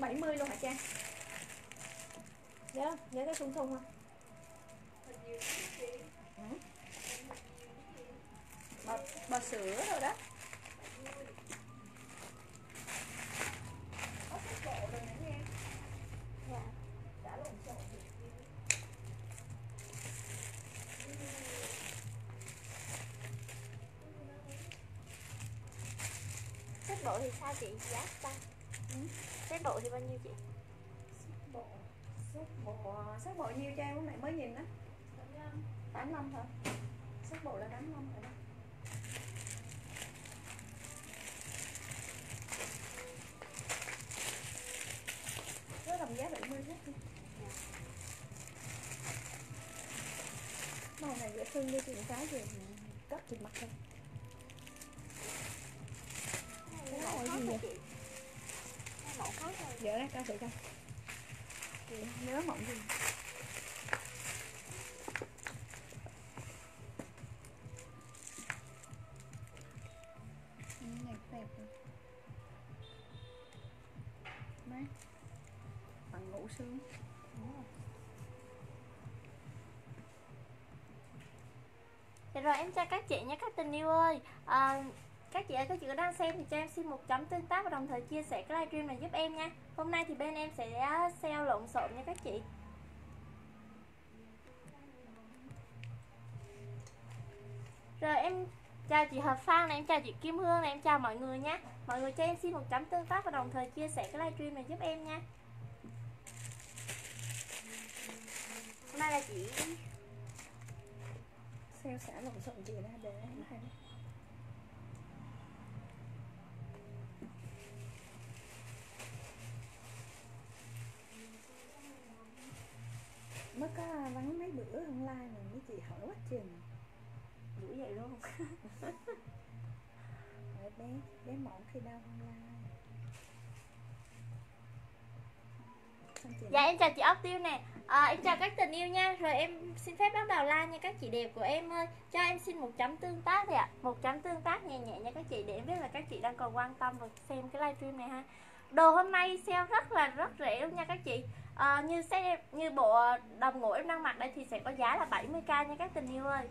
70 luôn hả Trang? Nhớ cái thun thun không? Bò sữa rồi đó. Có cái bộ rồi nè nha. Dạ, đã lộn xộn. Set bộ thì sao chị? Giá ta? Set bộ thì bao nhiêu chị? Set bộ nhiêu Trang lúc nãy mới nhìn đó? 85 hả? Set bộ là 85 rồi đó. Với tầm giá 70 hết đi. Màu này dễ thương đi tìm cái gì cất thì mặc thôi. Cái màu gì vậy? Mẫu khác thôi. Dở ra cao thử coi. Nhớ mộng gì? Đẹp rồi. Mát. Bằng ngủ sướng. Dạ rồi em chào các chị nha các tình yêu ơi. Các chị ơi, các chị có đang xem thì cho em xin một chấm tương tác và đồng thời chia sẻ cái livestream này giúp em nha. Hôm nay thì bên em sẽ sale lộn xộn nha các chị. Rồi em chào chị Hợp Phan này, em chào chị Kim Hương này, em chào mọi người nha. Mọi người cho em xin một chấm tương tác và đồng thời chia sẻ cái livestream này giúp em nha. Hôm nay là chị Sale xả lộn xộn gì đó để em hay. Mới có vắng mấy bữa online mà mấy chị hỏi quá chừng. đủ vậy luôn. Hỏi bé mọn khi đâu online. Dạ em chào chị Ốc Tiêu nè. Em chào các tình yêu nha. Rồi em xin phép bắt đầu like nha các chị đẹp của em ơi. Cho em xin một chấm tương tác thôi ạ. Một chấm tương tác nhẹ nhẹ nha các chị, để em biết là các chị đang còn quan tâm và xem cái livestream này ha. Đồ hôm nay sale rất rẻ luôn nha các chị. Như bộ đồng ngủ em đang mặc đây thì sẽ có giá là 70k nha các tình yêu ơi.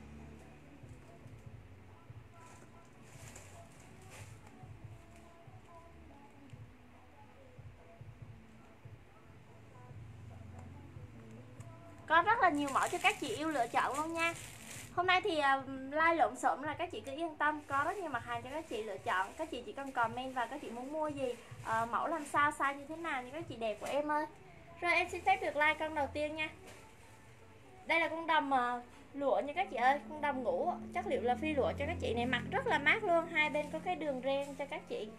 Có rất là nhiều mẫu cho các chị yêu lựa chọn luôn nha. Hôm nay thì like lộn xộn là các chị cứ yên tâm, có rất nhiều mặt hàng cho các chị lựa chọn. Các chị chỉ cần comment và các chị muốn mua gì, mẫu làm sao, size như thế nào như các chị đẹp của em ơi. Rồi em xin phép được like con đầu tiên nha. Đây là con đầm lụa nha các chị ơi, con đầm ngủ chất liệu là phi lụa cho các chị này, mặc rất là mát luôn, hai bên có cái đường ren cho các chị.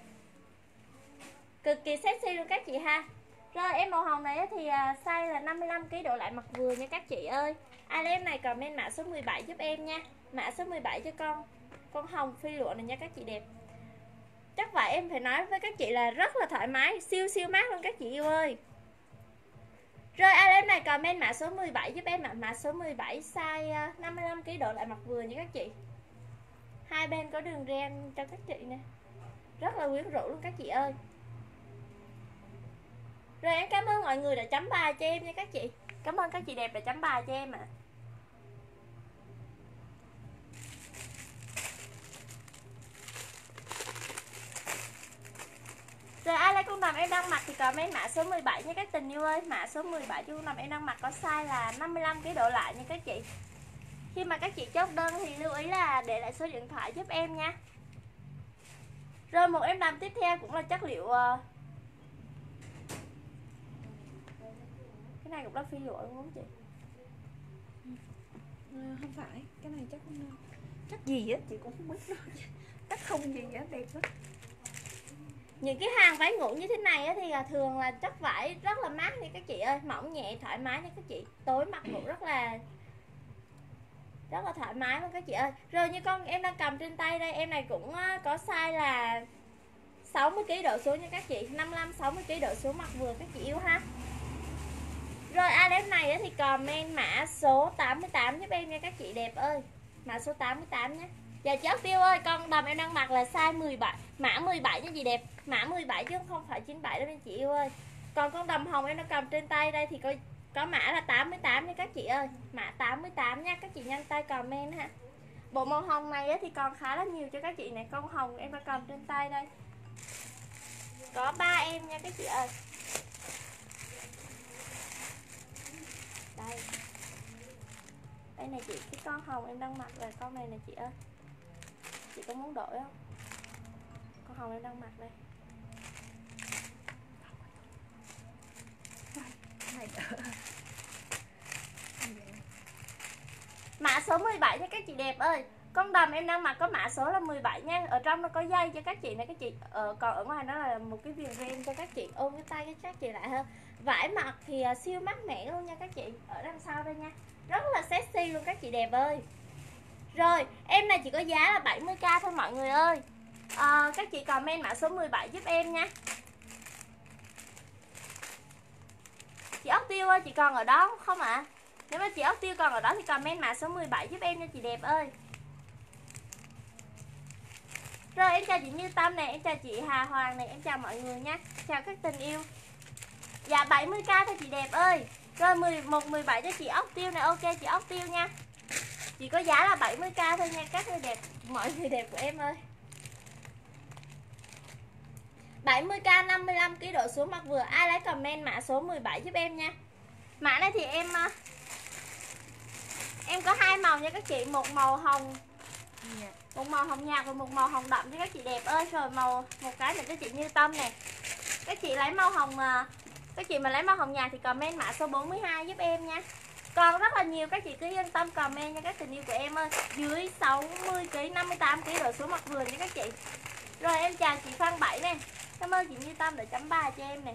Cực kỳ sexy luôn các chị ha. Rồi em màu hồng này thì size là 55kg, độ lại mặc vừa nha các chị ơi. Ai em này comment mã số 17 giúp em nha. Mã số 17 cho con hồng phi lụa này nha các chị đẹp. Chắc vậy em phải nói với các chị là rất là thoải mái, siêu mát luôn các chị yêu ơi. Rồi ai em này comment mã số 17 giúp em ạ. Mã số 17 size 55kg, độ lại mặc vừa nha các chị. Hai bên có đường ren cho các chị nè. Rất là quyến rũ luôn các chị ơi. Rồi em cảm ơn mọi người đã chấm bài cho em nha các chị. Cảm ơn các chị đẹp đã chấm bài cho em ạ. Rồi ai lấy con đầm em đang mặc thì comment mã số 17 nha các tình yêu ơi. Mã số 17 cho con đầm em đang mặc có size là 55kg, độ lại nha các chị. Khi mà các chị chốt đơn thì lưu ý là để lại số điện thoại giúp em nha. Rồi một em đầm tiếp theo cũng là chất liệu cái này cũng là phi lụa đúng không chị? Không phải, cái này chắc gì á chị cũng không biết nữa. Chắc không gì á, đẹp lắm. Những cái hàng váy ngủ như thế này thì thường là chất vải rất là mát nha các chị ơi, mỏng nhẹ thoải mái nha các chị. Tối mặc ngủ rất là thoải mái luôn các chị ơi. Rồi như con em đang cầm trên tay đây, em này cũng có size là 60kg độ xuống nha các chị, 55-60kg độ xuống mặc vừa các chị yêu ha. Rồi em này thì comment mã số 88 giúp em nha các chị đẹp ơi. Mã số 88 nhé. Dạ chị Ốc Tiêu ơi, con đầm em đang mặc là size 17, mã 17 nha chị đẹp. Mã 17 chứ không phải 97 đâu anh chị yêu ơi. Còn con đầm hồng em đang cầm trên tay đây thì có mã là 88 nha các chị ơi. Mã 88 nha, các chị nhanh tay comment ha. Bộ màu hồng này thì còn khá là nhiều cho các chị này. Con hồng em đang cầm trên tay đây, có 3 em nha các chị ơi. Đây, đây này chị, cái con hồng em đang mặc là con này nè chị ơi. Chị có muốn đổi không? Con hồng em đang mặc đây. Mã số 17 cho các chị đẹp ơi. Con đầm em đang mặc có mã số là 17 nha. Ở trong nó có dây cho các chị này các chị. Còn ở ngoài nó là một cái viền ren cho các chị ôm cái tay các chị lại hơn. Vải mặc thì siêu mát mẻ luôn nha các chị. Ở đằng sau đây nha, rất là sexy luôn các chị đẹp ơi. Rồi em này chỉ có giá là 70k thôi mọi người ơi. Các chị comment mã số 17 giúp em nha. Chị ốc tiêu ơi, chị còn ở đó không ạ? Nếu mà chị ốc tiêu còn ở đó thì comment mã số 17 giúp em nha chị đẹp ơi. Rồi em chào chị Như Tâm này, em chào chị Hà Hoàng này, em chào mọi người nha. Chào các tình yêu. Dạ 70k thôi chị đẹp ơi. Rồi 17 cho chị ốc tiêu này, ok chị ốc tiêu nha. Chỉ có giá là 70k thôi nha các người đẹp, mọi người đẹp của em ơi. 70k 55kg độ xuống mặc vừa. Ai lấy comment mã số 17 giúp em nha. Mã này thì em có 2 màu nha các chị, một màu hồng, một màu hồng nhạt và một màu hồng đậm cho các chị đẹp ơi. Rồi một cái nữa cho chị Như Tâm nè. Các chị lấy màu hồng, các chị mà lấy màu hồng nhạt thì comment mã số 42 giúp em nha. Còn rất là nhiều, các chị cứ yên tâm comment nha các tình yêu của em ơi. Dưới 60kg 58kg độ xuống mặc vừa nha các chị. Rồi em chào chị Phan Bảy nè. Cảm ơn chị Như Tâm đã chấm 3 cho em nè.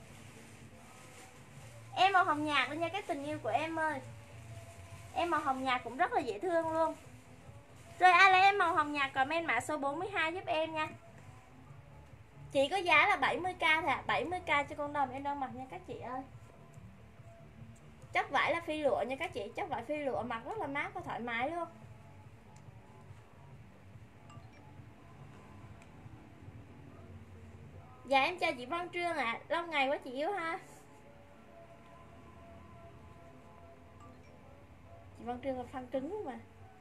Em màu hồng nhạt luôn nha các tình yêu của em ơi. Em màu hồng nhạt cũng rất là dễ thương luôn. Rồi ai lấy em màu hồng nhạt comment mã số 42 giúp em nha. Chỉ có giá là 70k thôi ạ. 70k cho con đầm em đang mặc nha các chị ơi. Chất vải là phi lụa nha các chị. Chất vải phi lụa mặc rất là mát và thoải mái luôn. Dạ em chào chị Văn Trương ạ. Lâu ngày quá chị yếu ha. Chị Văn Trương là fan cứng mà.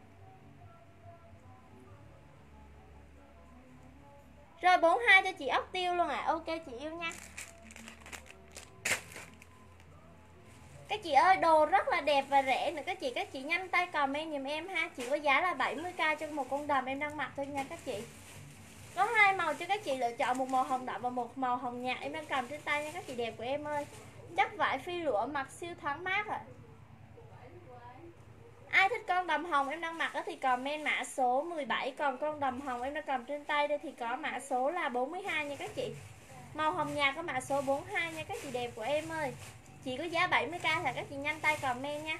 Rồi 42 cho chị ốc tiêu luôn ạ. Ok chị yêu nha. Các chị ơi đồ rất là đẹp và rẻ nữa các chị nhanh tay comment giùm em ha. Chỉ có giá là 70k cho một con đầm em đang mặc thôi nha các chị. Có 2 màu cho các chị lựa chọn, một màu hồng đậm và một màu hồng nhạt em đang cầm trên tay nha các chị đẹp của em ơi. Chất vải phi lụa mặc siêu thoáng mát ạ. Ai thích con đầm hồng em đang mặc thì comment mã số 17. Còn con đầm hồng em đang cầm trên tay đây thì có mã số là 42 nha các chị. Màu hồng nhạt có mã số 42 nha các chị đẹp của em ơi. Chỉ có giá 70k là các chị nhanh tay comment nha.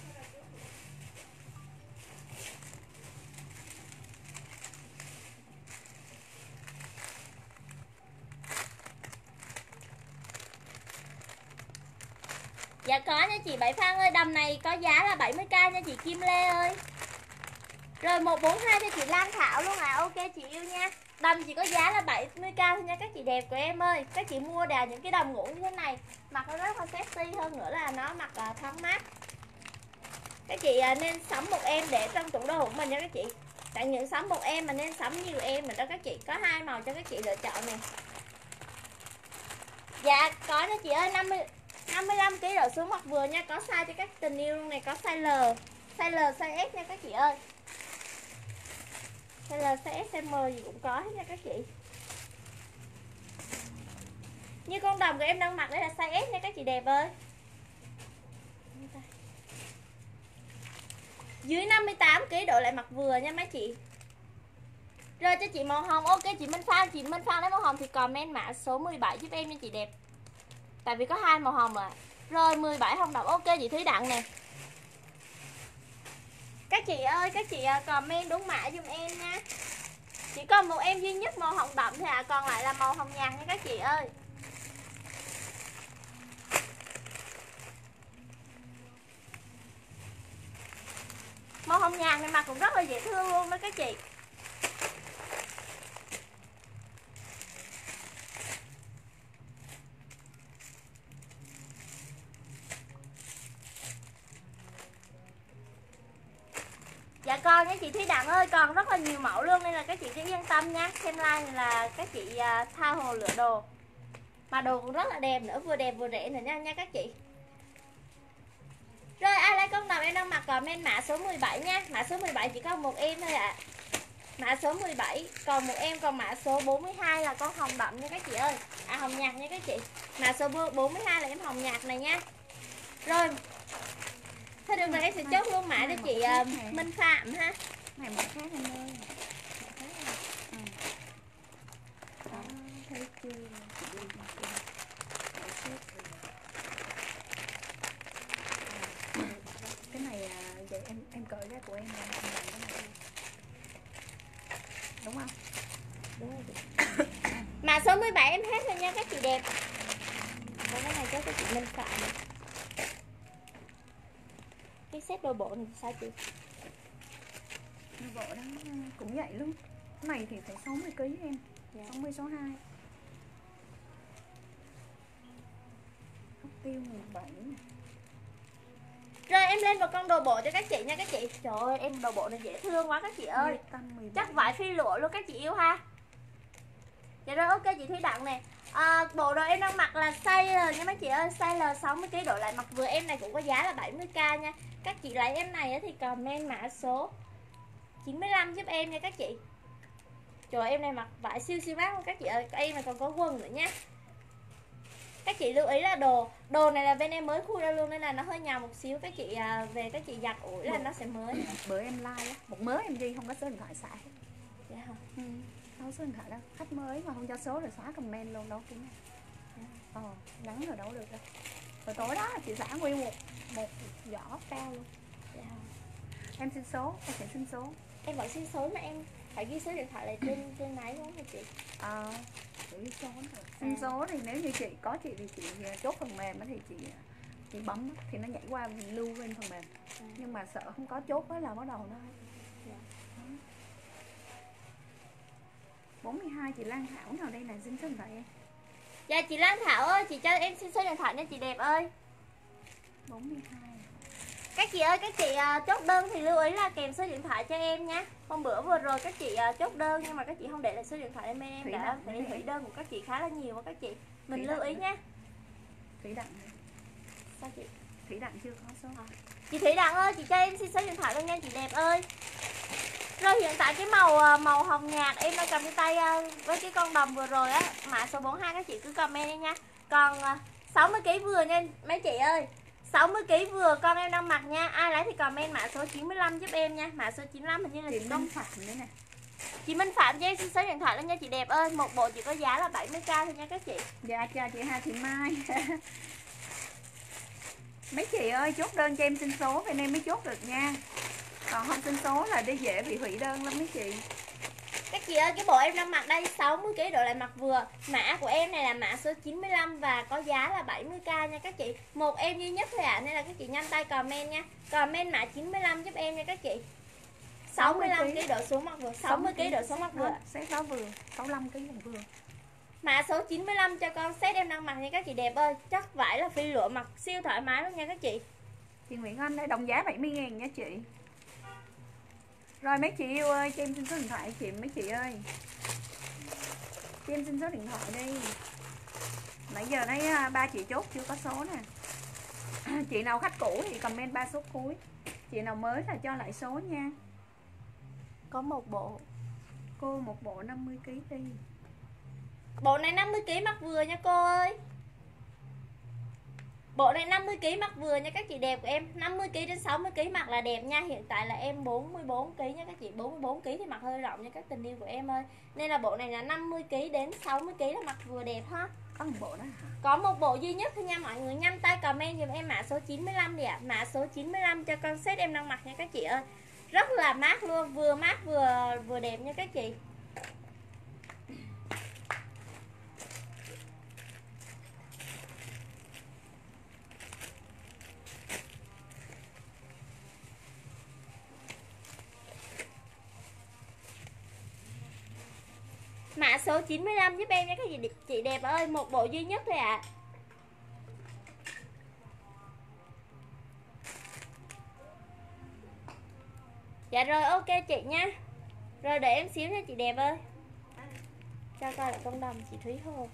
Dạ có nha chị Bảy Phan ơi. Đầm này có giá là 70k nha chị Kim Lê ơi. Rồi 142 cho chị Lan Thảo luôn ạ. Ok chị yêu nha. Đầm chỉ có giá là 70k thôi nha các chị đẹp của em ơi. Các chị mua đà những cái đầm ngủ như thế này mặc nó rất là sexy, hơn nữa là nó mặc thoáng mát. Các chị nên sắm một em để trong tủ đồ của mình nha các chị. Chẳng những sắm một em mà nên sắm nhiều em mà đó các chị. Có 2 màu cho các chị lựa chọn nè. Dạ có nha chị ơi. 55kg độ xuống mặc vừa nha. Có size cho các tình yêu luôn này. Có size L, size L, size S nha các chị ơi. Size L, size S, size M gì cũng có hết nha các chị. Như con đầm của em đang mặc đây là size S nha các chị đẹp ơi. Dưới 58kg độ lại mặc vừa nha mấy chị. Rồi cho chị màu hồng. Ok chị Minh Phan. Chị Minh Phan lấy màu hồng thì comment mã số 17 giúp em nha chị đẹp. Tại vì có 2 màu hồng à. Rồi 17 hồng đậm. Ok chị Thúy Đặng nè. Các chị ơi, các chị comment đúng mã giùm em nha. Chỉ còn một em duy nhất màu hồng đậm thôi ạ. Còn lại là màu hồng nhạt nha các chị ơi. Màu hồng nhạt này mặc cũng rất là dễ thương luôn đó các chị. Dạ con nhé chị Thúy Đặng ơi, còn rất là nhiều mẫu luôn nên là các chị cứ yên tâm nha. Xem like là các chị tha hồ lựa đồ. Mà đồ cũng rất là đẹp nữa, vừa đẹp vừa rẻ nữa nha các chị. Rồi ai lấy con nào em đang mặc comment mã số 17 nha. Mã số 17 chỉ có một em thôi ạ. Mã số 17 còn một em, còn mã số 42 là con hồng đậm nha các chị ơi. À hồng nhạt nha các chị. Mã số 42 là em hồng nhạt này nha. Rồi. Thôi được rồi em sẽ chốt luôn mã cho chị Minh Phạm ha. Này một khác em ơi. Đó, thấy chưa? Cái này vậy em cởi ra của em là em làm cái này. Đúng không? Đúng rồi chị. Mã số 17 em hết rồi nha các chị đẹp. Có cái này cho chị Minh Phạm. Cái set đồ bộ này sao chị? Đồ bộ đó cũng vậy luôn. Cái này thì phải 60 kg em. Dạ. 60 62. Hóc tiêu 17. Rồi em lên một con đồ bộ cho các chị nha các chị. Trời ơi em đồ bộ này dễ thương quá các chị ơi. Chắc vải phi lụa luôn các chị yêu ha. Dạ rồi ok chị Thúy Đặng nè. Bộ đồ em đang mặc là size L nha mấy chị ơi. Size L 60 kg độ lại mặc vừa. Em này cũng có giá là 70k nha. Các chị lấy em này thì comment mã số 95 giúp em nha các chị. Trời em này mặc vải siêu siêu mát luôn các chị ơi. Em này còn có quần nữa nha. Các chị lưu ý là đồ này là bên em mới khui ra luôn nên là nó hơi nhàu một xíu. Các chị về các chị giặt ủi là nó sẽ mới. Bữa em like á, một mớ em ghi không có số điện thoại xả. Dạ hả? Không số điện thoại đâu, khách mới mà không cho số rồi xóa comment luôn đâu cũng. Ngắn rồi đâu được đâu. Rồi tối đó chị xả nguyên một giỏ cao luôn. Dạ. Em xin số, em sẽ xin số. Em vẫn xin số mà em phải ghi số điện thoại lại trên máy đúng không chị? Ghi số rồi. Xin số thì nếu như chị có chị thì chị chốt phần mềm thì chị bấm thì nó nhảy qua lưu bên phần mềm. Nhưng mà sợ không có chốt đó là bắt đầu nó. Dạ. 42 chị Lan Thảo nào đây này, xin số điện thoại em. Dạ chị Lan Thảo ơi, chị cho em xin số điện thoại nha chị đẹp ơi. 42. Các chị ơi, các chị chốt đơn thì lưu ý là kèm số điện thoại cho em nha. Hôm bữa vừa rồi các chị chốt đơn nhưng mà các chị không để lại số điện thoại em đã phải hủy đơn của các chị khá là nhiều và các chị mình lưu ý nhé. Thủy Đặng. Sao chị? Thủy Đặng chưa có số. Chị Thủy Đặng ơi, chị cho em xin số điện thoại luôn nha chị đẹp ơi. Rồi hiện tại cái màu hồng nhạt em đang cầm trên tay với cái con đồng vừa rồi á, mã số 42 các chị cứ comment đi nha. Còn 60kg vừa nha mấy chị ơi. 60kg vừa con em đang mặc nha. Ai lấy thì comment mã số 95 giúp em nha. Mã số 95 hình như là chị Minh Phạm đấy nè. Chị Minh Phạm cho em xin số điện thoại luôn nha chị đẹp ơi. Một bộ chỉ có giá là 70k thôi nha các chị. Dạ chào chị Hà Thị Mai. Mấy chị ơi chốt đơn cho em xin số bên em mới chốt được nha. Còn không xin số là đi dễ bị hủy đơn lắm mấy chị. Các chị ơi, cái bộ em đang mặc đây 60kg độ lại mặc vừa. Mã của em này là mã số 95 và có giá là 70k nha các chị. Một em duy nhất thôi ạ, nên là các chị nhanh tay comment nha. Comment mã 95 giúp em nha các chị. 65kg độ xuống mặc vừa, 60kg độ xuống mặc vừa. Set đó vừa, 65kg còn vừa. Mã số 95 cho con set em đang mặc nha các chị đẹp ơi. Chắc vải là phi lụa mặc siêu thoải mái luôn nha các chị. Chị Nguyễn Anh đây đồng giá 70.000 nha chị. Rồi mấy chị yêu ơi, cho em xin số điện thoại chị mấy chị ơi. Cho em xin số điện thoại đi. Nãy giờ thấy 3 chị chốt chưa có số nè. Chị nào khách cũ thì comment 3 số cuối. Chị nào mới là cho lại số nha. Có một bộ. Cô một bộ 50kg đi. Bộ này 50kg mặc vừa nha cô ơi. Bộ này 50kg mặc vừa nha các chị đẹp của em. 50kg đến 60kg mặc là đẹp nha. Hiện tại là em 44kg nha các chị. 44kg thì mặc hơi rộng nha các tình yêu của em ơi. Nên là bộ này là 50kg đến 60kg là mặc vừa đẹp ha. Có một bộ đó hả? Có một bộ duy nhất thôi nha mọi người. Nhanh tay comment giùm em mã số 95 đi ạ. Mã số 95 cho con set em đang mặc nha các chị ơi. Rất là mát luôn. Vừa mát vừa đẹp nha các chị. Mã số 95 giúp em nha các chị đẹp ơi. Một bộ duy nhất thôi ạ. Dạ rồi ok chị nha. Rồi để em xíu nha chị đẹp ơi. Cho coi lại con đầm chị Thúy Hồ.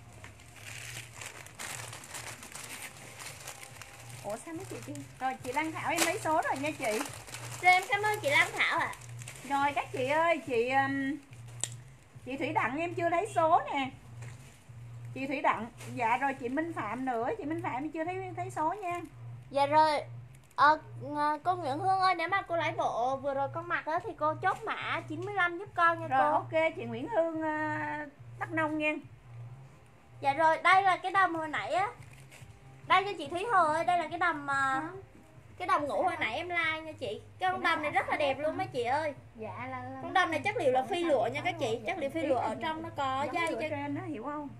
Ủa sao mấy chị kia? Rồi chị Lan Thảo em lấy số rồi nha chị. Rồi em cảm ơn chị Lan Thảo ạ. Rồi các chị ơi, chị Thủy Đặng em chưa lấy số nè. Chị Thủy Đặng, dạ rồi chị Minh Phạm nữa, chị Minh Phạm em chưa thấy số nha. Dạ rồi cô Nguyễn Hương ơi, nếu mà cô lấy bộ vừa rồi con mặc đó thì cô chốt mã 95 giúp con nha rồi, cô. Ok chị Nguyễn Hương Đắk Nông nha. Dạ rồi, đây là cái đầm hồi nãy á. Đây cho chị Thúy Hồ ơi, đây là cái đầm cái đầm ngủ hồi nãy em like nha chị. Cái con đầm này rất là đẹp luôn mấy chị ơi. Dạ là con đầm này chất liệu là phi lụa nha các chị. Chất liệu phi lụa ở trong nó có dây cho trên đó, hiểu không?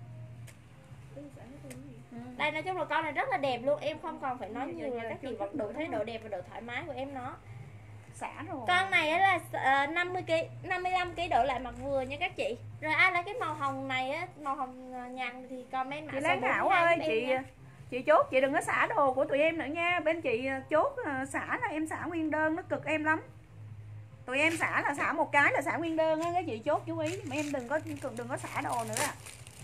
Đây nói chung là con này rất là đẹp luôn. Em không còn phải nói nhiều là các chị vẫn đủ thấy độ đẹp và độ thoải mái của em nó. Xả rồi. Con này là 55 kg đổ lại mặc vừa nha các chị. Rồi ai lấy cái màu hồng này á, màu hồng nhàn thì comment mã chị Lan Thảo ơi, chị chốt chị đừng có xả đồ của tụi em nữa nha. Bên chị chốt xả là em xả nguyên đơn, nó cực em lắm. Tụi em xả là xả một cái là xả nguyên đơn á, các chị chốt chú ý mà em đừng có xả đồ nữa à.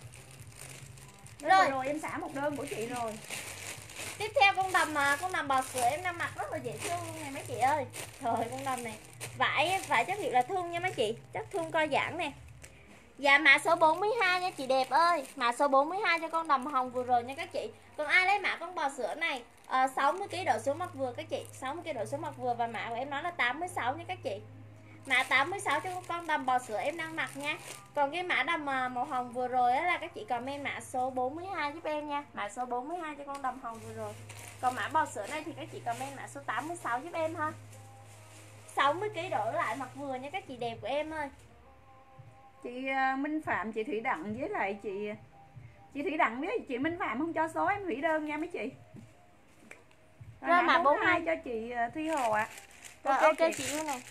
Rồi em xả một đơn của chị rồi. Tiếp theo con đầm bò sữa em đang mặc rất là dễ thương luôn nè mấy chị ơi. Trời con đầm này vải chất liệu là thun nha mấy chị, chất thun co giãn nè. Dạ mã số 42 nha chị đẹp ơi. Mã số 42 cho con đầm hồng vừa rồi nha các chị. Còn ai lấy mã con bò sữa này 60 kg độ xuống mặc vừa các chị, 60 kg độ xuống mặc vừa và mã của em nói là 86 nha các chị. Mã 86 cho con đầm bò sữa em đang mặc nha. Còn cái mã đầm màu hồng vừa rồi á là các chị comment mã số 42 giúp em nha. Mã số 42 cho con đầm hồng vừa rồi. Còn mã bò sữa này thì các chị comment mã số 86 giúp em ha. 60 kg đổ lại mặc vừa nha các chị đẹp của em ơi. Chị Minh Phạm, chị Thủy Đặng với lại chị Thủy Đặng với chị Minh Phạm không cho số em hủy đơn nha mấy chị. Rồi mã 42 cho chị Thúy Hồ ạ. Rồi ok chị luôn nè.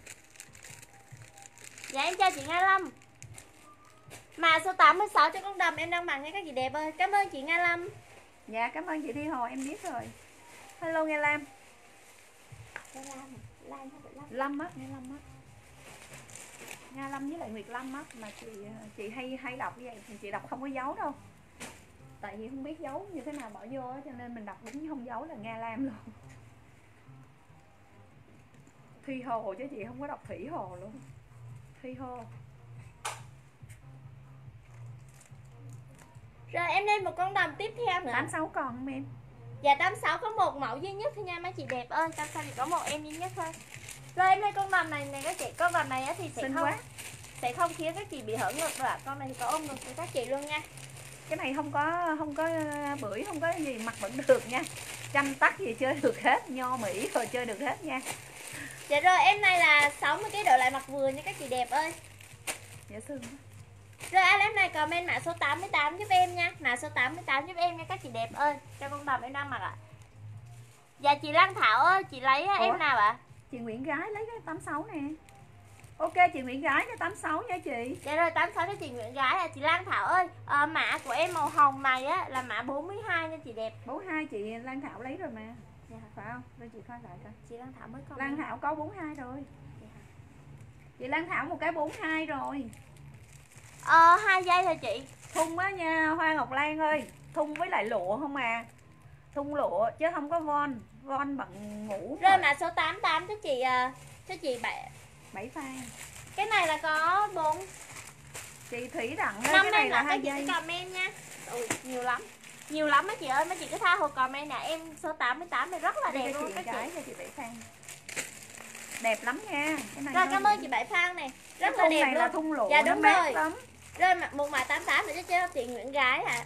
Dạ em chào chị Nga Lâm. Mã số 86 cho con đầm em đang mặc nha các chị đẹp ơi. Cảm ơn chị Nga Lâm. Dạ cảm ơn chị Thúy Hồ em biết rồi. Hello Nga Lam. Lâm á, Nga Lâm á. Nga Lâm với lại Nguyệt Lâm á, mà chị hay đọc như vậy thì chị đọc không có dấu đâu. Tại vì không biết dấu như thế nào bỏ vô á, cho nên mình đọc đúng không dấu là Nga Lam luôn. Thúy Hồ chứ chị không có đọc Thủy Hồ luôn. Thúy Hồ. Rồi em lên một con đầm tiếp theo nữa. 86 còn không em? Dạ 86 có một mẫu duy nhất thôi nha mấy chị đẹp ơi. 86 thì có một em duy nhất thôi. Rồi em lên con đầm này nè các chị. Con đầm này thì sẽ không khiến các chị bị hở ngực rồi. Con này thì có ôm ngực cho các chị luôn nha. Cái này không có bưởi, không có gì mặc vẫn được nha. Chăm tắc gì chơi được hết, nho Mỹ rồi chơi được hết nha. Dạ rồi em này là 60 kg độ lại mặc vừa nha các chị đẹp ơi. Dễ thương. Rồi anh em này comment mã số 88 giúp em nha. Mã số 88 giúp em nha các chị đẹp ơi. Cho con đầm em đang mặc ạ. Dạ chị Lan Thảo ơi, chị lấy em nào ạ? Chị Nguyễn Gái lấy cái 86 nè. Ok chị Nguyễn Gái cái 86 nha chị. Dạ rồi 86 cho chị Nguyễn Gái à. Chị Lan Thảo ơi, mã của em màu hồng này á là mã 42 nha chị đẹp. 42 chị Lan Thảo lấy rồi mà. Dạ. Phải không? Để chị coi lại coi. Chị Lan Thảo mới có. Lan Thảo có 42 rồi. Dạ. Chị Lan Thảo một cái 42 rồi. 2 giây thôi chị. Thun á nha Hoa Ngọc Lan ơi. Thun với lại lụa không à. Thun lụa chứ không có von bằng ngủ. Rồi mã số 88 cho chị 7 phan. Cái này là có 4. Chị Thủy Đặng ơi, cái này là 2 giây. Comment nha. Nhiều lắm. Nhiều lắm mấy chị ơi, mấy chị cứ tha hồ comment nè, em số 88 này rất là đẹp luôn các chị. Cho chị 7 phan. Đẹp lắm nha. Cái này rồi cảm ơn chị Bảy Phan này. Rất là đẹp này luôn. Là thun lụa. Dạ đúng rồi. Lắm. Rồi một mã 88 để cho chị Nguyễn Gái ạ.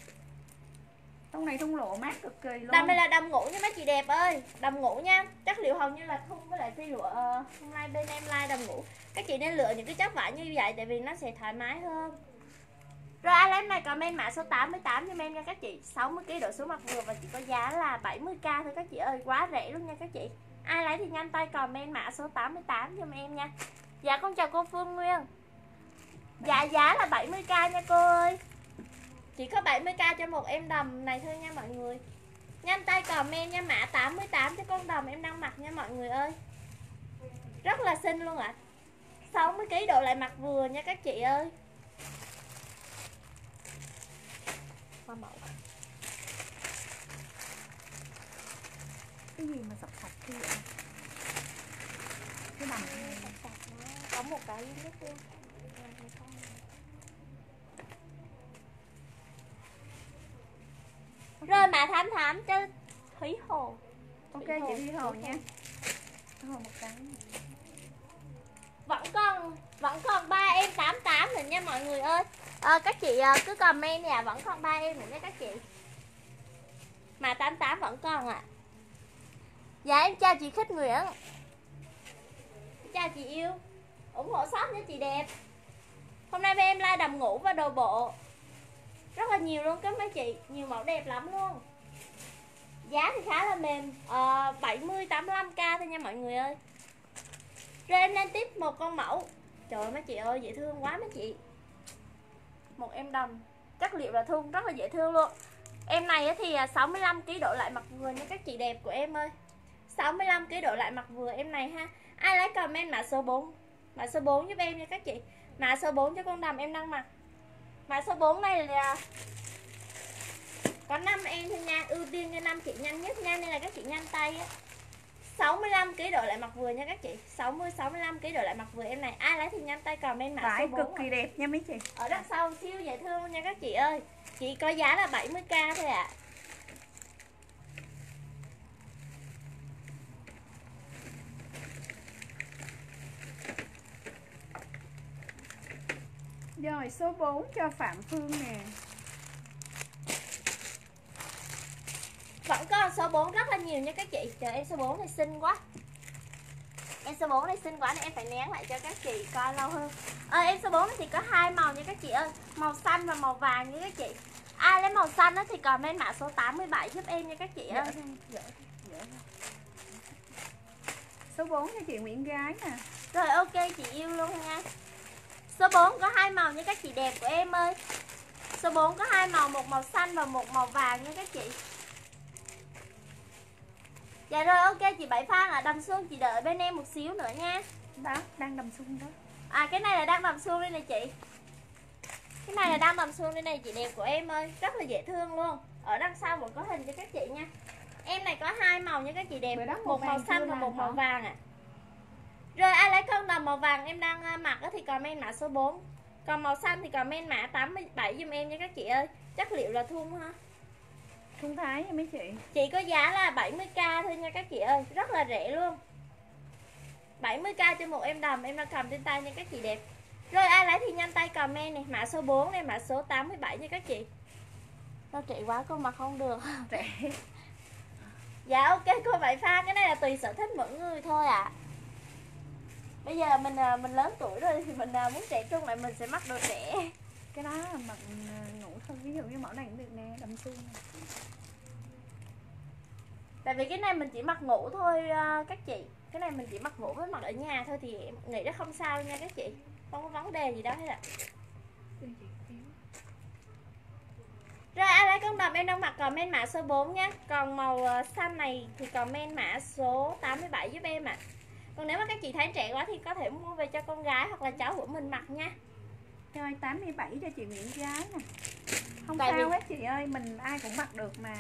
Thun này thun lụa mát cực kỳ luôn. Đầm này là đầm ngủ nha mấy chị đẹp ơi. Đầm ngủ nha. Chất liệu hầu như là thun với lại phi lụa. Hôm nay bên em like đầm ngủ. Các chị nên lựa những cái chất vải như vậy tại vì nó sẽ thoải mái hơn. Rồi ai lấy này comment mã số 88 cho em nha các chị. 60 kg độ xuống mặt vừa và chỉ có giá là 70k thôi các chị ơi, quá rẻ luôn nha các chị. Ai lấy thì nhanh tay comment mã số 88 cho em nha. Dạ con chào cô Phương Nguyên. Dạ giá là 70k nha cô ơi. Chỉ có 70k cho một em đầm này thôi nha mọi người. Nhanh tay comment nha, mã 88 cho con đầm em đang mặc nha mọi người ơi. Rất là xinh luôn ạ. 60kg độ lại mặc vừa nha các chị ơi. Hoa mẫu. Cái gì mà sọc sọc kia vậy? Cái đầm Có một cái duy nhất luôn. Rồi mã thám thám cho Thúy Hồ. ok chị Thúy Hồ nha. Thúy Hồ một cái. Vẫn còn 3 em 88 nữa nha mọi người ơi. Các chị cứ comment nè, vẫn còn 3 em nữa nha các chị. Mà 88 vẫn còn ạ. Dạ em chào chị Khích Nguyễn. Chào chị yêu. Ủng hộ shop nha chị đẹp. Hôm nay bên em like đầm ngủ và đồ bộ rất là nhiều luôn các mấy chị, nhiều mẫu đẹp lắm luôn. Giá thì khá là mềm, 70-85k thôi nha mọi người ơi. Rồi em lên tiếp một con mẫu. Trời ơi mấy chị ơi, dễ thương quá mấy chị. Một em đầm, chất liệu là thun rất là dễ thương luôn. Em này thì 65kg độ lại mặc vừa nha các chị đẹp của em ơi. 65kg độ lại mặc vừa em này ha. Ai lấy comment mã số 4. Mã số 4 giúp em nha các chị. Mã số 4 cho con đầm em đang mặc. Mã số 4 này là có 5 em thôi nha, ưu tiên cho 5 chị nhanh nhất nha, nên là các chị nhanh tay á. 65kg độ lại mặc vừa nha các chị. 60-65kg độ lại mặc vừa em này. Ai lấy thì nhanh tay comment mã vải số 4. cực kỳ đẹp nha mấy chị. Ở đằng sau siêu dễ thương luôn nha các chị ơi. Chỉ có giá là 70k thôi ạ. Rồi số 4 cho Phạm Phương nè. Vẫn còn số 4 rất là nhiều nha các chị. Trời em số 4 này xinh quá. Em số 4 này xinh quá nên em phải nén lại cho các chị coi lâu hơn. Em số 4 thì có 2 màu nha các chị ơi. Màu xanh và màu vàng nha các chị. Ai lấy màu xanh thì comment mã số 87 giúp em nha các chị ơi. Dở. Số 4 cho chị Nguyễn Gái nè. Rồi ok chị yêu luôn nha. Số 4 có 2 màu nha các chị đẹp của em ơi. Số 4 có 2 màu, một màu xanh và một màu vàng nha các chị. Dạ rồi ok chị Bảy Phan ạ. Đầm xuông chị đợi bên em một xíu nữa nha. Đó, đang đầm xuông đó. Cái này là đang đầm xuông đây này chị. Cái này là đang đầm xuông đây này chị đẹp của em ơi. Rất là dễ thương luôn. Ở đằng sau vẫn có hình cho các chị nha. Em này có 2 màu nha các chị đẹp. Một màu xanh và một màu vàng ạ. Rồi ai lấy con đầm màu vàng em đang mặc thì comment mã số 4. Còn màu xanh thì comment mã 87 giùm em nha các chị ơi. Chất liệu là thun ha. Thun Thái nha mấy chị. Chỉ có giá là 70k thôi nha các chị ơi. Rất là rẻ luôn. 70k cho một em đầm. Em đang cầm trên tay nha các chị đẹp. Rồi ai lấy thì nhanh tay comment này. Mã số 4 này, mã số 87 nha các chị. Sao trị quá cô mặc không được. Rẻ. Dạ ok cô Bảy Phan. Cái này là tùy sở thích mỗi người thôi ạ. Bây giờ mình lớn tuổi rồi thì mình muốn trẻ trung lại mình sẽ mặc đồ trẻ. Cái đó là mặc ngủ thôi. Ví dụ như mẫu này cũng được nè, đầm xuông này. Tại vì cái này mình chỉ mặc ngủ thôi các chị. Cái này mình chỉ mặc ngủ với mặc ở nhà thôi thì em nghĩ nó không sao nha các chị. Không có vấn đề gì đâu hết ạ. Rồi ai lấy con đầm em đang mặc comment mã số 4 nhé. Còn màu xanh này thì comment mã số 87 giúp em ạ. Còn nếu mà các chị thấy trẻ quá thì có thể mua về cho con gái hoặc là cháu của mình mặc nha. Rồi 87 cho chị Nguyễn Gái nè. Không Tại sao vì... hết chị ơi, mình ai cũng mặc được mà.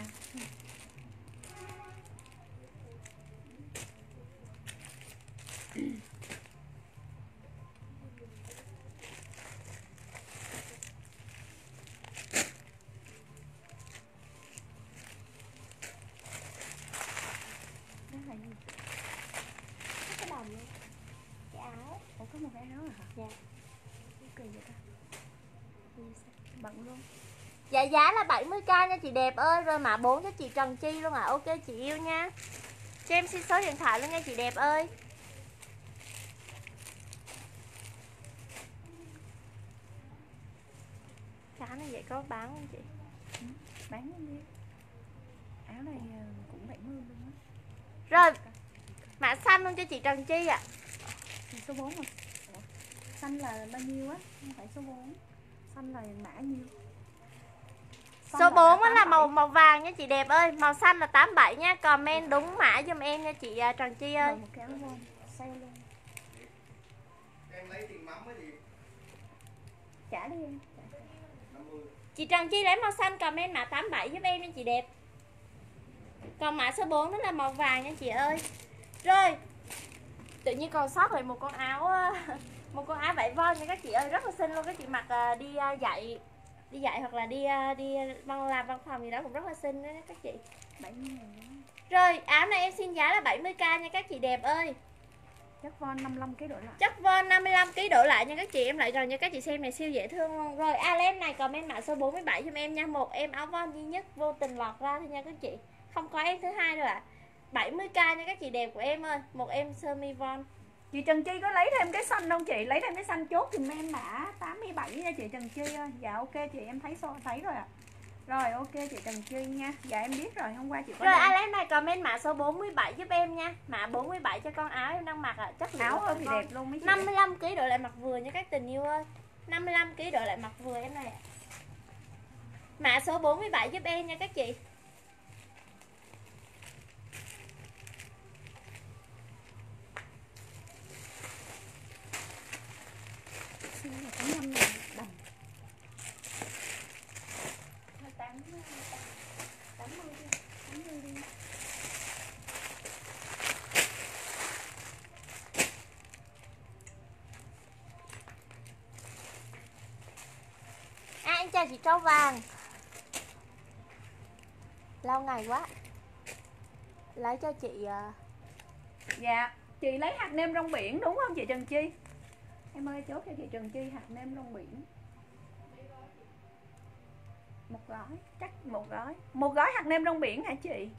Đó là gì? Cái đầm luôn. Cái áo. Ủa có một cái áo à hả? Dạ. Kỳ vậy ta. Bận luôn. Dạ giá là 70k nha chị đẹp ơi. Rồi mã 4 cho chị Trần Chi luôn ạ. Ok chị yêu nha. Cho em xin số điện thoại luôn nha chị đẹp ơi. Cái này vậy có bán không chị? Bán bao nhiêu? Áo này cũng 70 luôn á. Rồi mã xanh luôn cho chị Trần Chi ạ. Số 4 rồi. Ủa? Xanh là bao nhiêu á? Không phải số 4. Xanh là mã nhiêu? Số 4 là màu vàng nha chị đẹp ơi. Màu xanh là 87 nha. Comment đúng mã giùm em nha chị Trần Chi ơi. Một cái áo voan, sale luôn. Trả đi em. Chị Trần Chi lấy màu xanh comment mã 87 giúp em nha chị đẹp. Còn mã số 4 đó là màu vàng nha chị ơi. Rồi tự nhiên còn sót lại một con áo một con áo vải voan nha các chị ơi, rất là xinh luôn. Các chị mặc đi dạy hoặc là đi làm văn phòng gì đó cũng rất là xinh đó các chị. 70.000. Rồi áo này em xin giá là 70k nha các chị đẹp ơi. Chất von 55 kg đổ lại. Chất von 55 kg đổ lại nha các chị, em lại gần cho các chị xem này, siêu dễ thương luôn. Rồi Alem này comment mã số 47 giùm em nha. Một em áo von duy nhất vô tình lọt ra thôi nha các chị. Không có em thứ hai rồi ạ. 70k nha các chị đẹp của em ơi. Một em sơ mi von. Chị Trần Chi có lấy thêm cái xanh không chị? Lấy thêm cái xanh chốt giùm em mã 87 nha chị Trần Chi ơi. Dạ ok chị, em thấy rồi ạ. Rồi ok chị Trần Chi nha. Dạ em biết rồi, hôm qua chị có rồi Alem này comment mã số 47 giúp em nha. Mã 47 cho con áo em đang mặc ạ. Chất áo ơi thì đẹp luôn mấy chị. 55 kg độ lại mặc vừa nha các tình yêu ơi. 55 kg độ lại mặc vừa em này ạ. Mã số 47 giúp em nha các chị. Xin là có 5.000 đồng. 80 đi. Em chào chị Trâu Vàng. Lâu ngày quá. Lấy cho chị Dạ, chị lấy hạt nêm rong biển đúng không chị Trần Chi? Em ơi chốt cho chị Trần Chi hạt nêm rong biển. Một gói, chắc một gói. Một gói hạt nêm rong biển hả chị?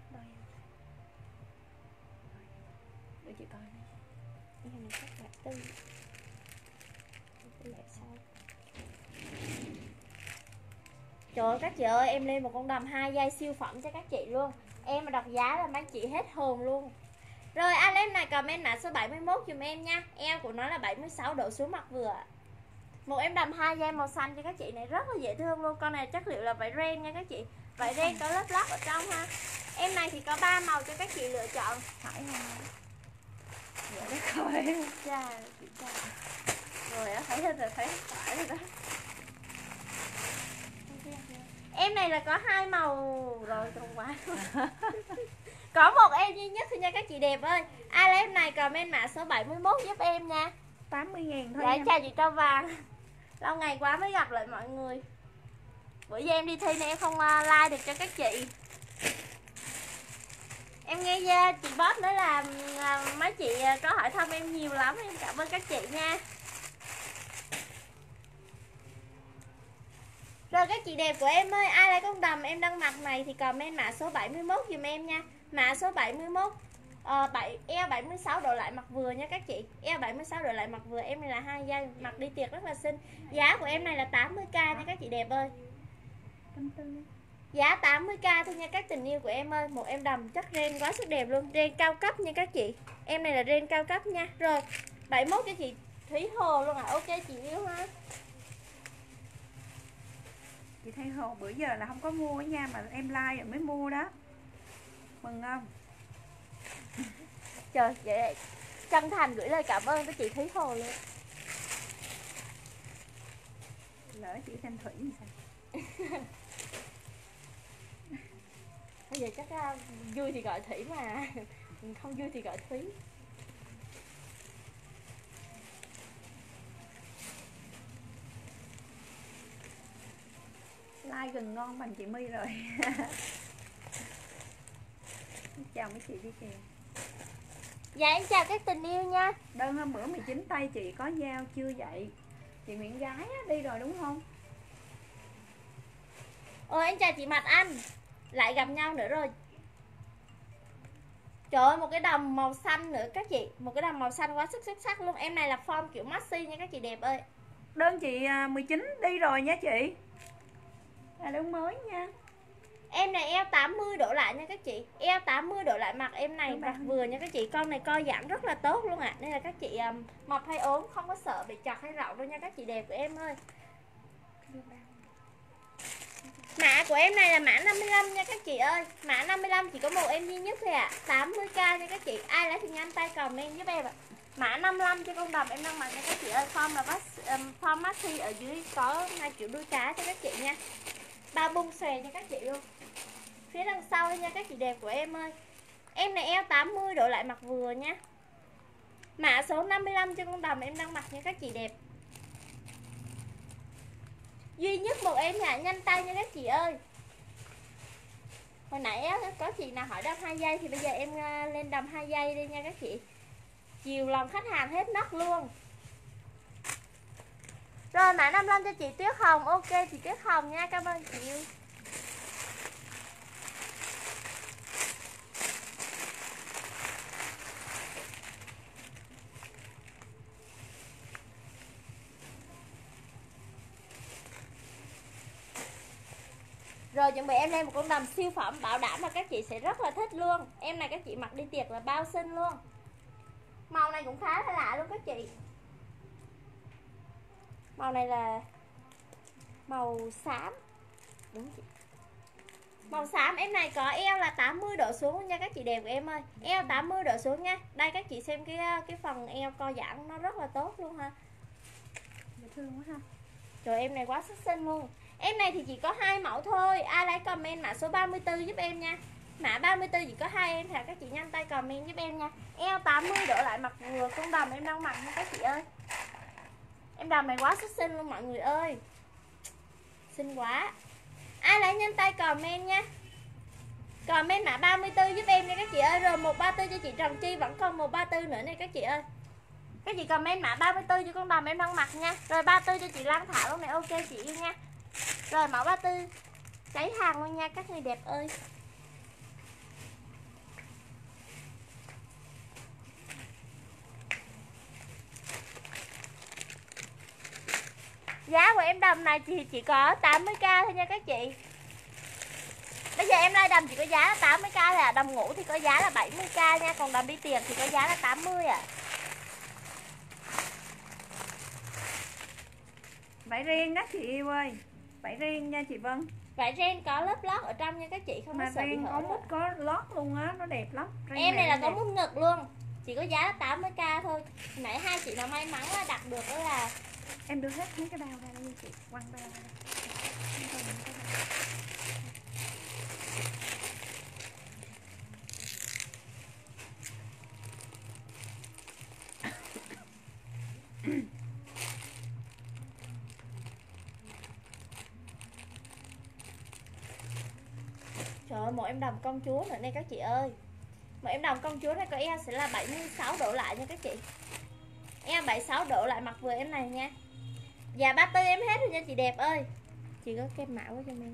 Để chị coi. em này chắc là tư. Trời ơi các chị ơi, em lên một con đầm 2 giây siêu phẩm cho các chị luôn. Em mà đọc giá là mấy chị hết hồn luôn. Rồi anh em này comment mã số 71 giùm em nha. Eo của nó là 76 độ xuống mặt vừa. Một em đầm 2 giây màu xanh cho các chị này rất là dễ thương luôn. Con này chất liệu là vải ren nha các chị. Vải ren có lớp lót ở trong ha. Em này thì có 3 màu cho các chị lựa chọn. Phải không? Dạ đấy coi. Chà, chị chà. Rồi á, thấy rồi, thấy phải rồi đó. Em này là có 2 màu rồi còn quá. Có một em duy nhất thôi nha các chị đẹp ơi. Ai lấy em này comment mã số 71 giúp em nha. 80.000 thôi. Dạ Em. chào chị Trâu Vàng. Lâu ngày quá mới gặp lại mọi người. Bữa giờ em đi thi nên em không like được cho các chị. Em nghe chị boss nói là mấy chị có hỏi thăm em nhiều lắm. Em cảm ơn các chị nha. Rồi các chị đẹp của em ơi, ai lấy con đầm em đang mặc này thì comment mã số 71 giùm em nha. Mã số 71 eo 76 độ lại mặc vừa nha các chị. Eo 76 độ lại mặc vừa, em này là 2 giây, mặc đi tiệc rất là xinh. Giá của em này là 80k nha các chị đẹp ơi. Giá 80k thôi nha các tình yêu của em ơi. Một em đầm chất ren quá sức đẹp luôn. Ren cao cấp nha các chị. Em này là ren cao cấp nha. Rồi 71 cho chị Thúy Hồ luôn à. Ok chị yêu ha. Chị thấy Hồ bữa giờ là không có mua nha, mà em like rồi mới mua đó. Mừng không? Trời, vậy chân thành gửi lời cảm ơn với chị Thúy Hồ luôn. Lỡ chị tên Thủy thì sao? Bây giờ chắc vui thì gọi Thủy mà không vui thì gọi Thúy. Like gần ngon bằng chị My rồi. Chào mấy chị đi kìa. Dạ em chào các tình yêu nha. Đơn hôm bữa 19 tay chị có giao chưa vậy? Chị Nguyễn Gái á, đi rồi đúng không? Em chào chị Mặt Anh. Lại gặp nhau nữa rồi. Trời ơi, một cái đầm màu xanh nữa các chị. Một cái đầm màu xanh quá sức xuất sắc luôn. Em này là form kiểu maxi nha các chị đẹp ơi. Đơn chị 19 đi rồi nha chị. Là đơn mới nha. Em này eo 80 độ lại nha các chị. Eo 80 độ lại mặc em này mặc vừa nha các chị. Con này co giãn rất là tốt luôn ạ. Nên là các chị mập hay ốm không có sợ bị chặt hay rộng đâu nha các chị đẹp của em ơi. Mã của em này là mã 55 nha các chị ơi. Mã 55 chỉ có một em duy nhất thôi ạ. 80k nha các chị. Ai lấy thì nhanh tay comment giúp em ạ. Mã 55 cho con đầm em đang mặc nha các chị ơi. Form maxi ở dưới có hai kiểu đuôi cá cho các chị nha. Ba bung xòe cho các chị luôn. Phía đằng sau đây nha các chị đẹp của em ơi. Em này eo 80 độ lại mặc vừa nha. Mã số 55 cho con đầm em đang mặc nha các chị đẹp. Duy nhất một em nha, nhanh tay nha các chị ơi. Hồi nãy có chị nào hỏi đầm 2 giây thì bây giờ em lên đầm 2 giây đi nha các chị. Chiều lòng khách hàng hết nấc luôn. Rồi mã 55 cho chị Tuyết Hồng. Ok chị Tuyết Hồng nha, cảm ơn chị yêu. Rồi chuẩn bị em lên một con đầm siêu phẩm, bảo đảm là các chị sẽ rất là thích luôn. Em này các chị mặc đi tiệc là bao xinh luôn. Màu này cũng khá là lạ luôn các chị. Màu này là màu xám. Đúng chị. Màu xám em này có eo là 80 độ xuống nha các chị đẹp của em ơi. Eo 80 độ xuống nha. Đây các chị xem cái phần eo co giãn nó rất là tốt luôn ha. Dễ thương quá ha. Trời em này quá xuất xinh luôn. Em này thì chỉ có 2 mẫu thôi. Ai lấy comment mã số 34 giúp em nha. Mã 34 chỉ có 2 em thì các chị nhanh tay comment giúp em nha. Eo 80 độ lại mặc vừa con đầm em đang mặc nha các chị ơi. Em đầm này quá xuất xinh luôn mọi người ơi. Xinh quá. Ai lấy nhanh tay comment nha. Comment mã 34 giúp em nha các chị ơi. Rồi 134 cho chị Trần Chi, vẫn còn 134 nữa nè các chị ơi. Các chị comment mã 34 cho con đầm em đang mặc nha. Rồi 34 cho chị Lan Thảo lúc này, ok chị yêu nha. Rồi mẫu 34 cháy hàng luôn nha các người đẹp ơi. Giá của em đầm này thì chỉ có 80k thôi nha các chị. Bây giờ em lai đầm chỉ có giá là 80k thôi à. Đầm ngủ thì có giá là 70k nha. Còn đầm đi tiệc thì có giá là 80 à. Vải ren đó chị yêu ơi. Vải ren nha chị Vân. Vải ren có lớp lót ở trong nha các chị, không mà có sợ bị ren hở. có mút có lót luôn á, nó đẹp lắm. Ren em này là có đẹp. mút ngực luôn. Chỉ có giá là 80k thôi. Nãy hai chị nào may mắn là đặt được đó là em đưa hết mấy cái bao ra đây chị, quăng bao ra. trời ơi, một em đầm công chúa nữa đây các chị ơi. Một em đầm công chúa này có eo sẽ là 76 độ lại nha các chị. Eo 76 độ lại mặc vừa em này nha. Dạ 34 em hết rồi nha chị đẹp ơi. Chị có kem mã quá cho em.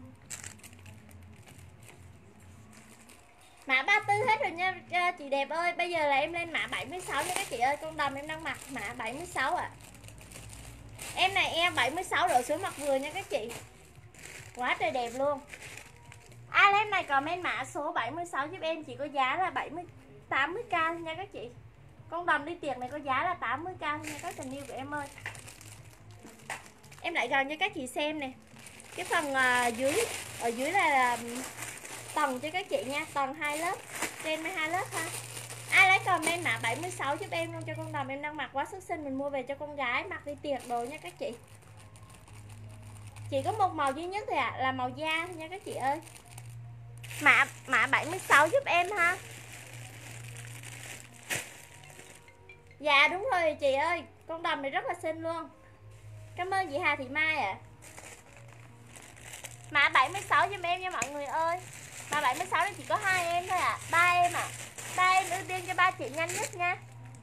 Mã 34 hết rồi nha chị đẹp ơi. Bây giờ là em lên mã 76 nha các chị ơi. Con đầm em đang mặc mã 76 ạ. Em này eo 76 độ xuống mặc vừa nha các chị. Quá trời đẹp luôn. Ai em này comment mã số 76 giúp em, chỉ có giá là 80k nha các chị. Con đầm đi tiệc này có giá là 80k nha các tình yêu của em ơi. Em lại gần cho các chị xem nè. Cái phần dưới, ở dưới là tầng cho các chị nha, tầng 2 lớp, trên 12 lớp ha. Ai lấy comment mã 76 giúp em luôn cho con đầm em đang mặc, quá xuất xinh, mình mua về cho con gái mặc đi tiệc đồ nha các chị. Chỉ có một màu duy nhất thôi ạ, là màu da thôi nha các chị ơi. Mã 76 giúp em ha. Dạ đúng rồi chị ơi, con đầm này rất là xinh luôn. Cảm ơn chị Hà Thị Mai ạ. Mã 76 giúp em nha mọi người ơi. Mã 76 này chỉ có 2 em thôi ạ, 3 em ạ. 3 em ưu tiên cho 3 chị nhanh nhất nha.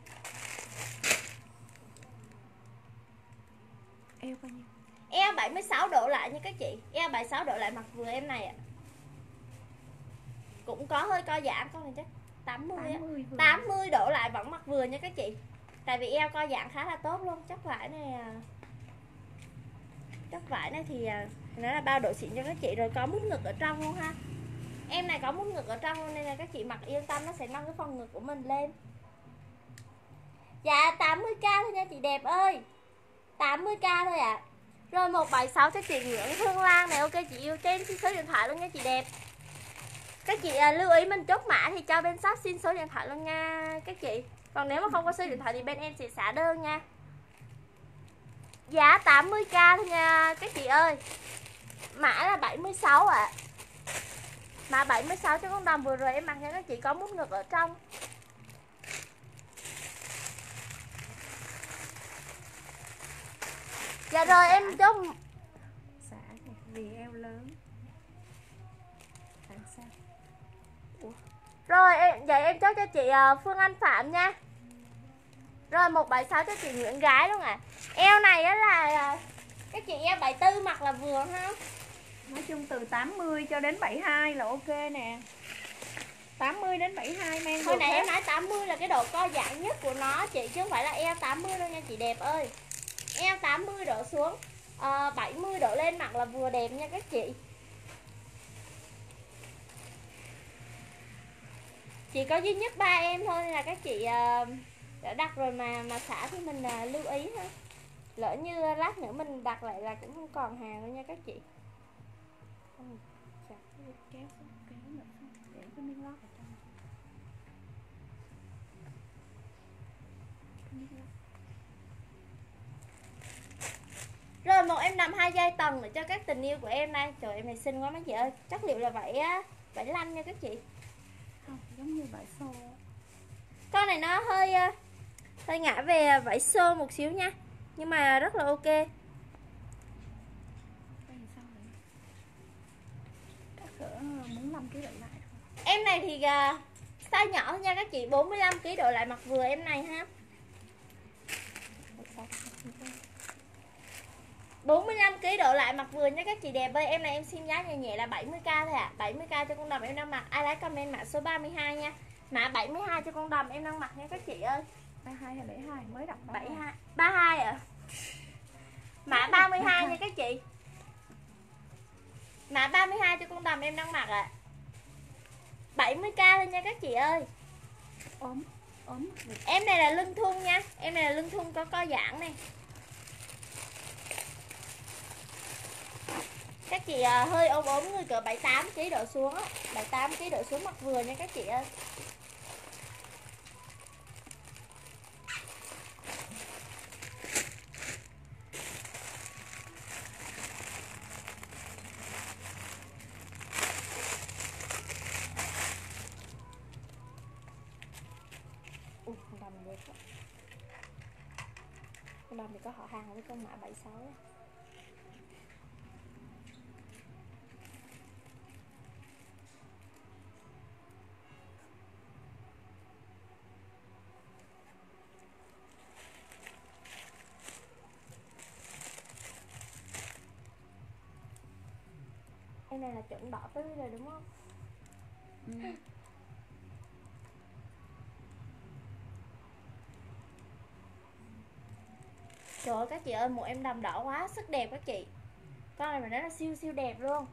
Eo bao nhiêu? Eo 76 độ lại nha các chị. Eo 76 độ lại mặc vừa em này ạ. Cũng có hơi co giãn con này chắc 80 á. 80 độ lại vẫn mặc vừa nha các chị. Tại vì eo co giãn khá là tốt luôn. Chắc vải này thì nó là bao độ xịn cho các chị. Rồi có mút ngực ở trong luôn ha. Em này có mút ngực ở trong luôn nên là các chị mặc yên tâm, nó sẽ nâng cái phần ngực của mình lên. Dạ 80k thôi nha chị đẹp ơi. 80k thôi ạ. Rồi 176 cho chị Nguyễn Hương Lan này, ok chị yêu, cho em xin số điện thoại luôn nha chị đẹp. Các chị lưu ý mình chốt mã thì cho bên shop xin số điện thoại luôn nha các chị. Còn nếu mà không có số điện thoại thì bên em sẽ xả đơn nha. Giá 80k thôi nha các chị ơi. Mã là 76 ạ. Mã 76 cho con đầm vừa rồi em mặc nha các chị, có mút ngực ở trong. Dạ rồi em chốt. Xả vì eo lớn. Tại sao? Rồi vậy em chốt cho chị Phương Anh Phạm nha. Rồi 176 cho chị Nguyễn Gái luôn ạ. Eo này á là các chị eo 74 mặc là vừa ha. Nói chung từ 80 cho đến 72 là ok nè. 80 đến 72 mang Hồi được nãy hết. em nói 80 là cái độ co giãn nhất của nó chị, chứ không phải là eo 80 đâu nha chị đẹp ơi. Eo 80 độ xuống 70 độ lên mặc là vừa đẹp nha các chị. Chỉ có duy nhất 3 em thôi nên là các chị đã đặt rồi mà xả thì mình lưu ý ha. Lỡ như lát nữa mình đặt lại là cũng không còn hàng đâu nha các chị. Kéo nữa để cái miếng lót ở trong. Rồi một em nằm 2 dây tầng để cho các tình yêu của em đây. Trời em này xinh quá mấy chị ơi. Chất liệu là vải lanh nha các chị. Không, giống như vải xô. Con này nó hơi ngã về vải xô một xíu nha, nhưng mà rất là ok. Đây sao vậy? Các cỡ 45 kg lại thôi. Em này thì size nhỏ thôi nha các chị, 45 kg độ lại mặc vừa em này ha. 45 kg độ lại mặc vừa nha các chị đẹp ơi. Em này em xin giá nhẹ nhẹ là 70k thôi ạ. 70k cho con đầm em đang mặc. Ai lấy comment mã số 32 nha. Mã 72 cho con đầm em đang mặc nha các chị ơi. 32 hay 72 mới đọc 72 32 ạ. Mã 32 nha các chị. Mã 32 cho con đầm em đang mặc ạ. 70k thôi nha các chị ơi. ốm Em này là lưng thun nha. Em này là lưng thun có co giãn này. Các chị hơi ốm người cỡ 78 kg độ xuống á, 78 kg độ xuống mặc vừa nha các chị ơi. Con đầm đẹp quá. Con đầm thì có họ hàng với con mã 76 á. Em này là chuẩn đỏ tươi rồi đúng không? Trời ơi các chị ơi, một em đầm đỏ quá sức đẹp các chị. Con này mình nói là siêu siêu đẹp luôn.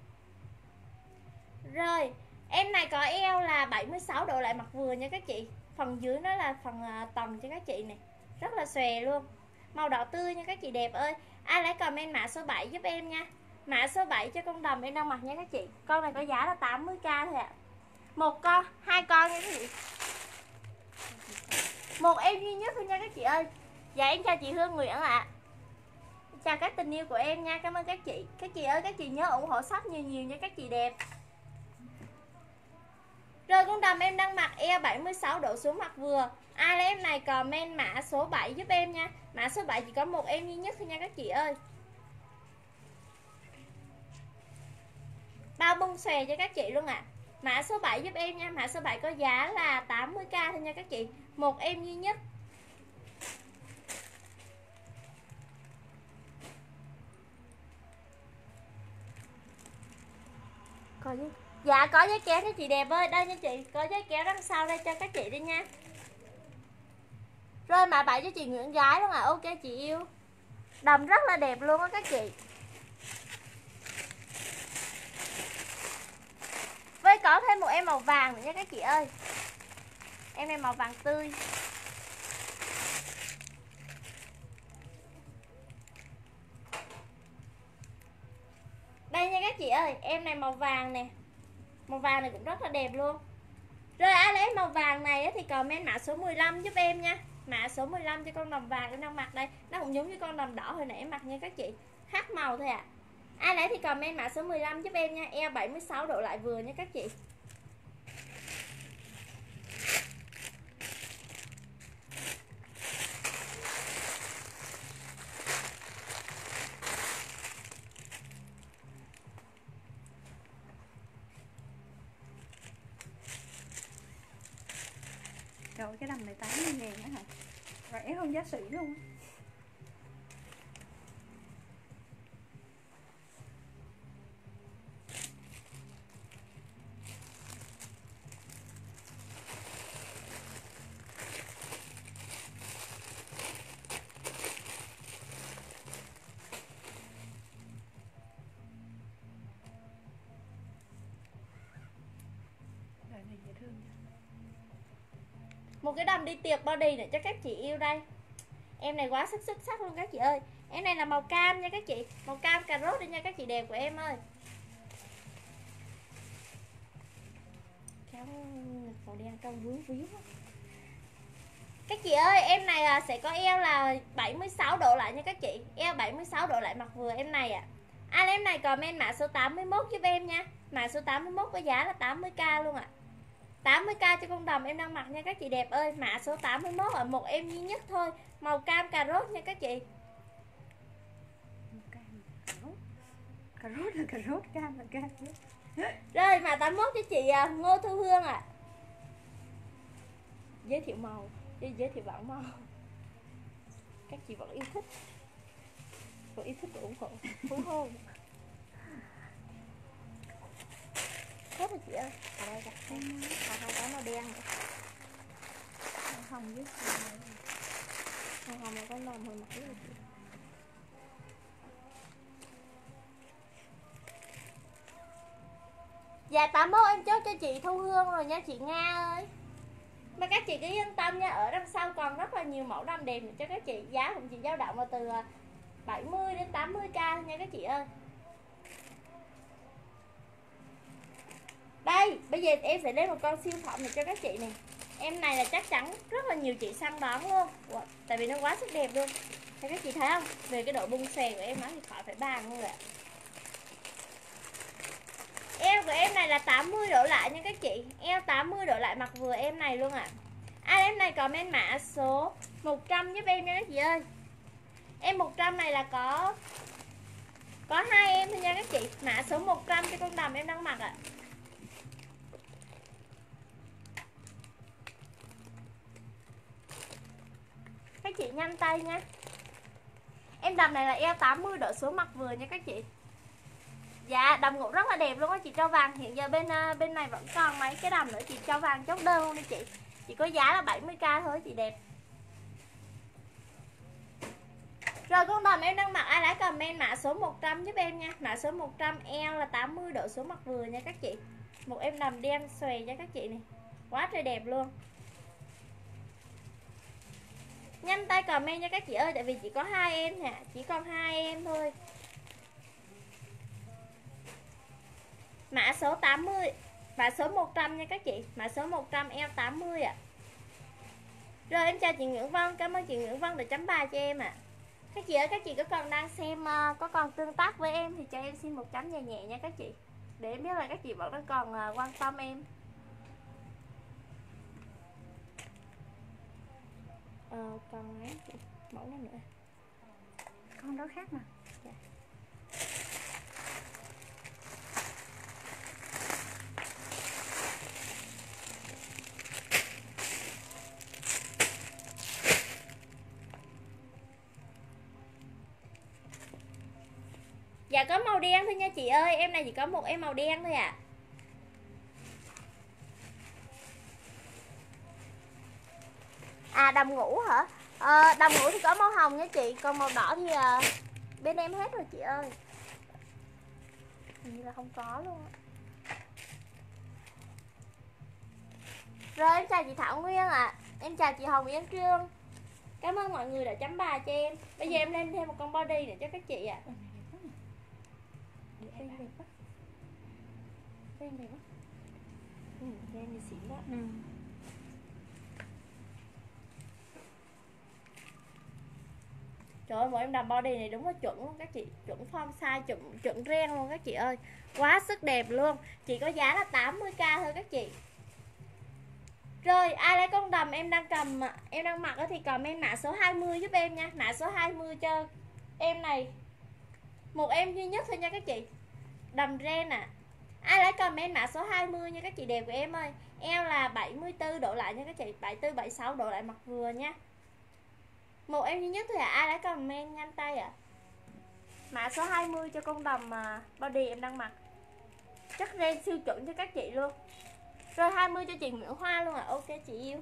Rồi em này có eo là 76 độ lại mặc vừa nha các chị. Phần dưới nó là phần tầng cho các chị này. Rất là xòe luôn. Màu đỏ tươi nha các chị đẹp ơi. Ai lấy comment mã số 7 giúp em nha. Mã số 7 cho con đầm em đang mặc nha các chị. Con này có giá là 80k thôi ạ. Một con, hai con nha các chị. Một em duy nhất thôi nha các chị ơi. Dạ em chào chị Hương Nguyễn ạ. Chào các tình yêu của em nha. Cảm ơn các chị. Các chị ơi, các chị nhớ ủng hộ shop nhiều nhiều nha các chị đẹp. Rồi con đầm em đang mặc eo 76 độ xuống mặc vừa. Ai lấy em này comment mã số 7 giúp em nha. Mã số 7 chỉ có một em duy nhất thôi nha các chị ơi. Bao bông xòe cho các chị luôn ạ. Mã số 7 giúp em nha. Mã số 7 có giá là 80k thôi nha các chị. Một em duy nhất. Có gì? Dạ có giấy kéo cho chị đẹp ơi. Đây nha chị, có giấy kéo đằng sau đây cho các chị đi nha. Rồi mã 7 cho chị Nguyễn Gái luôn ạ. Ok chị yêu. Đầm rất là đẹp luôn á các chị. Với có thêm một em màu vàng nữa nha các chị ơi. Em này màu vàng tươi. Đây nha các chị ơi, em này màu vàng nè. Màu vàng này cũng rất là đẹp luôn. Rồi ai lấy màu vàng này thì comment mã số 15 giúp em nha. Mã số 15 cho con đầm vàng em đang mặc đây. Nó cũng giống như con đầm đỏ hồi nãy em mặc nha các chị. Khác màu thôi ạ. Ai lấy thì comment mã số 15 giúp em nha. Eo 76 độ lại vừa nha các chị. Rồi cái đầm này 80.000 đó hả? Rẻ hơn giá sỉ luôn. Đời này dễ thương. Một cái đầm đi tiệc body này cho các chị yêu đây. Em này quá xuất sắc luôn các chị ơi. Em này là màu cam nha các chị. Màu cam cà rốt đi nha các chị đẹp của em ơi. Kéo màu đen cong vướng víu. Các chị ơi, em này sẽ có eo là 76 độ lại nha các chị. Eo 76 độ lại mặc vừa em này ạ. Ai em này comment mã số 81 giúp em nha. Mã số 81 có giá là 80k luôn ạ. 80k cho con đầm em đang mặc nha các chị đẹp ơi. Mã số 81 ở một em duy nhất thôi. Màu cam cà rốt nha các chị. Cà rốt là cà rốt, cam là cam. Rồi mã 81 cho chị Ngô Thu Hương ạ. Giới thiệu màu, giới thiệu bản màu. Các chị vẫn yêu thích. Vẫn yêu thích và ủng hộ. Phú hôn. Hết rồi chị ơi. Ở đây gặp em. Còn hai cái màu đen nữa. Màu hồng với màu hồng là con đồng hồi mặc với chị. Dạ 81 em chốt cho chị Thu Hương rồi nha chị Nga ơi. Mà các chị cứ yên tâm nha, ở đằng sau còn rất là nhiều mẫu đầm đẹp cho các chị. Giá cũng chỉ dao động vào từ 70 đến 80k nha các chị ơi. Đây, bây giờ em sẽ lên một con siêu phẩm này cho các chị này. Em này là chắc chắn rất là nhiều chị săn đón luôn. Wow, tại vì nó quá sắc đẹp luôn. Thế các chị thấy không? Về cái độ bung xòe của em nói thì khỏi phải bàn luôn rồi ạ. Eo của em này là 80 độ lại nha các chị. Eo 80 độ lại mặc vừa em này luôn ạ. Ai em này comment mã số 100 giúp em nha các chị ơi. Em 100 này là có 2 em thôi nha các chị. Mã số 100 cho con đầm em đang mặc ạ. Các chị nhanh tay nha. Em đầm này là eo 80 độ xuống mặt vừa nha các chị. Dạ đầm ngủ rất là đẹp luôn á chị cho vàng. Hiện giờ bên này vẫn còn mấy cái đầm nữa chị cho vàng chốt đơn luôn đi chị. Chỉ có giá là 70k thôi chị đẹp. Rồi con đầm em đang mặc ai lấy comment mã số 100 giúp em nha. Mã số 100 eo là 80 độ xuống mặt vừa nha các chị. Một em đầm đen xòe cho các chị này. Quá trời đẹp luôn. Nhanh tay comment nha các chị ơi, tại vì chỉ có 2 em nha, chỉ còn 2 em thôi. Mã số 80, mã số 100 nha các chị. Mã số 100 eo 80 ạ. Rồi em chào chị Nguyễn Vân, cảm ơn chị Nguyễn Vân đã chấm bài cho em ạ. Các chị ơi, các chị có còn đang xem, có còn tương tác với em thì cho em xin một chấm nhẹ nhẹ nha các chị. Để em biết là các chị vẫn đang còn quan tâm em. Còn ấy chị, mẫu này nữa. con đó khác mà. Dạ. Dạ có màu đen thôi nha chị ơi. Em này chỉ có một em màu đen thôi ạ. Đầm ngủ hả? Đầm ngủ thì có màu hồng nha chị. Còn màu đỏ thì bên em hết rồi chị ơi. Hình như là không có luôn á. Rồi em chào chị Thảo Nguyên ạ. Em chào chị Hồng Yến Trương. Cảm ơn mọi người đã chấm bài cho em. Bây giờ em lên thêm một con body để cho các chị ạ. Đẹp quá. Đẹp quá. Ừ. Ren thì xịn đó. Trời ơi, một em đầm body này đúng là chuẩn luôn các chị. Chuẩn form size, chuẩn ren luôn các chị ơi. Quá sức đẹp luôn. Chỉ có giá là 80k thôi các chị. Rồi, ai lấy con đầm em đang mặc thì comment mã số 20 giúp em nha. Mã số 20 cho em này. Một em duy nhất thôi nha các chị. Đầm ren à. Ai lấy comment mã số 20 nha các chị đẹp của em ơi. Eo là 74 độ lại nha các chị. 74 76 độ lại mặc vừa nha. Một em duy nhất thôi à. Ai lấy comment nhanh tay à. Mã số 20 cho con đầm body em đang mặc. Chất ren siêu chuẩn cho các chị luôn. Rồi 20 cho chị Nguyễn Hoa luôn à. Ok chị yêu.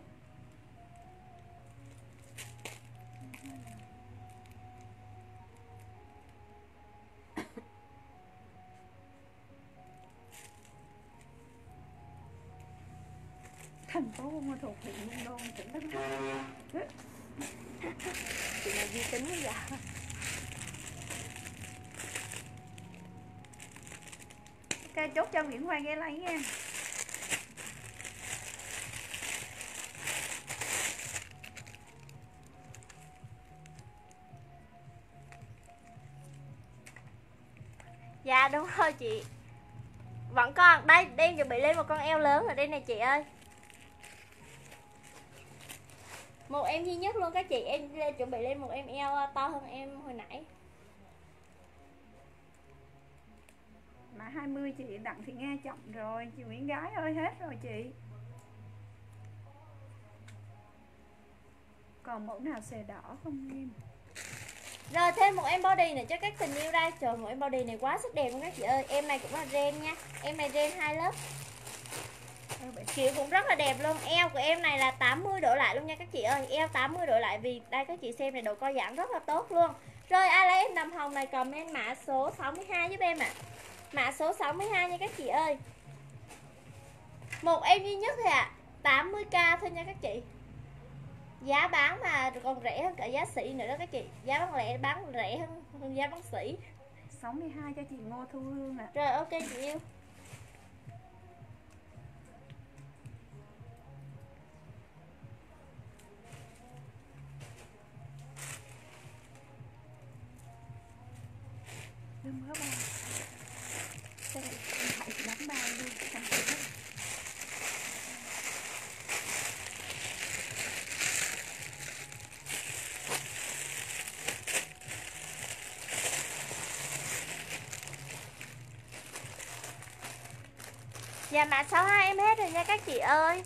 Thành phố Buôn Ma Thuột, huyện Buôn Đôn, tỉnh Đắk Lắk. Chị này uy tín quá dạ. Ok, chốt cho Nguyễn Hoa ghé lấy nha. Dạ đúng rồi chị. Vẫn còn, đây đang chuẩn bị lên một con eo lớn ở đây này chị ơi. Một em duy nhất luôn các chị. Em chuẩn bị lên một em eo to hơn em hồi nãy. Mã 20 chị Đặng Thị Nga chọn rồi. Chị Nguyễn Gái ơi, hết rồi chị. Còn mẫu nào xề đỏ không em? Rồi thêm một em body nữa cho các tình yêu đây. Trời, một em body này quá sức đẹp luôn các chị ơi. Em này cũng là ren nha. Em này ren 2 lớp. Kiểu cũng rất là đẹp luôn. Eo của em này là 80 độ lại luôn nha các chị ơi. Eo 80 độ lại vì đây các chị xem này, độ co giãn rất là tốt luôn. Rồi ai lấy em đầm hồng này comment mã số 62 giúp em ạ. Mã số 62 nha các chị ơi. Một em duy nhất thôi ạ. 80k thôi nha các chị. Giá bán mà còn rẻ hơn cả giá sỉ nữa đó các chị. Giá bán lẻ bán rẻ hơn giá bán sỉ. 62 cho chị Ngô Thu Hương ạ. Rồi ok chị yêu. Đừng có bao. Sao vậy? Em phải đóng bao luôn. Không phải hết. Dạ mã 62 em hết rồi nha các chị ơi.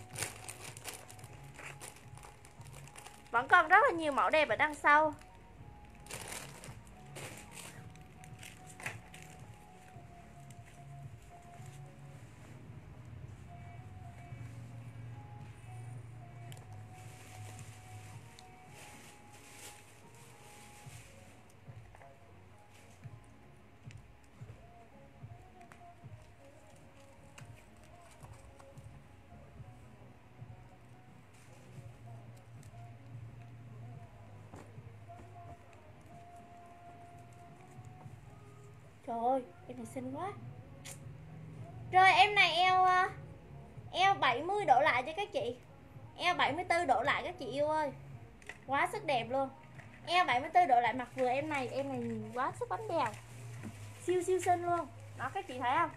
Vẫn còn rất là nhiều mẫu đẹp ở đằng sau. Trời ơi, em này xinh quá. Rồi em này eo 70 độ lại cho các chị. Eo 74 độ lại các chị yêu ơi. Quá sức đẹp luôn. Eo 74 độ lại mặc vừa em này nhìn quá sức bánh bèo. Siêu siêu xinh luôn. Đó các chị thấy không?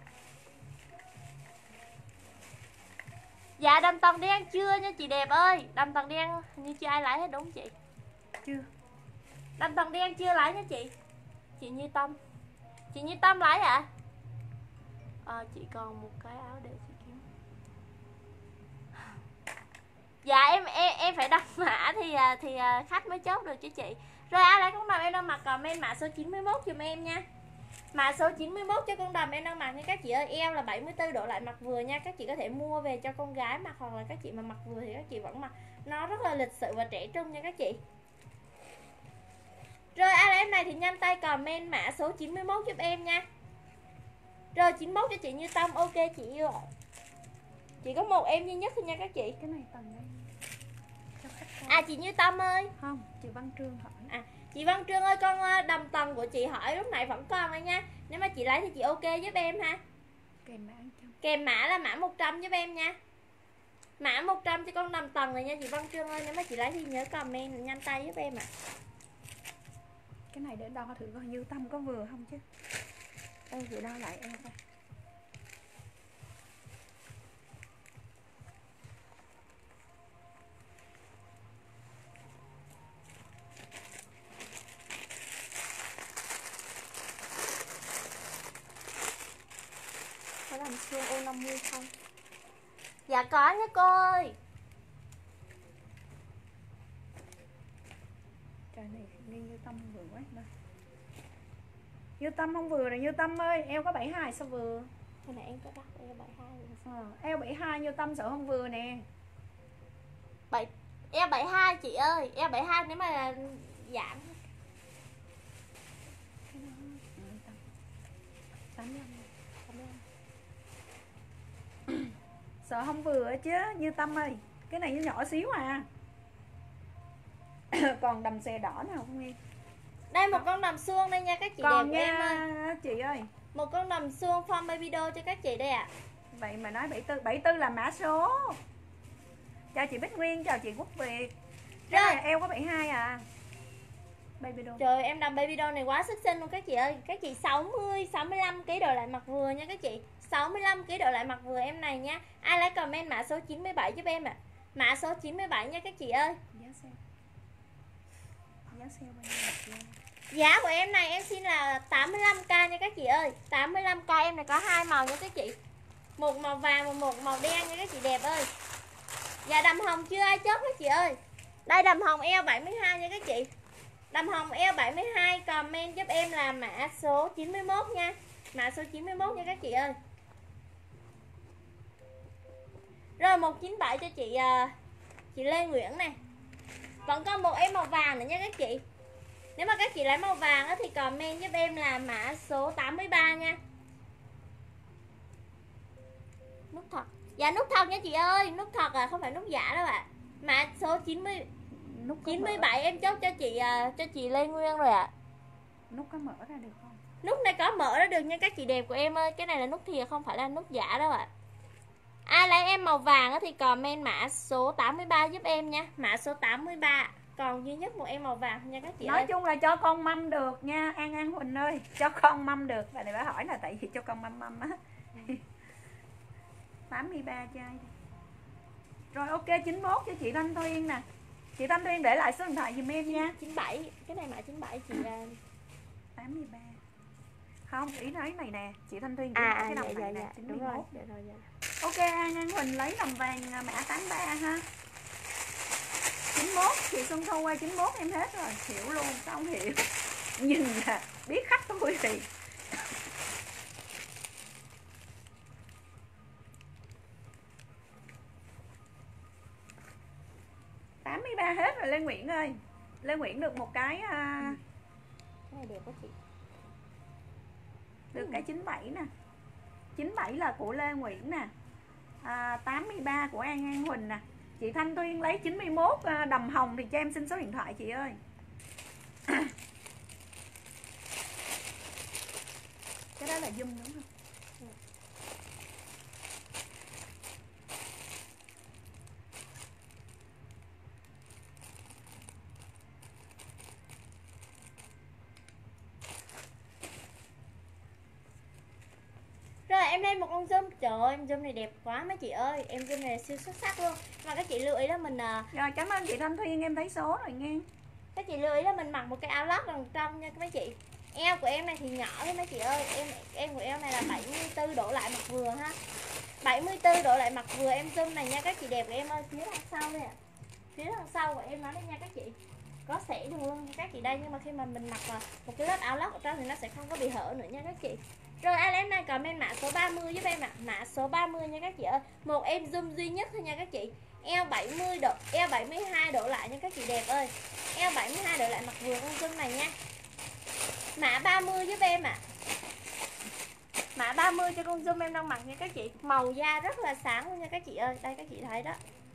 Dạ đầm tầng đi ăn chưa nha chị đẹp ơi. Đầm tầng đi ăn như chưa ai lấy hết đúng không chị? Chưa. Đầm tầng đi ăn chưa lấy nha chị. Chị Như Tâm. Chị Như Tâm lấy ạ? Chị còn một cái áo để chị kiếm. Dạ em phải đặt mã thì khách mới chốt được chứ chị. Rồi ai lấy con đầm em đang mặc comment mã số 91 giùm em nha. Mã số 91 cho con đầm em đang mặc nha các chị ơi. Eo là 74 độ lại mặc vừa nha. Các chị có thể mua về cho con gái mặc, hoặc là các chị mà mặc vừa thì các chị vẫn mặc. Nó rất là lịch sự và trẻ trung nha các chị. Rồi ai lấy em này thì nhanh tay comment mã số 91 giúp em nha. Rồi 91 cho chị Như Tâm. Ok chị yêu ạ. Chỉ có một em duy nhất thôi nha các chị. Cái này tầng đây. Chị Như Tâm ơi. Không, chị Văn Trương hỏi. Chị Văn Trương ơi, con đầm tầng của chị hỏi lúc nãy vẫn còn đây nha. Nếu mà chị lấy thì chị ok giúp em ha. Kèm mã Kèm mã là mã 100 giúp em nha. Mã 100 cho con 5 tầng rồi nha chị Văn Trương ơi. Nếu mà chị lấy thì nhớ comment nhanh tay giúp em ạ. Cái này để đo thử coi Như Tâm có vừa không chứ. Đây chị đo lại em coi. Có làm xương O50 không? Dạ có nha cô ơi. Trời này nghe Như Tâm vừa quá đây. Như Tâm không vừa rồi Như Tâm ơi, eo có 72 sao vừa? Hồi nãy em có đọc eo 72. Eo 72 Như Tâm sợ không vừa nè. Eo 72 chị ơi, eo 72 nếu mà là giảm. 85. Sợ không vừa chứ Như Tâm ơi. Cái này nó nhỏ xíu à. Còn đầm xè đỏ nào không em? Đây một con đầm xương đây nha các chị. Còn đẹp nha em ơi. chị ơi. Một con đầm xương form baby doll cho các chị đây ạ. Vậy mà nói 74 là mã số. Chào chị Bích Nguyên, chào chị Quốc Việt. Cái này eo có 72 à. Baby doll. Trời em đầm baby doll này quá sức xinh luôn các chị ơi. Các chị 60, 65 kg độ lại mặt vừa nha các chị. 65 kg độ lại mặt vừa em này nha. Ai lấy comment mã số 97 giúp em ạ. Mã số 97 nha các chị ơi. Giá sale. Giá sale bao nhiêu? Giá của em này em xin là 85k nha các chị ơi. 85k em này có hai màu nha các chị. Một màu vàng và một màu đen nha các chị đẹp ơi. Dạ đầm hồng chưa ai chốt các chị ơi. Đây đầm hồng eo 72 nha các chị. Đầm hồng eo 72 comment giúp em là mã số 91 nha. Mã số 91 nha các chị ơi. Rồi 197 cho chị Lê Nguyễn này. Vẫn còn một em màu vàng nữa nha các chị. Nếu mà các chị lấy màu vàng thì comment giúp em là mã số 83 nha. Nút thật. Dạ nút thật nha chị ơi. Nút thật à, không phải nút giả đâu ạ. Mã số 97 em chốt cho chị Lê Nguyên rồi ạ. Nút có mở ra được không? Nút này có mở ra được nha các chị đẹp của em ơi. Cái này là nút thiệt không phải là nút giả đâu ạ. Ai lấy em màu vàng thì comment mã số 83 giúp em nha. Mã số 83. Còn duy nhất một em màu vàng nha các chị Nói ơi. chung là cho con mâm được nha An Huỳnh ơi. Cho con mâm được. Bà này bà hỏi là tại vì cho con mâm á. 83 chai. Rồi ok 91 cho chị Thanh Thuyên nè. Chị Thanh Thuyên để lại số điện thoại giùm em nha. 97. Cái này mã 97 chị là 83. Không, ý nói này nè, chị Thanh Thuyên cái đồng này nè, 91. Đúng rồi. Dạ rồi. Ok, An Huỳnh lấy đồng vàng mã 83 ha. 91, chị Xuân Thu qua 91 em hết rồi, hiểu luôn, sao không hiểu. Nhìn là biết khách tôi thì. ba hết rồi Lê Nguyễn ơi. Lê Nguyễn được một cái Cái này đẹp quá chị. được cái 97 nè. 97 là của Lê Nguyễn nè. 83 của An Huỳnh nè. Chị Thanh Tuyên lấy 91 đầm hồng thì cho em xin số điện thoại chị ơi. Cái đó là zoom đúng không? Rồi em lên một con zoom. Trời ơi em zoom này đẹp quá mấy chị ơi. Em zoom này siêu xuất sắc luôn. Mà các chị lưu ý là mình Rồi cảm ơn chị Thanh Thuyên, em thấy số rồi nghe. Các chị lưu ý là mình mặc một cái áo lót đằng trong nha các mấy chị. Eo của em này thì nhỏ thôi mấy chị ơi. Em của em này là 74 độ lại mặt vừa ha. 74 độ lại mặt vừa em zoom này nha các chị đẹp của em ơi. Phía đằng sau đây ạ. Phía đằng sau của em nói đây nha các chị. Có xẻ đường lưng cho các chị đây, nhưng mà khi mà mình mặc một cái lớp áo lót ở trong thì nó sẽ không có bị hở nữa nha các chị. Rồi ai em này comment mã số 30 giúp em ạ. Mã số 30 nha các chị ơi. Một em zoom duy nhất thôi nha các chị. Eo 70 độ, eo 72 độ lại nha các chị đẹp ơi. Eo 72 độ lại mặt vừa con zoom này nha. Mã 30 giúp em ạ. Mã 30 cho con zoom em đang mặc nha các chị. Màu da rất là sáng luôn nha các chị ơi. Đây các chị thấy đó.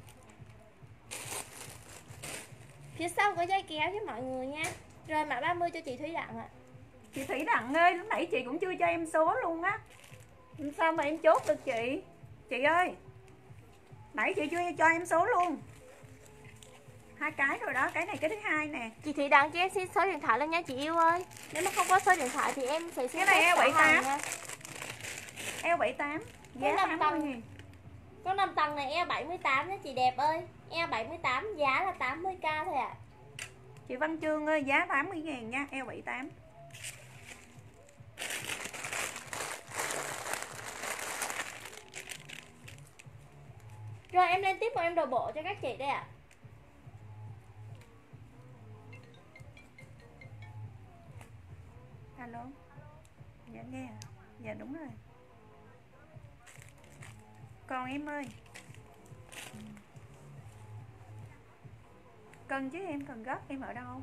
Phía sau có dây kéo với mọi người nha. Rồi mã 30 cho chị Thúy Đặng ạ. Chị Thủy Đặng ơi, lúc nãy chị cũng chưa cho em số luôn á. Sao mà em chốt được chị? Chị ơi. Nãy chị chưa cho em số luôn. 2 cái rồi đó, cái này cái thứ hai nè. Chị Thủy Đặng cho em xin số điện thoại lên nha chị yêu ơi. Nếu mà không có số điện thoại thì em sẽ xin cái này phép trả hàng Eo78. nha. Eo78 giá Cái 5 80 tầng. nghìn. Có 5 tầng này Eo78 nha chị đẹp ơi. Eo78 giá là 80k thôi ạ. Chị Văn Trương ơi, giá 80 ngàn nha, Eo78. Rồi em lên tiếp một em đồ bộ cho các chị đây ạ. Alo. Dạ nghe. Dạ đúng rồi. Còn em ơi. Cần chứ em, cần gấp, em ở đâu?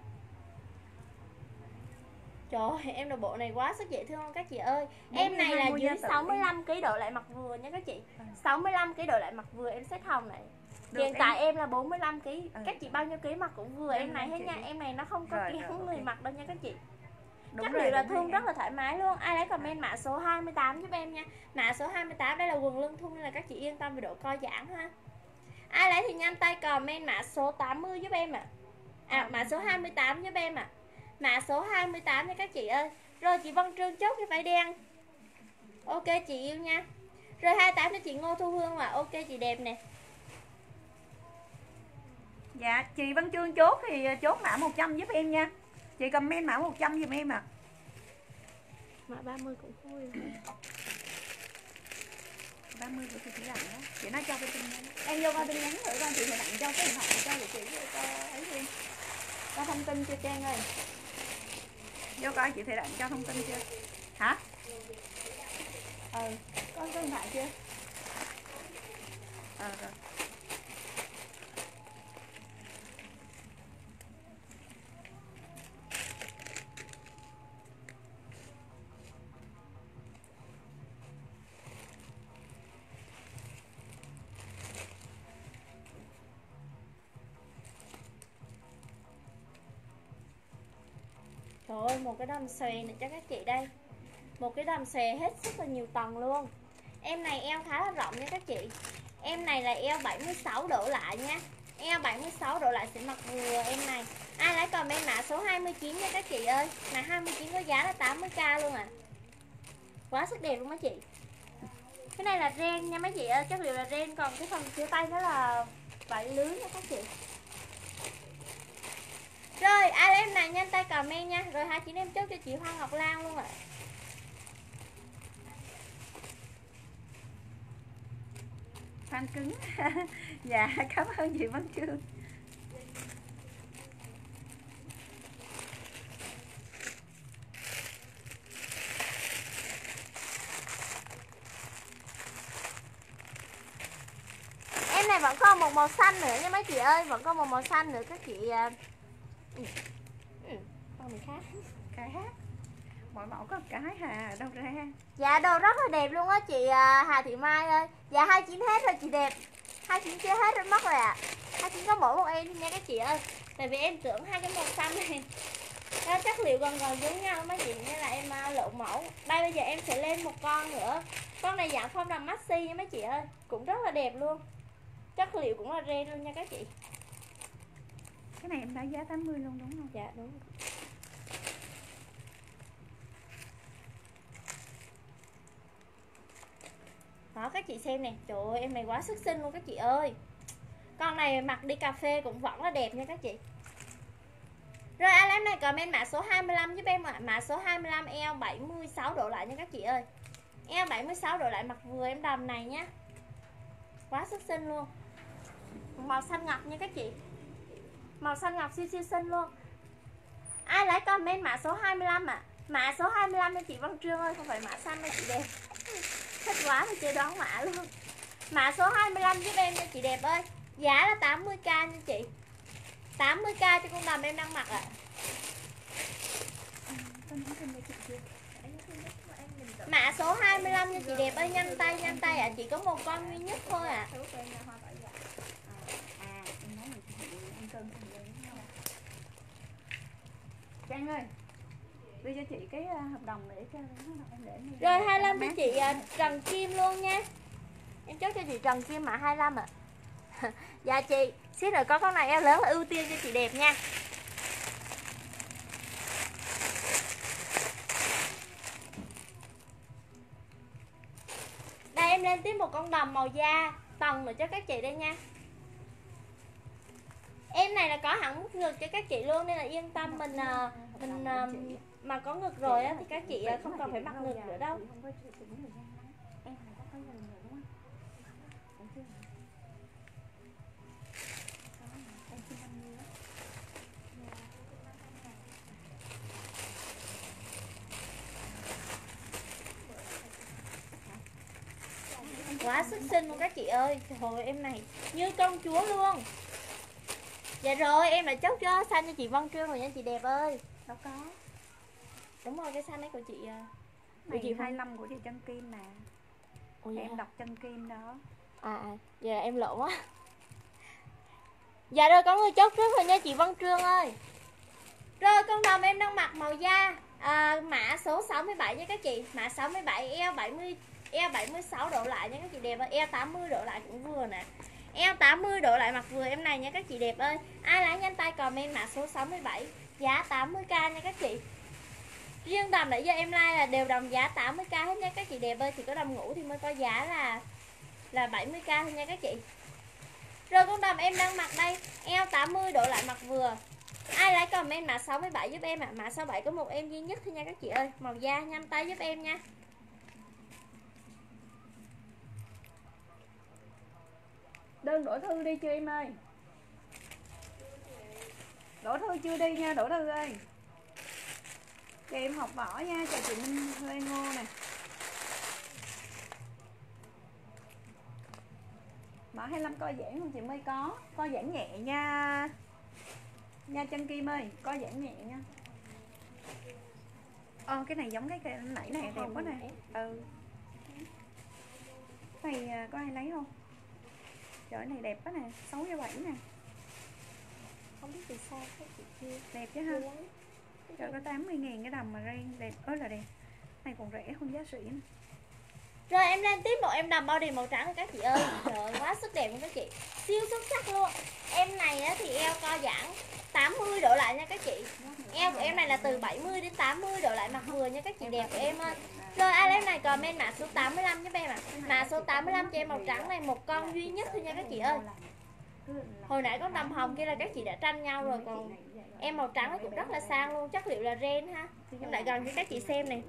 Trời ơi, em đồ bộ này quá sức dễ thương không các chị ơi. 42 Em này là mua dưới da tự 65 kg độ lại mặt vừa nha các chị. 65 kg độ lại mặt vừa em set hồng này. Được, Hiện tại em là 45 kg. Các chị rồi. bao nhiêu ký mặt cũng vừa em này hết chị. nha. Em này nó không có Rồi, kén rồi, người ok. mặc đâu nha các chị. Đúng Chất rồi, liệu là đúng rồi thun em. rất là thoải mái luôn. Ai lấy comment mã số 28 giúp em nha. Mã số 28 đây là quần lưng thun nên là các chị yên tâm về độ co giãn ha. Ai lấy thì nhanh tay comment mã số 80 giúp em ạ. Mã số 28 giúp em ạ. Mã số 28 nha các chị ơi. Rồi chị Văn Trương chốt cái váy đen. Ok chị yêu nha. Rồi 28 cho chị Ngô Thu Hương là ok chị đẹp nè. Dạ, chị Văn Trương chốt thì chốt mã 100 giúp em nha. Chị comment mã 100 giùm em ạ. Mã 30 cũng vui. 30 của chị Đặng đó. Chị nói cho cái tin nhắn. Em vô coi tin nhắn thử coi chị Đặng cho cái điện thoại cho chị cho ấy đi. Cho thông tin cho Trang ơi. Vô coi chị Thị Đặng cho thông tin chưa? Hả? Có cái điện thoại chưa? Rồi. Trời ơi, một cái đầm xòe này cho các chị đây. Một cái đầm xòe hết sức là nhiều tầng luôn. Em này eo khá là rộng nha các chị. Em này là eo 76 độ lại nha. Eo 76 độ lại sẽ mặc vừa em này. Ai lấy comment mã số 29 nha các chị ơi. Mã 29 có giá là 80k luôn à. Quá sức đẹp luôn mấy chị. Cái này là ren nha mấy chị ơi, chất liệu là ren. Còn cái phần phía tay nó là vải lưới nha các chị. Rồi ai lấy em này nhanh tay comment nha. Rồi 29 em chốt cho chị Hoa Ngọc Lan luôn ạ. Fan cứng. Dạ, cảm ơn chị Văn Trương. Em này vẫn còn một màu xanh nữa nha mấy chị ơi. Vẫn còn một màu xanh nữa các chị. Con này khác. Cái hát. Mỗi mẫu có một cái hà, đâu ra. Dạ đồ rất là đẹp luôn á chị Hà Thị Mai ơi. Dạ 29 hết rồi chị đẹp. 29 chưa hết rồi mất rồi ạ. 29 có mỗi một em nha các chị ơi. Tại vì em tưởng hai cái màu xanh này nó chất liệu gần gần giống nhau mấy chị, nên là em lộn mẫu. Đây bây giờ em sẽ lên một con nữa. Con này dạng phong đầm maxi nha mấy chị ơi. Cũng rất là đẹp luôn. Chất liệu cũng là ren luôn nha các chị. Cái này em đã giá 80 luôn đúng không? Dạ đúng. Đó các chị xem nè. Trời ơi em này quá sức xinh luôn các chị ơi. Con này mặc đi cà phê cũng vẫn là đẹp nha các chị. Rồi anh em này comment mã số 25 giúp em ạ. Mã số 25 eo 76 độ lại nha các chị ơi. Eo 76 độ lại mặc vừa em đầm này nhá. Quá sức xinh luôn. Màu xanh ngọc nha các chị. Màu xanh ngọc siêu siêu xinh luôn. Ai lấy comment mã số 25 ạ? Mã số 25 cho chị Văn Trương ơi, không phải mã xanh đâu chị đẹp. Thích quá thì chưa đoán mã luôn. Mã số 25 giúp em nha chị đẹp ơi. Giá là 80k nha chị. 80k cho con đầm em đang mặc ạ. Mã số 25 nha chị đẹp ơi, nhanh tay ạ. Chỉ có một con duy nhất thôi ạ. Trang ơi, đưa cho chị cái hợp đồng để cho em để. Rồi 25 cho chị Trần Kim luôn nha. Em chốt cho chị Trần Kim mã 25 ạ. Dạ chị, xíu nữa có con này eo lớn là ưu tiên cho chị đẹp nha. Đây em lên tiếp một con đầm màu da tầng nữa cho các chị đây nha. Em này là có hẳn mút ngực cho các chị luôn nên là yên tâm, mình mà có ngực rồi á thì các chị không cần phải mặc ngực nữa đâu. Quá xuất xinh luôn các chị ơi. Trời ơi, em này như công chúa luôn. Dạ rồi, em đã chốt cho xanh cho chị Vân Trương rồi nha chị đẹp ơi. Đâu có. Đúng rồi, cái xanh ấy của chị Này chị 25 của chị Chân Kim nè. Ủa dạ. Em đọc Chân Kim đó. Dạ em lộn quá. Dạ rồi, có người chốt trước rồi nha chị Vân Trương ơi. Rồi con đầm em đang mặc màu da mã số 67 nha các chị. Mã 67 eo 70, eo 76 độ lại nha các chị đẹp ơi. Eo 80 độ lại cũng vừa nè. Eo 80 độ lại mặc vừa em này nha các chị đẹp ơi. Ai lấy nhanh tay comment mã số 67, giá 80k nha các chị. Riêng đầm nãy giờ em like là đều đồng giá 80k hết nha các chị đẹp ơi. Chỉ có đầm ngủ thì mới có giá là 70k thôi nha các chị. Rồi con đầm em đang mặc đây, eo 80 độ lại mặc vừa. Ai lấy comment mã 67 giúp em ạ. Mã 67 có một em duy nhất thôi nha các chị ơi. Màu da nhanh tay giúp em nha. Đơn đổ thư đi chưa em ơi? Đổ thư chưa đi nha, đổ thư ơi. Cho em học võ nha, chào chị Minh Huê Ngô nè. Mã 25 co giãn không chị mới có. Co giãn nhẹ nha. Nha Chân Kim ơi, co giãn nhẹ nha. Cái này giống cái nãy này đẹp quá nè. Cái này có ai lấy không? Trời này đẹp quá nè, 6 cho 7 nè. Không biết từ sao các chị kia. Đẹp chứ ha. Trời có 80.000 cái đầm mà ren đẹp ơi là đẹp. Này còn rẻ hơn giá sỉ nè. Rồi em lên tiếp một em đầm body màu trắng các chị ơi. Trời ơi, quá sức đẹp luôn các chị. Siêu xuất sắc luôn. Em này á, thì eo co giãn 80 độ lại nha các chị. Eo của em này là từ 70 đến 80 độ lại mặc vừa nha các chị đẹp của em ơi. Rồi ai em này comment mã số 85 giúp em ạ. Mã số 85 cho em màu trắng này, một con duy nhất thôi nha các chị ơi. Hồi nãy con đầm hồng kia là các chị đã tranh nhau rồi, còn em màu trắng nó cũng rất là sang luôn, chất liệu là ren ha. Em lại gần cho các chị xem này.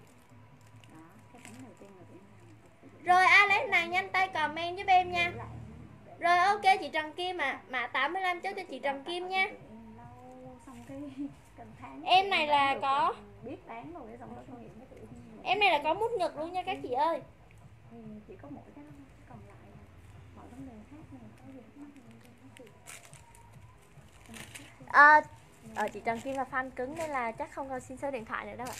Rồi ai lấy này nhanh tay comment giúp em nha. Rồi ok chị Trần Kim ạ. Mã 85 chốt cho chị Trần Kim nha. Em này là có em này là có mút ngực luôn nha các chị ơi. Chỉ có mỗi cái còn lại mọi vấn đề khác này có gì thắc mắc chị Trần Kim là fan cứng nên là chắc không cần xin số điện thoại nữa đâu ạ.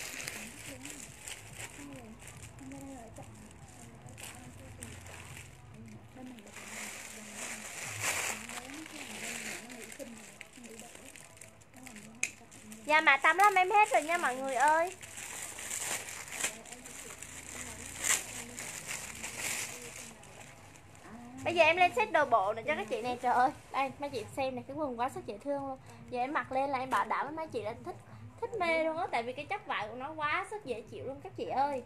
Dạ mã 85 em hết rồi nha mọi người ơi. Bây giờ em lên set đồ bộ nữa cho các chị này. Trời ơi, đây mấy chị xem này, cái quần quá sức dễ thương luôn. Giờ em mặc lên là em bảo đảm với mấy chị là thích mê luôn á. Tại vì cái chất vải của nó quá sức dễ chịu luôn các chị ơi.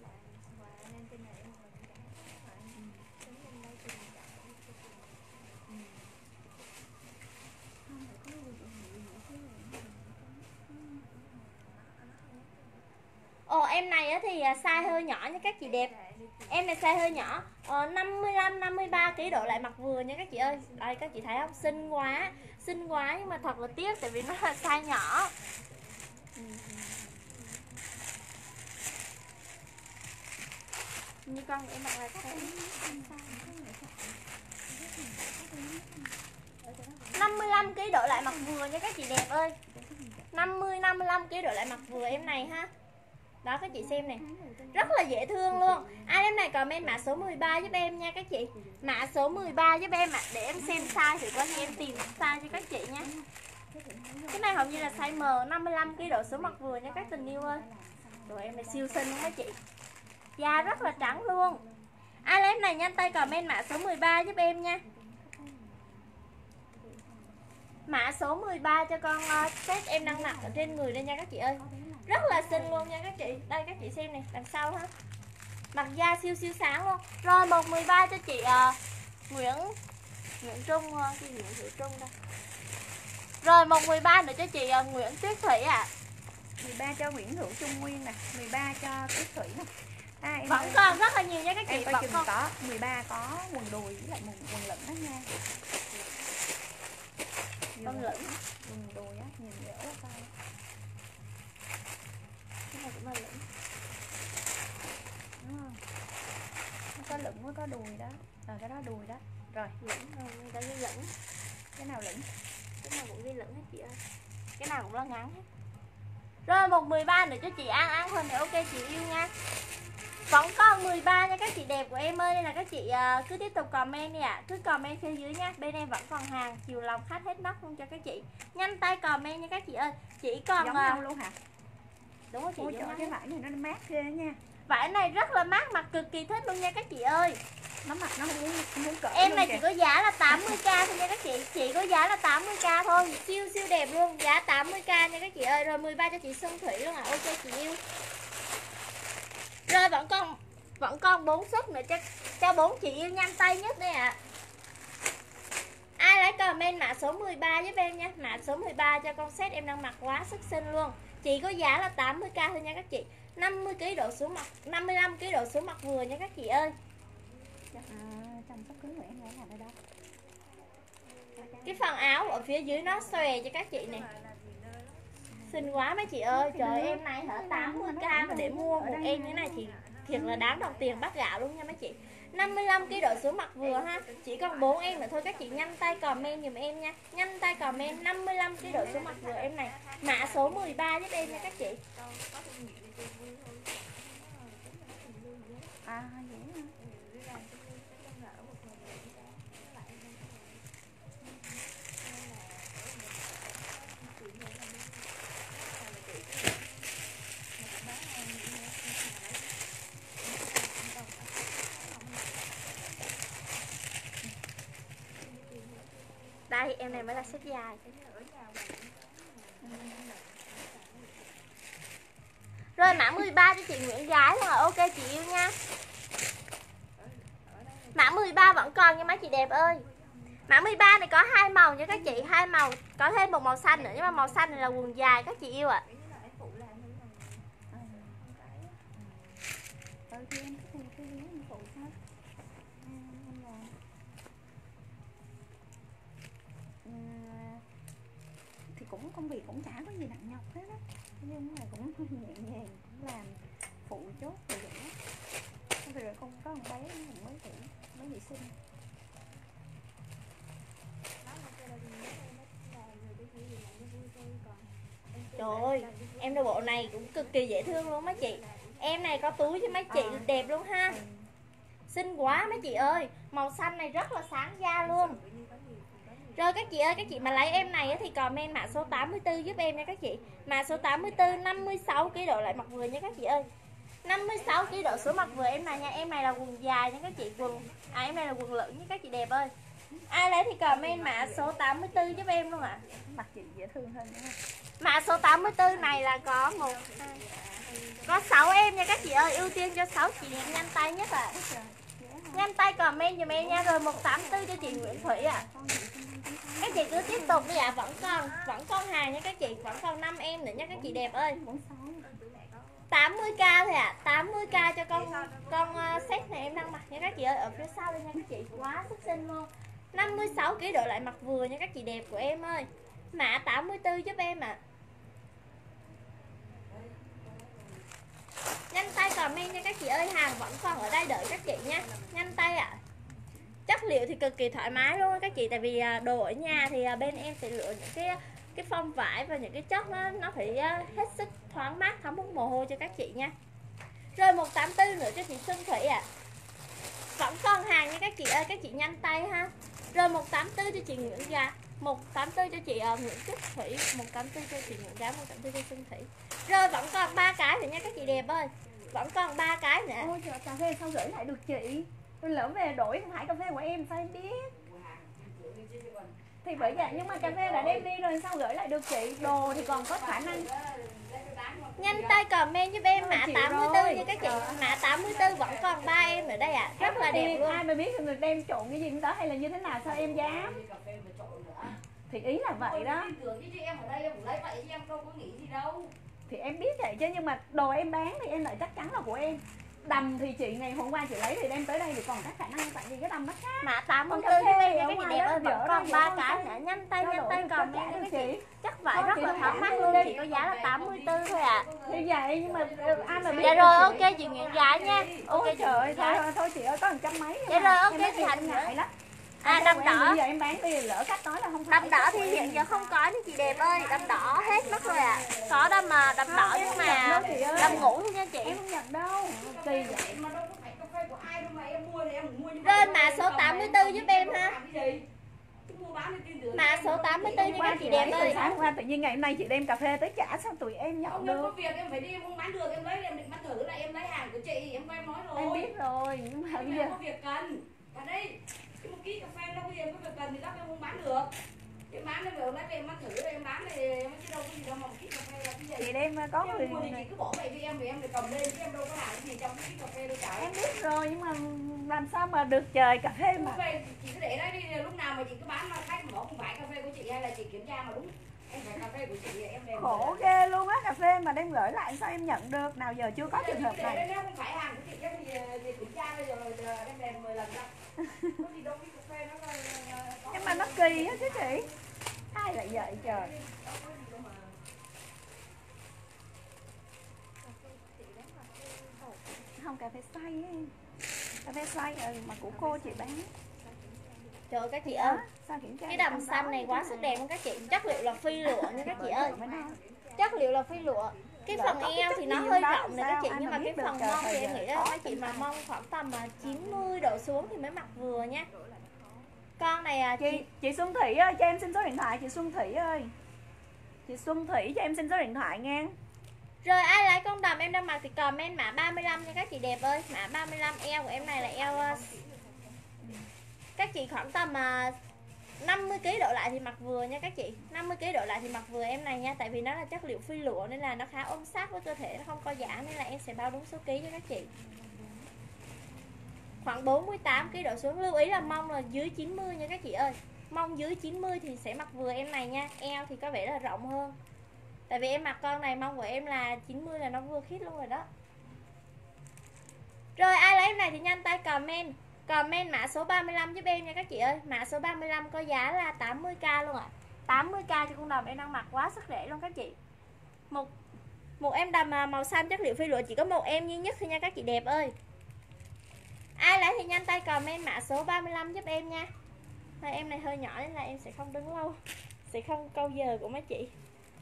Em này thì size hơi nhỏ nha các chị đẹp. Em này size hơi nhỏ, 55 53 kg độ lại mặc vừa nha các chị ơi. Đây các chị thấy không? Xinh quá nhưng mà thật là tiếc tại vì nó là size nhỏ. Như con em mặc là thấy 55 kg độ lại mặc vừa nha các chị đẹp ơi. 50 55 kg độ lại mặc vừa em này ha. Đó các chị xem này, rất là dễ thương luôn. Ai em này comment mã số 13 giúp em nha các chị. Mã số 13 giúp em ạ. Để em xem size thì có gì em tìm size cho các chị nha. Cái này hầu như là size M, 55 kg độ số mặc vừa nha các tình yêu ơi. Rồi em này siêu xinh luôn các chị. Da rất là trắng luôn. Ai em này nhanh tay comment mã số 13 giúp em nha. số 13 cho con set em đang mặc ở trên người đây nha các chị ơi. Rất là xinh luôn nha các chị. Đây các chị xem này, đằng sau ha. Mặt da siêu siêu sáng luôn. Rồi 113 cho chị Nguyễn Trung, cái Nguyễn Thị Trung đây. Rồi 113 nữa cho chị Nguyễn Tuyết Thủy ạ. 13 cho Nguyễn Hữu Trung Nguyên nè, 13 cho Tuyết Thủy nè. Vẫn còn rất là nhiều nha các chị. Em coi chừng có 13 có quần đùi với lại quần lửng đó nha. Con lửng, quần đùi á, nhìn dễ quá coi. cái này cũng là lửng. Đúng không? Nó có lửng mới có đùi đó. Cái đó đùi đó. Rồi, Lửng, người ta ghi lửng. cái nào lửng? Cái nào cũng ghi lửng hết chị ơi. Cái nào cũng là ngắn hết. Rồi 113 nữa cho chị An Huỳnh thì ok chị yêu nha. Vẫn còn 13 nha các chị đẹp của em ơi. Nên là các chị cứ tiếp tục comment đi ạ. Cứ comment phía dưới nha. Bên em vẫn còn hàng, chiều lòng khách hết nóc luôn cho các chị. Nhanh tay comment nha các chị ơi. Chỉ còn giống nhau luôn hả? Đúng rồi chị. Ôi trời, cái vải này nó mát ghê nha. Vải này rất là mát, mặc cực kỳ thích luôn nha các chị ơi. Nó mặc nó không muốn cỡ. Em này chỉ có giá là 80k thôi nha các chị. Chỉ có giá là 80k thôi. Siêu siêu đẹp luôn. Giá 80k nha các chị ơi. Rồi 13 cho chị Xuân Thủy luôn ạ. Ok chị yêu. Rồi vẫn còn 4 suất nữa cho 4 chị yêu nhanh tay nhất đây ạ. Ai lấy comment mã số 13 giúp em nha. Mã số 13 cho con set em đang mặc quá sức xinh luôn. Chỉ có giá là 80k thôi nha các chị. 50kg độ xuống mặt, 55kg độ xuống mặt vừa nha các chị ơi. Trong sắp cưới của em lấy làm ở đâu? Cái phần áo ở phía dưới nó xòe cho các chị này. Xinh quá mấy chị ơi. Trời em này hả 80k mà để mua một em như này thì thiệt là đáng đồng tiền bát gạo luôn nha mấy chị. 55kg độ xuống mặt vừa ha. Chỉ còn 4 em nữa thôi các chị nhanh tay comment giùm em nha. Nhanh tay comment 55kg độ xuống mặt vừa em này. Mã số 13 giúp em nha các chị. Vậy hả? Đây em này mới là xếp dài. Rồi mã 13 cho chị Nguyễn Gái luôn. Ok chị yêu nha. Mã 13 vẫn còn nha mấy chị đẹp ơi. Mã 13 này có 2 màu nha các chị. 2 màu, có thêm một màu xanh nữa. Nhưng mà màu xanh này là quần dài các chị yêu ạ. Thì cũng công việc cũng chả có gì nặng nhọc hết á, nhưng mà cũng nhẹ nhàng, cũng làm phụ chốt rồi vậy. Rồi con có con bé mới tuổi mới vệ sinh. Trời ơi, em đôi bộ này cũng cực kỳ dễ thương luôn mấy chị. Em này có túi cho mấy chị đẹp luôn ha. Xinh quá mấy chị ơi. Màu xanh này rất là sáng da luôn. Rồi các chị ơi, các chị mà lấy em này thì comment mã số 84 giúp em nha các chị. Mã số 84 56kg độ lại mặt vừa nha các chị ơi. 56kg độ số mặt vừa em này nha. Em này là quần dài nha các chị. Em này là quần lửng nha các chị đẹp ơi. Ai lấy thì comment mã số 84 giúp em luôn ạ. Mặt chị dễ thương hơn đúng không? Mã số 84 này là có 1 2 có 6 em nha các chị ơi. Ưu tiên cho 6 chị đẹp nhanh tay nhất ạ. Nhanh tay comment giùm em nha. Rồi 184 cho chị Nguyễn Thủy ạ. Các chị cứ tiếp tục đi ạ. Vẫn còn hàng nha các chị. Vẫn còn 5 em nữa nha các chị đẹp ơi. 80k thôi ạ. 80k cho con set này em đang mặc nha các chị ơi. Ở phía sau đây nha các chị. Quá xuất xinh luôn. 56kg độ lại mặt vừa nha các chị đẹp của em ơi. Mã 84 giúp em ạ. Nhanh tay comment nha các chị ơi. Hàng vẫn còn ở đây đợi các chị nha. Nhanh tay ạ. Chất liệu thì cực kỳ thoải mái luôn các chị. Tại vì đồ ở nhà thì bên em sẽ lựa những cái form vải và những cái chất nó phải hết sức thoáng mát, thấm hút mồ hôi cho các chị nha. Rồi 184 nữa cho chị Xuân Thủy ạ. Vẫn còn hàng nha các chị ơi. Các chị nhanh tay ha. Rồi 184 cho chị Nguyễn Gà, 184 cho chị Nguyễn Trúc Thủy, 184 cho chị Nguyễn Gái, 184 cho Xuân Thủy. Rồi vẫn còn 3 cái nữa nha các chị đẹp ơi. Vẫn còn 3 cái nữa. Ôi trời, cà phê sao gửi lại được chị? Tôi lỡ về đổi không phải cà phê của em sao em biết? Thì bởi vậy, nhưng mà cà phê đã đem đi rồi sao gửi lại được chị? Đồ thì còn có khả năng. Nhanh tay comment giúp em mã Chị 84 rồi. nha các chị. Mã 84 vẫn còn 3 em ở đây ạ. Rất là đẹp luôn. Ai mà biết người đem trộn cái gì đó hay là như thế nào sao em dám? Thì ý là vậy đó. Thì em biết vậy chứ, nhưng mà đồ em bán thì em lại chắc chắn là của em. Đầm thì chị ngày hôm qua chị lấy thì đem tới đây thì còn các khả năng, tại vì cái đầm nó khác. Mã 84 Còn giúp em nha ở các chị ngoài đẹp đó ơi, vẫn dở còn ra 3 vậy cái thôi. nữa. Nhanh tay Trao đổi comment tất cả nha cho các chị. chị. Chắc vậy Thôi rất chị là thông thoáng cảm mắt luôn luôn, đi. chỉ có giá là 84 thôi ạ. Như vậy nhưng mà ai mà biết. Dạ rồi, ok chị Nguyễn Gái nha. Ok Ôi chị trời ơi, Nguyễn Gái. thôi chị ơi, có 100 mấy. Dạ rồi, ok em nói chị thiệt, Hạnh em nữa. ngại lắm. Đầm đỏ. Bây giờ em bán đi lỡ khách nói là không phải. Đầm đỏ thì hiện giờ không có nữa chị đẹp ơi. Đầm đỏ hết mất rồi ạ. Có đầm đỏ nhưng mà đầm ngủ thôi nha chị. Em không nhận đâu. Kỳ vậy. Rồi mã số 84 giúp em ha. Mã số 84 cho các chị đẹp ơi. Sáng qua tự nhiên ngày hôm nay chị đem cà phê tới trả sao tụi em nhận được. Có việc em phải đi, em không bán được, em lấy em định bán thử là em lấy hàng của chị, em nói rồi. Em biết rồi, nhưng mà bây giờ Em có việc cần. Và đây, cái một ký cà phê đâu bây giờ em có việc cần thì lắm em không bán được. Em bán em lấy về em bán thử rồi em bán thì em chứ đâu có gì đâu mà một ký cà phê là cái gì. chị đem có người Em mua thì chị cứ bỏ vậy với em thì em cầm lên chứ em đâu có làm cái gì trong cái ký cà phê đâu cả. em biết rồi, nhưng mà làm sao mà được trời cà phê mà. Về chị cứ để đấy đi, lúc nào mà chị cứ bán mà khách mà không phải cà phê của chị hay là chị kiểm tra mà đúng em phải cà phê của chị em đem Khổ ghê luôn á, cà phê mà đem gửi lại sao em nhận được, nào giờ chưa có trường hợp này. Nếu không phải hàng của chị thì kiểm tra bây giờ em đem 10 lần đâu. Có gì đâu, cái cà phê nó Nhưng mà nó kỳ á chứ chị. Ai lại vậy trời. Không, cà phê xay á em. Cà phê xay mà của cô chị bán. Trời ơi các chị ơi. Sao kiểm tra Cái đầm xanh này quá sắc đẹp luôn các chị. Chất liệu là phi lụa nha các chị ơi. mới nói. Chất liệu là phi lụa. Cái Dạ, phần có cái eo chất thì nó gì hơi đó rộng này các sao chị, ai nhưng mà mà cái biết phần được, mông thời thì em giờ nghĩ là khó các chị tìm mà ra. mông khoảng tầm 90 độ xuống thì mới mặc vừa nha. Con này Chị Xuân Thủy ơi, cho em xin số điện thoại chị Xuân Thủy ơi. Chị Xuân Thủy cho em xin số điện thoại nha. Rồi ai lấy con đầm em đang mặc thì comment mã 35 nha các chị đẹp ơi. Mã 35, eo của em này là eo các chị khoảng tầm 50 kg độ lại thì mặc vừa nha các chị. 50 kg độ lại thì mặc vừa em này nha, tại vì nó là chất liệu phi lụa nên là nó khá ôm sát với cơ thể, nó không co giãn nên là em sẽ bao đúng số ký cho các chị. Khoảng 48 kg độ xuống. Lưu ý là mông là dưới 90 nha các chị ơi. Mông dưới 90 thì sẽ mặc vừa em này nha. Eo thì có vẻ là rộng hơn. Tại vì em mặc con này mông của em là 90 là nó vừa khít luôn rồi đó. Rồi ai lấy em này thì nhanh tay comment. Comment mã số 35 giúp em nha các chị ơi. Mã số 35 có giá là 80k luôn ạ. 80k cho con đầm em đang mặc quá sức rẻ luôn các chị. Một em đầm màu xanh chất liệu phi lụa chỉ có một em duy nhất thôi nha các chị đẹp ơi. Ai lấy thì nhanh tay comment mã số 35 giúp em nha. Thôi em này hơi nhỏ nên là em sẽ không đứng lâu, sẽ không câu giờ của mấy chị.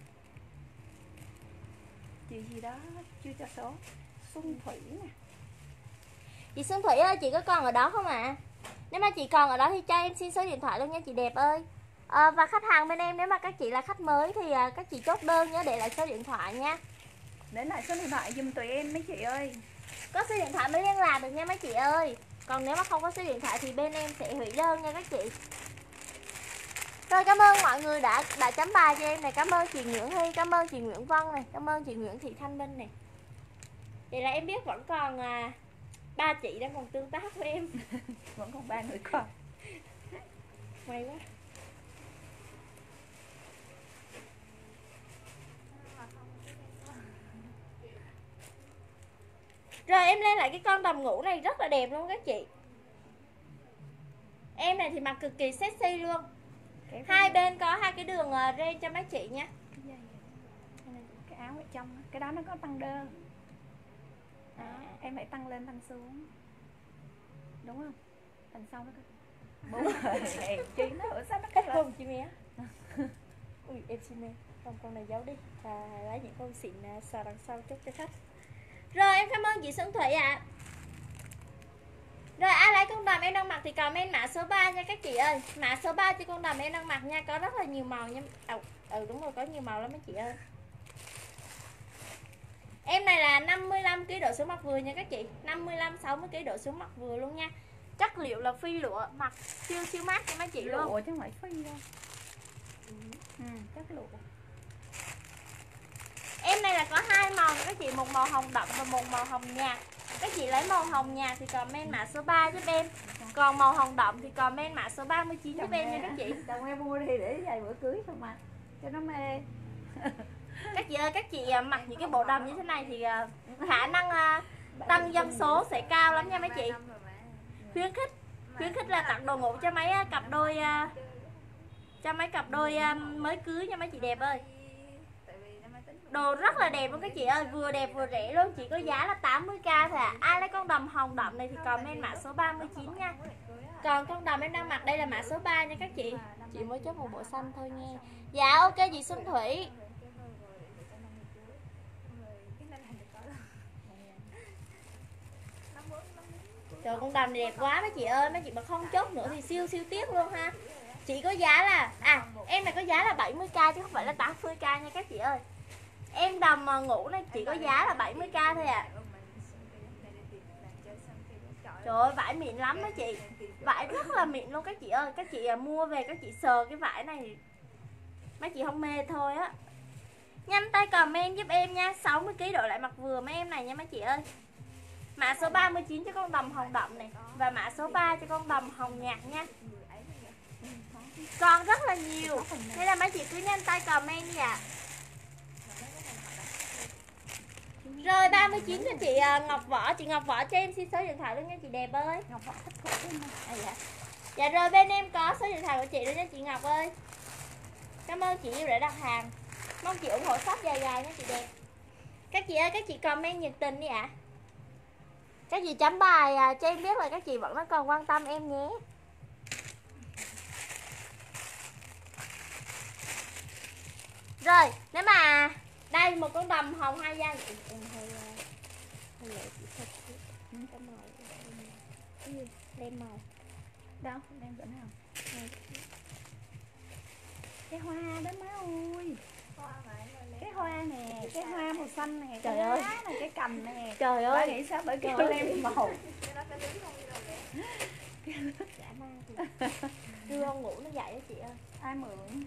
Chị gì đó chưa cho số. Xuân Thủy nè. Chị Xuân Thủy ơi, chị có còn ở đó không ạ? Nếu mà chị còn ở đó thì cho em xin số điện thoại luôn nha chị đẹp ơi. Và khách hàng bên em nếu mà các chị là khách mới thì các chị chốt đơn nhớ để lại số điện thoại nha. Để lại số điện thoại giùm tụi em mấy chị ơi. Có số điện thoại mới liên lạc được nha mấy chị ơi. Còn nếu mà không có số điện thoại thì bên em sẽ hủy đơn nha các chị. Rồi cảm ơn mọi người đã chấm bài cho em này. Cảm ơn chị Nguyễn Hy, cảm ơn chị Nguyễn Vân này, cảm ơn chị Nguyễn Thị Thanh Minh này. Vậy là em biết vẫn còn 3 chị đang còn tương tác với em. Vẫn còn 3 người con. May quá. Rồi em lên lại cái con đầm ngủ này rất là đẹp luôn các chị. Em này thì mặc cực kỳ sexy luôn. Hai bên có hai cái đường ren cho mấy chị nha. Cái áo ở trong cái đó nó có tăng đơ. Em phải tăng lên tăng xuống. Đúng không? Đằng sau nó có 4 rồi. Chị nó ở sao nó Cách không chị mẹ. Ui em xin em. Không con này giấu đi. Lấy những con xịn xò đằng sau chút cho khách. Rồi em cảm ơn chị Xuân Thủy ạ. Rồi ai lấy con đầm em đang mặc thì comment mã số 3 nha các chị ơi. Mã số 3 cho con đầm em đang mặc nha. Có rất là nhiều màu nha. Đúng rồi, có nhiều màu lắm mấy chị ơi. Em này là 55 kg độ xuống mặc vừa nha các chị. 55-60 kg độ xuống mặc vừa luôn nha. Chất liệu là phi lụa, mặc siêu mát cho mấy chị luôn. Lụa chứ không phải phi đâu. chất lụa. Em này là có hai màu các chị, một màu hồng đậm và một màu hồng nhạt. Các chị lấy màu hồng nhạt thì comment mã số 3 giúp em. Còn màu hồng đậm thì comment mã số 39 giúp em nha các chị. Chồng em mua đi để giày bữa cưới không mà cho nó mê. Các chị ơi, các chị mặc những cái bộ đầm như thế này thì khả năng tăng dân số sẽ cao lắm nha mấy chị. Khuyến khích là tặng đồ ngủ cho mấy cặp đôi mới cưới nha mấy chị đẹp ơi. Đồ rất là đẹp luôn các chị ơi, vừa đẹp vừa rẻ luôn, chỉ có giá là 80k thôi à. Ai lấy con đầm hồng đậm này thì comment mã số 39 nha. Còn con đầm em đang mặc đây là mã số 3 nha các chị. Chị mới chốt một bộ xanh thôi nha. Dạ ok chị Xuân Thủy. Trời, con đầm này đẹp quá mấy chị ơi, mấy chị mà không chốt nữa thì siêu tiếc luôn ha. Chị có giá là em này có giá là 70k chứ không phải là 80k nha các chị ơi. Em đầm mà ngủ này chỉ có giá là 70k thôi à. Trời ơi, vải mịn lắm đó chị. Vải rất là mịn luôn các chị ơi. Các chị mua về các chị sờ cái vải này mấy chị không mê thôi á. Nhanh tay comment giúp em nha. 60kg độ lại mặc vừa mấy em này nha mấy chị ơi. Mã số 39 cho con đầm hồng đậm này. Và mã số 3 cho con đầm hồng nhạt nha. Còn rất là nhiều. Nên là mấy chị cứ nhanh tay comment nha. Rồi 39 cho chị Ngọc Võ. Chị Ngọc Võ cho em xin số điện thoại luôn nha chị đẹp ơi. Ngọc Võ thích khổ dạ. Dạ rồi bên em có số điện thoại của chị luôn nha chị Ngọc ơi. Cảm ơn chị yêu đã đặt hàng. Mong chị ủng hộ shop dài nha chị đẹp. Các chị ơi, các chị comment nhiệt tình đi ạ. Các chị chấm bài cho em biết là các chị vẫn còn quan tâm em nhé. Rồi, nếu mà đây một con đầm hồng hai da em hơi đem màu đâu đem cỡ nào cái hoa đó má ơi, cái hoa nè, cái hoa màu xanh nè, trời cái ơi này, cái cành nè, trời bà ơi nghĩ sao bởi kêu đem màu giả ma thì đưa con ngủ nó dậy đó chị ơi. ai mượn.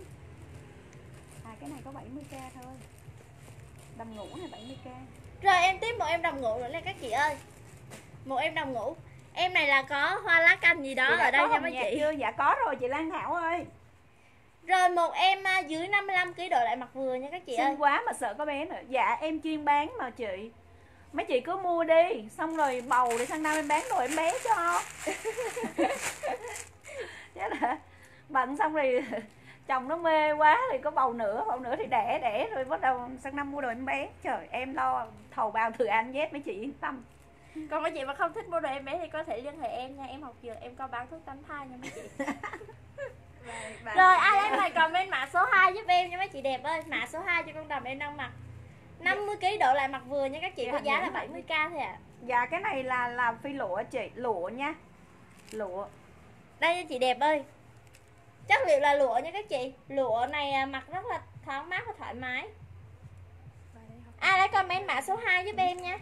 Cái này có 70k thôi, đầm ngủ này 70k. Rồi em tiếp một em đầm ngủ nữa nè các chị ơi. Một em đầm ngủ. Em này là có hoa lá canh gì đó ở đây nha mấy chị. Chưa? Dạ có rồi chị Lan Thảo ơi. Rồi một em dưới 55kg độ lại mặc vừa nha các chị ơi. Xinh quá mà sợ có bé nữa. Dạ em chuyên bán mà chị. Mấy chị cứ mua đi, xong rồi bầu để sang năm em bán rồi em bé cho. Chứ là bận xong rồi chồng nó mê quá thì có bầu nữa thì đẻ rồi bắt đầu sang năm mua đồ em bé. Trời, em lo thầu bao từ A đến Z mấy chị yên tâm. Còn mấy chị mà không thích mua đồ em bé thì có thể liên hệ em nha. Em học dược, em có bán thuốc tránh thai nha mấy chị. Rồi ai em này comment mã số 2 giúp em nha mấy chị đẹp ơi. Mã số 2 cho con đầm em đang mặc 50kg độ lại mặc vừa nha các chị. Có giá là 70k thôi ạ. Dạ cái này là phi lụa chị, lụa nha. Lụa. Đây nha chị đẹp ơi. Chất liệu là lụa nha các chị. Lụa này mặc rất là thoáng mát và thoải mái. Ai lấy comment mã số 2 giúp em nha.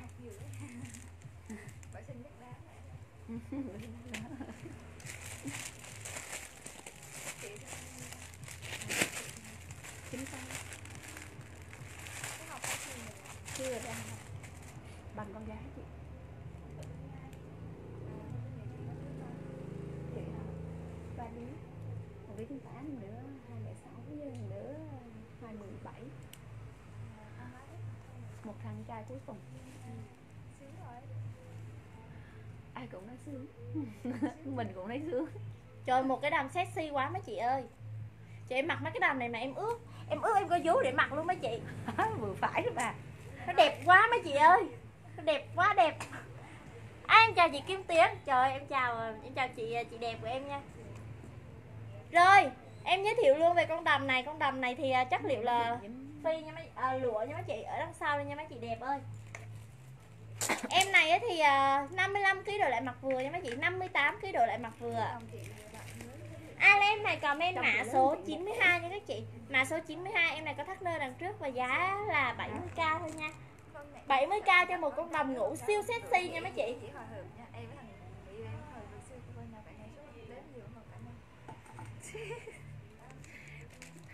Chưa ra bằng con gái chị. Chị hả? 3 đứa. Một đứa 98, một đứa 206 với một đứa 217. Một thằng trai cuối cùng. Sướng rồi. Ai cũng nói sướng. Mình cũng nói sướng. Trời, một cái đầm sexy quá mấy chị ơi. Chị em mặc mấy cái đầm này mà em ướt em có vú để mặc luôn mấy chị. Vừa phải đó bà. Nó đẹp quá mấy chị ơi. Nó đẹp quá đẹp. Em chào chị Kim Tiến. Trời em chào chị đẹp của em nha. Rồi em giới thiệu luôn về con đầm này. Con đầm này thì chất liệu là phi nha mấy lụa nha mấy chị. Ở đằng sau đây nha mấy chị đẹp ơi. Em này thì 55kg độ lại mặc vừa nha mấy chị. 58kg độ lại mặc vừa. Ai em này comment mã số 92 nha các chị. Mã số 92 em này có thắt nơ đằng trước và giá là 70k thôi nha. 70k cho một con đầm ngủ siêu sexy nha mấy chị.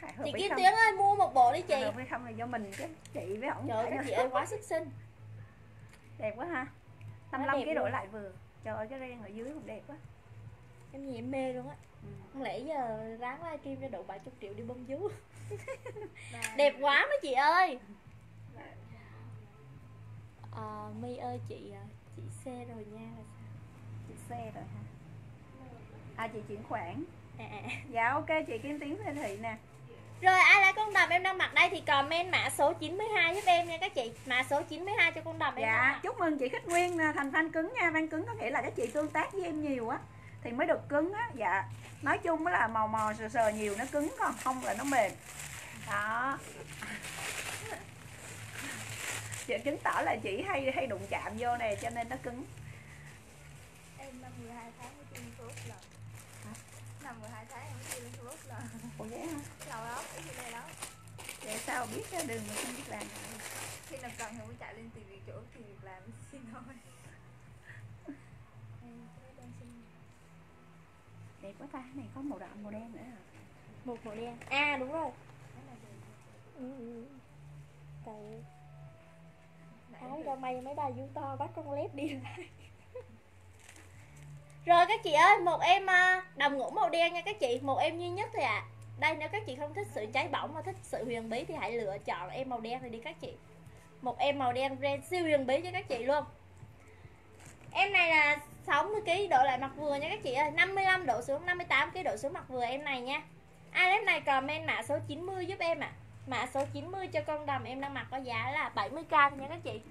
Hợp Chị với Kim không? Tuyến ơi mua một bộ đi chị. Hợp với không là do mình chứ chị với ổng. Trời ơi, các chị ơi quá sức xinh. Đẹp quá ha. Quá 55 đẹp kg đổi luôn. lại vừa. Trời ơi cái ren ở dưới cũng đẹp quá. Em nhìn em mê luôn á. Ừ. Không lẽ giờ ráng livestream ra độ 70 triệu đi bơm vú. Đẹp quá mấy chị ơi. My ơi chị xe rồi nha là sao? Chị xe rồi hả? À chị chuyển khoản. À. Dạ ok chị Kim Tiến Lê Thị nè. Rồi ai là con đầm em đang mặc đây thì comment mã số 92 giúp em nha các chị. Mã số 92 cho con đầm em đang Dạ mặc. chúc mừng chị Khích Nguyên thành fan cứng nha. Fan cứng có nghĩa là các chị tương tác với em nhiều á thì mới được cứng á. Dạ nói chung là màu mò sờ sờ nhiều nó cứng, còn không là nó mềm đó. Chị chứng tỏ là chị hay đụng chạm vô này cho nên nó cứng. Em năm 12 tháng mới tiêm thuốc lần. Năm 12 tháng em mới tiêm thuốc lần. Ủa vậy hả? Lâu lắm, ít khi đây lắm. Vậy sao biết cái đường mà không biết làm? Khi nào cần thì mới chạy lên tìm việc chỗ tìm việc làm xin thôi. Đẹp quá ta, này có màu đậm màu đen nữa hả? Một màu đen. À đúng rồi. Cái này thì Trời ơi. nãy Áo giờ ra may mấy bà vú to bắt con lép đi lại. Rồi các chị ơi, một em đồng ngũ màu đen nha các chị, một em duy nhất thôi ạ. Đây nếu các chị không thích sự cháy bỏng mà thích sự huyền bí thì hãy lựa chọn em màu đen này đi các chị. Một em màu đen ren siêu huyền bí cho các chị luôn. Em này là 60 kg độ lại mặc vừa nha các chị ơi, 55 độ xuống 58 kg độ xuống mặc vừa em này nha. Ai lấy em này comment mã số 90 giúp em ạ. Mã số 90 cho con đầm em đang mặc có giá là 70k thôi nha các chị.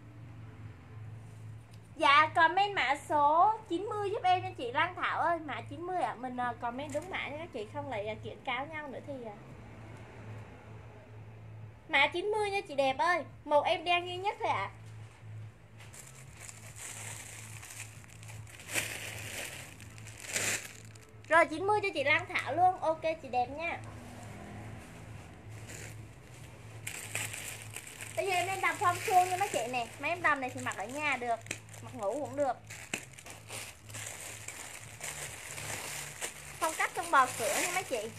Dạ comment mã số 90 giúp em nha chị Lan Thảo ơi, mã 90 ạ. Mình comment đúng mã nha các chị, không lại kiện cáo nhau nữa thì mã 90 nha chị đẹp ơi. Một em đen duy nhất thôi ạ. Rồi 90 cho chị Lan Thảo luôn. Ok chị đẹp nha. Bây giờ em đang đầm phong suông nha mấy chị nè. Mấy em đầm này thì mặc ở nhà được, mặc ngủ cũng được. Phong cách con bò sữa nha mấy chị.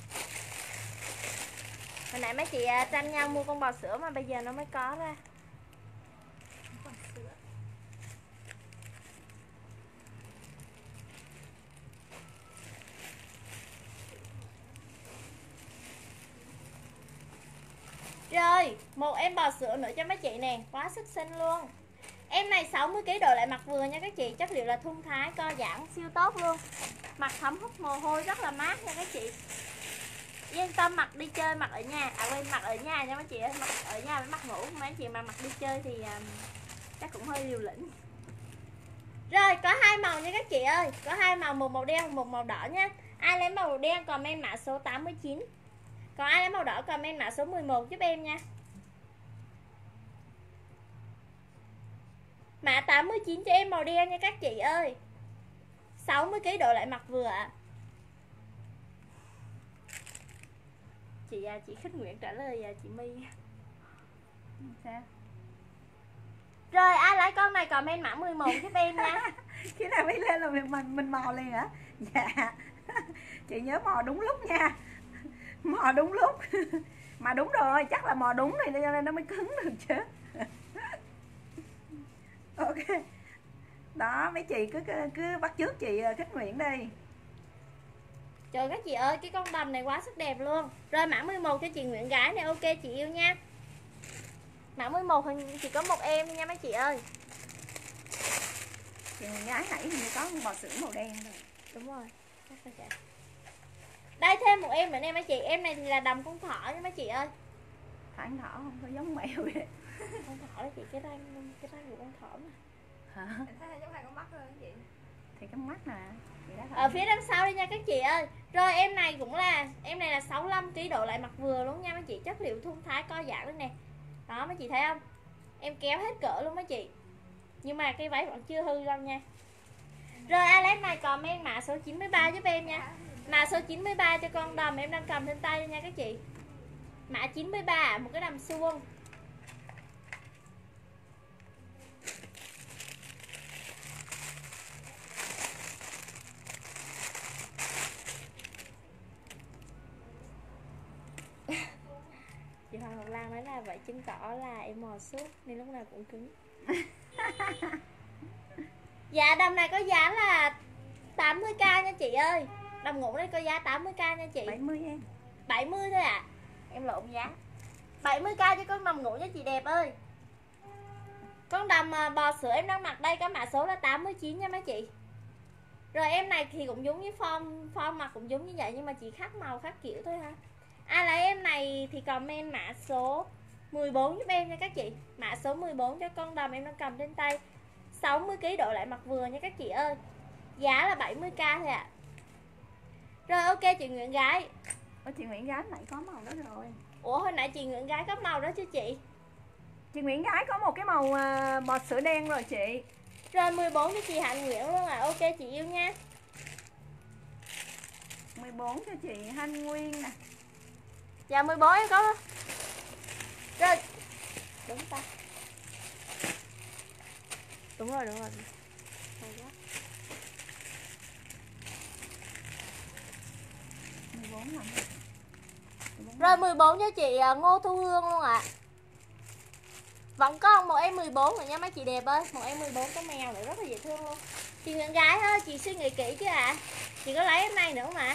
Hồi nãy mấy chị tranh nhau mua con bò sữa mà bây giờ nó mới có ra. còn sữa. Rồi, một em bò sữa nữa cho mấy chị nè, quá sức xinh luôn. Em này 60 kg độ lại mặc vừa nha các chị, chất liệu là thun thái, co giãn siêu tốt luôn. Mặc thấm hút mồ hôi rất là mát nha các chị. Yên tâm mặc đi chơi, mặc ở nhà, quên mặc ở nhà nha mấy chị ơi, mặc ở nhà với mặc ngủ, mấy anh chị mà mặc đi chơi thì chắc cũng hơi liều lĩnh. Rồi, có hai màu nha các chị ơi, có hai màu, một màu đen, một màu đỏ nha. Ai lấy màu đen comment mã số 89. Còn ai lấy màu đỏ comment mã số 11 giúp em nha. Mã 89 cho em màu đen nha các chị ơi. 60 kg độ lại mặc vừa ạ. Chị Khích Nguyễn trả lời chị My. Sao? Rồi ai lấy con này comment mã 11 giúp em nha. Khi nào mới lên là mình mò liền hả? Dạ. Chị nhớ mò đúng lúc nha. Mò đúng lúc. Mà đúng rồi, chắc là mò đúng rồi cho nên nó mới cứng được chứ. Ok. Đó mấy chị cứ bắt chước chị Khích Nguyễn đi. Trời các chị ơi, cái con đầm này quá sức đẹp luôn. Rồi mã 11 cho chị Nguyễn Gái này, ok chị yêu nha. Mã 11 hình chỉ có một em nha mấy chị ơi. Chị Nguyễn Gái nãy hình như có con bò sữa màu đen rồi. Đúng rồi. Đây thêm một em nữa nè mấy chị. Em này thì là đầm con thỏ nha mấy chị ơi. Thằng thỏ không có giống mèo vậy. Con thỏ là chị cái răng của con thỏ mà. Hả? Em thấy giống hai con mắt thôi chị. Thì cái mắt nè. Ở phía đằng sau đây nha các chị ơi. Rồi em này cũng là, em này là 65 kg độ lại mặc vừa luôn nha mấy chị, chất liệu thun thái co giãn luôn nè. Đó mấy chị thấy không? Em kéo hết cỡ luôn mấy chị. Nhưng mà cái váy vẫn chưa hư đâu nha. Rồi ai lấy này comment mã số 93 giúp em nha. Mã số 93 cho con đầm em đang cầm trên tay nha các chị. Mã 93 một cái đầm suông. Chị Hoàng Ngọc Lan nói là vậy chứng tỏ là em mò suốt nên lúc nào cũng cứng. Dạ đầm này có giá là 80k nha chị ơi. Đầm ngủ đây có giá 80k nha chị. 70 em. 70 thôi ạ. Em lộn giá. 70k cho con đầm ngủ nha chị đẹp ơi. Con đầm bò sữa em đang mặc đây có mã số là 89 nha mấy chị. Rồi em này thì cũng giống như form mặt cũng giống như vậy nhưng mà chỉ khác màu khác kiểu thôi ha. Ai lấy em này thì comment mã số 14 giúp em nha các chị. Mã số 14 cho con đầm em đang cầm trên tay. 60kg độ lại mặc vừa nha các chị ơi. Giá là 70k thôi ạ. Rồi ok chị Nguyễn Gái. Chị Nguyễn Gái lại có màu đó rồi. Ủa hồi nãy chị Nguyễn Gái có màu đó chứ chị? Chị Nguyễn Gái có một cái màu bò sữa đen rồi chị. Rồi 14 cho chị Hạnh Nguyễn luôn à. Ok chị yêu nha. 14 cho chị Thanh Nguyên nè. Dạ 14 em có. Rồi. Đúng ta. Đúng rồi. Hay quá. 14 là Rồi 14 cho chị Ngô Thu Hương luôn ạ. Vẫn còn một em 14 rồi nha mấy chị đẹp ơi. Một em 14 có mèo nữa rất là dễ thương luôn. Chị Nguyễn Gái ơi, chị suy nghĩ kỹ chứ ạ. Chị có lấy em này nữa không ạ?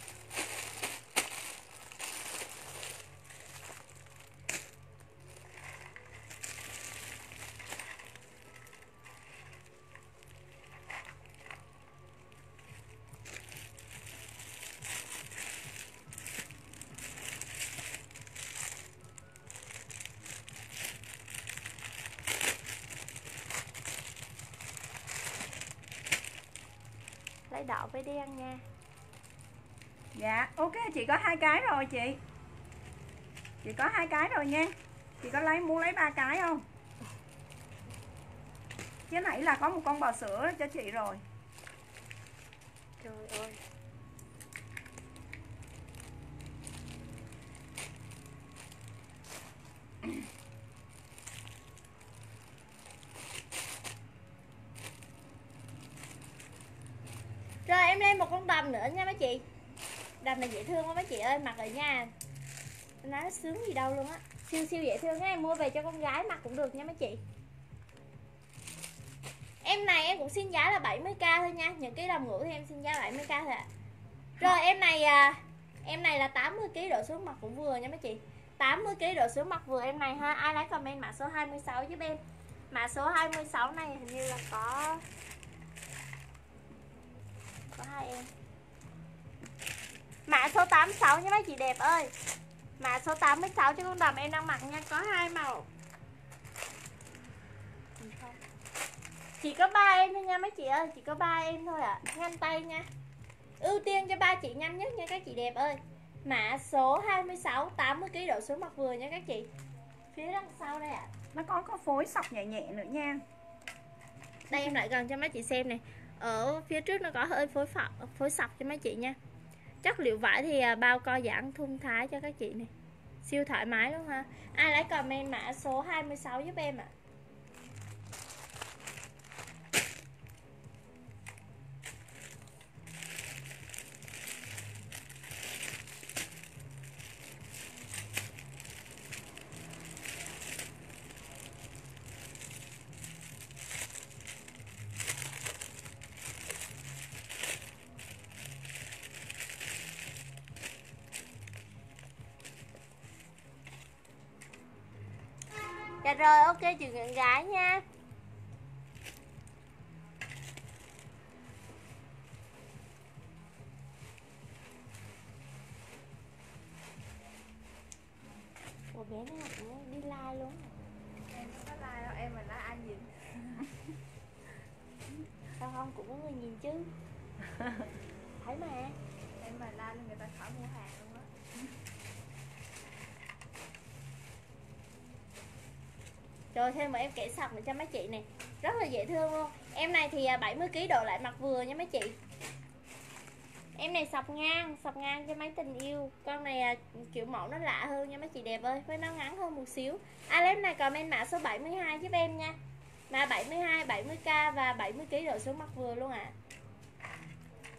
Lấy đỏ với đen nha. Dạ, ok chị có 2 cái rồi chị. Chị có 2 cái rồi nha. Chị có muốn lấy 3 cái không? Chứ nãy là có một con bò sữa cho chị rồi. Trời ơi. Rồi em lên một con đầm nữa nha mấy chị. Đầm này dễ thương quá mấy chị ơi, mặc ở nhà nó sướng gì đâu luôn á. Siêu dễ thương á, em mua về cho con gái mặc cũng được nha mấy chị. Em này em cũng xin giá là 70k thôi nha. Những cái đầm ngủ thì em xin giá 70k thôi ạ. Rồi em này là 80kg độ xuống mặc cũng vừa nha mấy chị. 80kg độ xuống mặc vừa em này ha. Ai lấy comment mã số 26 giúp em. Mã số 26 này hình như là có 2 em. Mã số 86 nha mấy chị đẹp ơi. Mã số 86 cho con đầm em đang mặc nha, có 2 màu. Chỉ có 3 em thôi nha mấy chị ơi, chỉ có 3 em thôi ạ. Nhanh tay nha. Ưu tiên cho 3 chị nhanh nhất nha các chị đẹp ơi. Mã số 26 80kg độ xuống mặc vừa nha các chị. Phía đằng sau đây ạ. Nó có phối sọc nhẹ nhẹ nữa nha. Đây em lại gần cho mấy chị xem này. Ở phía trước nó có hơi phối sọc cho mấy chị nha. Chất liệu vải thì bao co giãn thun thái cho các chị này. Siêu thoải mái luôn ha. Ai lấy comment mã số 26 giúp em ạ. Dạ rồi ok chị Nguyễn Gái nha. Ủa bé này cũng đi like luôn. Em không có like đâu, em mà like ai nhìn. Sao không cũng có người nhìn chứ. Thấy mà. Em mà like là người ta khỏi mua hàng luôn á. Rồi thêm một em kẻ sọc nữa cho mấy chị này. Rất là dễ thương luôn. Em này thì 70kg độ lại mặc vừa nha mấy chị. Em này sọc ngang cho mấy tình yêu. Con này kiểu mẫu nó lạ hơn nha mấy chị đẹp ơi. Với nó ngắn hơn một xíu. Ai lấy em này comment mã số 72 giúp em nha. Mã 72, 70k và 70kg độ xuống mặc vừa luôn ạ.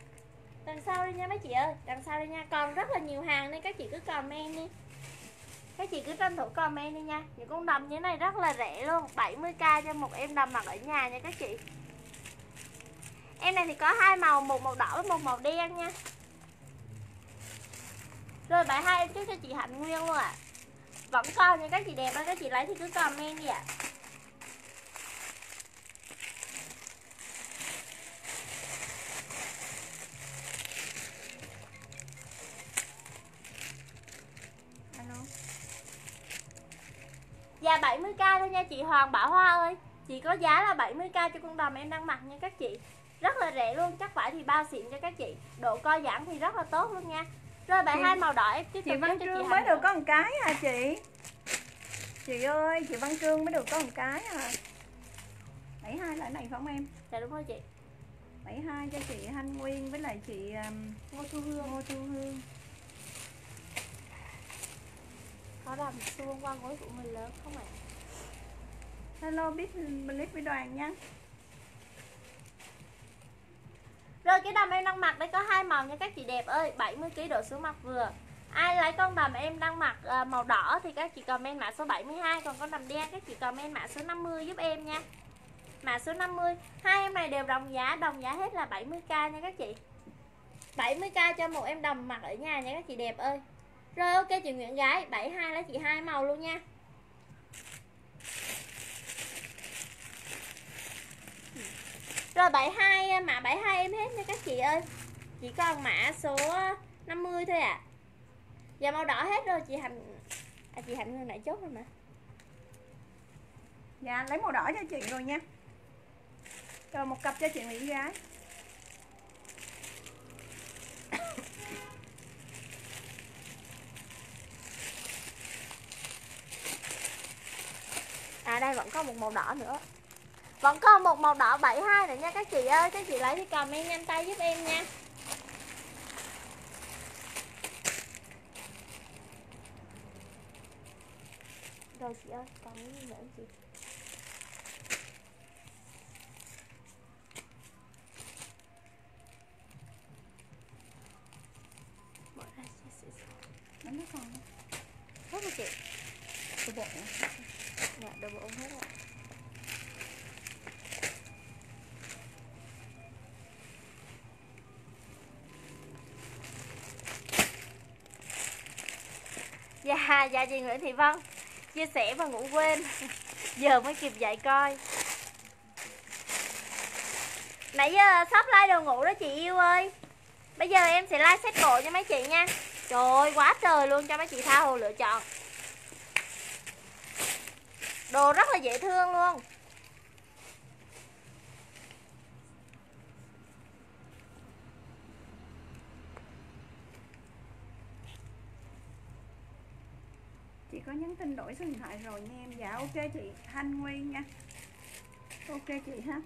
Đằng sau đi nha mấy chị ơi. Đằng sau đi nha. Còn rất là nhiều hàng nên các chị cứ comment đi. Các chị cứ tranh thủ comment đi nha. Những con đầm như thế này rất là rẻ luôn, 70k cho một em đầm mặc ở nhà nha các chị. Em này thì có hai màu, một màu đỏ với một màu đen nha. Rồi 72 em chúc cho chị Hạnh Nguyên luôn ạ. Vẫn còn nha các chị đẹp ơi, các chị lấy thì cứ comment đi ạ. Dạ 70k thôi nha chị Hoàng Bảo Hoa ơi. Chỉ có giá là 70k cho con đầm em đang mặc nha các chị. Rất là rẻ luôn, chắc phải thì bao xịn cho các chị. Độ co giãn thì rất là tốt luôn nha. Rồi 72 màu đỏ em tiếp tục Chị Văn Trương mới được có một cái hả chị? Chị ơi, chị Văn Trương mới được có một cái à. 72 là cái này phải không em? Dạ đúng rồi chị. 72 cho chị Thanh Nguyên với lại chị Ngô Thu Hương. Ngô Thu Hương. Có đầm xuông qua gối của người lớn không ạ? Hello biết clip với Đoàn nha. Rồi cái đầm em đang mặc đây có hai màu nha các chị đẹp ơi, 70kg độ xuống mặc vừa. Ai lấy con đầm em đang mặc màu đỏ thì các chị comment mã số 72, còn con đầm đen các chị comment mã số 50 giúp em nha. Mã số 50. Hai em này đều đồng giá hết là 70k nha các chị. 70k cho một em đầm mặc ở nhà nha các chị đẹp ơi. Rồi ok chị Nguyễn Gái, 72 lấy chị hai màu luôn nha. Rồi 72 mã 72 em hết nha các chị ơi. Chỉ còn mã số 50 thôi ạ. Dạ màu đỏ hết rồi chị Hạnh. Chị Hạnh người nãy chốt rồi mà. Dạ lấy màu đỏ cho chị rồi nha. Rồi một cặp cho chị Nguyễn Gái. À đây vẫn có một màu đỏ nữa. Vẫn còn một màu đỏ 72 nữa nha các chị ơi. Các chị lấy thì comment nhanh tay giúp em nha. Rồi chị ơi, còn cái gì nữa chị? Bỏ ra Nó còn hết rồi chị. đồ bộ. Dạ, đồ bộ hết rồi. Dạ chị Nguyễn Thị Vân chia sẻ và ngủ quên. Giờ mới kịp dậy coi. Nãy giờ shop like đồ ngủ đó chị yêu ơi. Bây giờ em sẽ like set bộ cho mấy chị nha. Trời ơi quá trời luôn cho mấy chị tha hồ lựa chọn. Đồ rất là dễ thương luôn. Chị có nhắn tin đổi số điện thoại rồi nha em. Dạ ok chị Thanh Nguyên nha. Ok chị ha.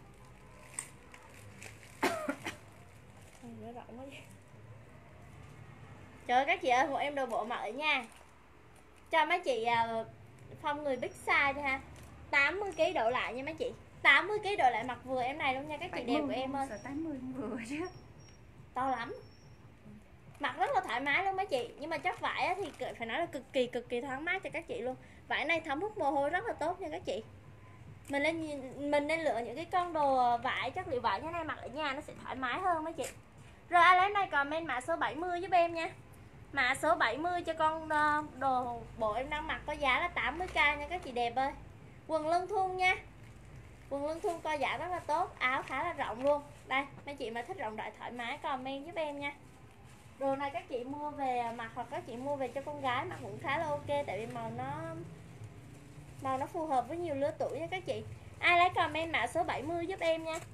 Trời ơi các chị ơi, một em đồ bộ mặc ở nhà cho mấy chị Phong người big size đi ha. 80kg độ lại nha mấy chị. 80kg độ lại mặc vừa em này luôn nha các chị đẹp của em ơi. 80 vừa chứ. To lắm. Mặc rất là thoải mái luôn mấy chị. Nhưng mà chất vải thì phải nói là cực kỳ thoáng mát cho các chị luôn. Vải này thấm hút mồ hôi rất là tốt nha các chị. Mình nên lựa những cái con đồ vải, chất liệu vải như này mặc ở nhà nó sẽ thoải mái hơn mấy chị. Rồi ai lấy này comment mã số 70 giúp em nha. Mã số 70 cho con đồ bộ em đang mặc có giá là 80k nha các chị đẹp ơi. Quần lưng thun nha. Quần lưng thun co giãn rất là tốt, áo khá là rộng luôn. Đây, mấy chị mà thích rộng rãi thoải mái comment giúp em nha. Đồ này các chị mua về mặc hoặc các chị mua về cho con gái mặc cũng khá là ok, tại vì màu nó phù hợp với nhiều lứa tuổi nha các chị. Ai lấy comment mã số 70 giúp em nha.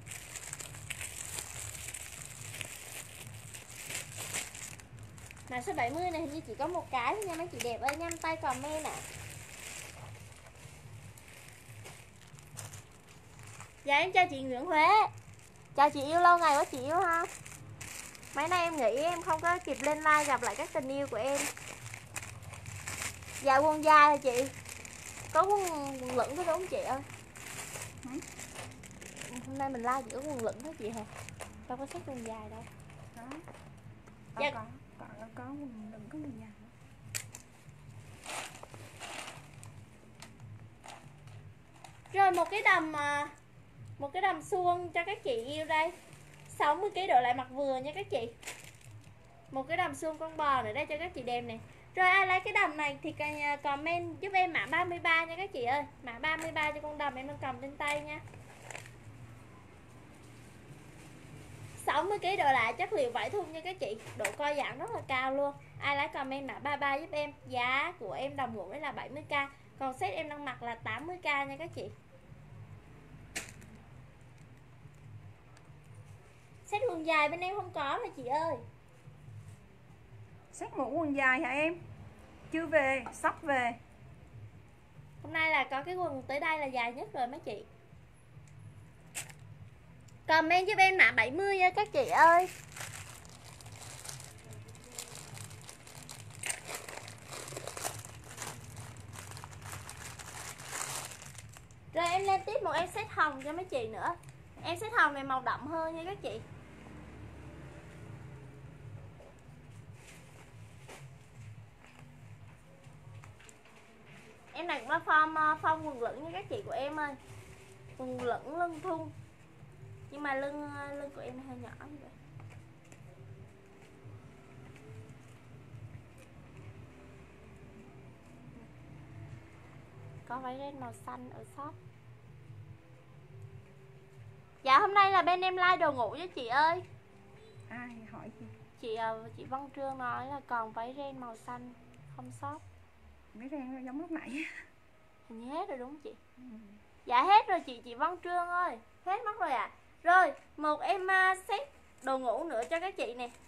Mã số 70 này hình như chỉ có một cái thôi nha mấy chị đẹp ơi, nhanh tay comment ạ. Dạ em chào chị Nguyễn Huế. Chào chị yêu, lâu ngày quá chị yêu ha. Mấy nay em nghĩ em không có kịp lên live gặp lại các tình yêu của em. Dạ quần dài hả chị? Có quần lửng thôi đúng không chị ơi? Hôm nay mình live chỉ có quần lửng thôi chị hả? Đâu có xách quần dài đâu. Đó. Dạ. Có quần đừng có quần dài. một cái đầm suông cho các chị yêu đây. 60 kg độ lại mặt vừa nha các chị. Một cái đầm suông con bò nữa đây cho các chị đem nè. Rồi ai lấy cái đầm này thì comment giúp em mã 33 nha các chị ơi. Mã 33 cho con đầm em đang cầm trên tay nha. 60 kg độ lại chất liệu vải thun nha các chị. Độ co giãn rất là cao luôn. Ai lấy comment mã 33 giúp em. Giá của em đầm ngủ là 70k. Còn set em đang mặc là 80k nha các chị. Set quần dài bên em không có mà chị ơi. Set mũ quần dài hả em? Chưa về, sắp về. Hôm nay là có cái quần tới đây là dài nhất rồi mấy chị. Comment giúp em mã 70 nha các chị ơi. Rồi em lên tiếp một em set hồng cho mấy chị nữa. Em set hồng này màu đậm hơn nha các chị. Em này cũng là form quần lửng nha các chị của em ơi. Quần lửng lưng thun. Nhưng mà lưng của em hơi nhỏ như vậy. Có váy ren màu xanh ở shop. Dạ hôm nay là bên em like đồ ngủ với chị ơi. Ai hỏi gì? Chị Văn Trương nói là còn váy ren màu xanh không shop. Mấy ren giống lúc nãy. Hình như hết rồi đúng không chị? Dạ hết rồi chị Văn Trương ơi. Hết mất rồi ạ. Rồi một em set đồ ngủ nữa cho các chị nè.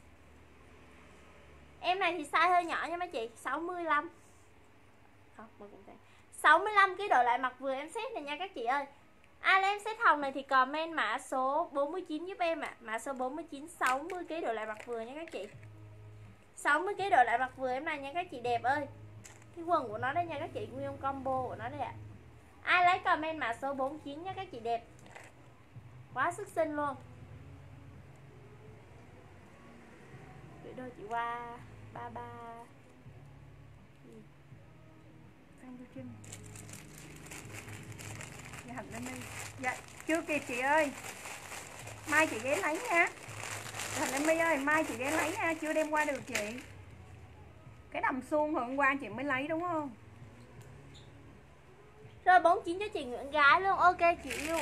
Em này thì size hơi nhỏ nha mấy chị. 65. Không, 65 cái độ lại mặc vừa em set này nha các chị ơi. Ai lấy em set hồng này thì comment mã số 49 giúp em ạ. Mã số 49 60 kg độ lại mặc vừa nha các chị. 60 kg độ lại mặc vừa em này nha các chị đẹp ơi. Cái quần của nó đây nha các chị, nguyên combo của nó đây ạ. Ai lấy comment mã số 49 nha các chị đẹp. Quá sức xinh luôn. Gửi đôi chị qua 33. Sang tôi chân. Dạ hẳn lên đi. Dạ chưa kịp chị ơi. Mai chị ghé lấy nha. Hạnh Em My ơi, mai chị ghé lấy nha, chưa đem qua được chị. Cái đầm suông hôm qua chị mới lấy đúng không? Rồi 49 cho chị Nguyễn Gái luôn. Ok chị yêu.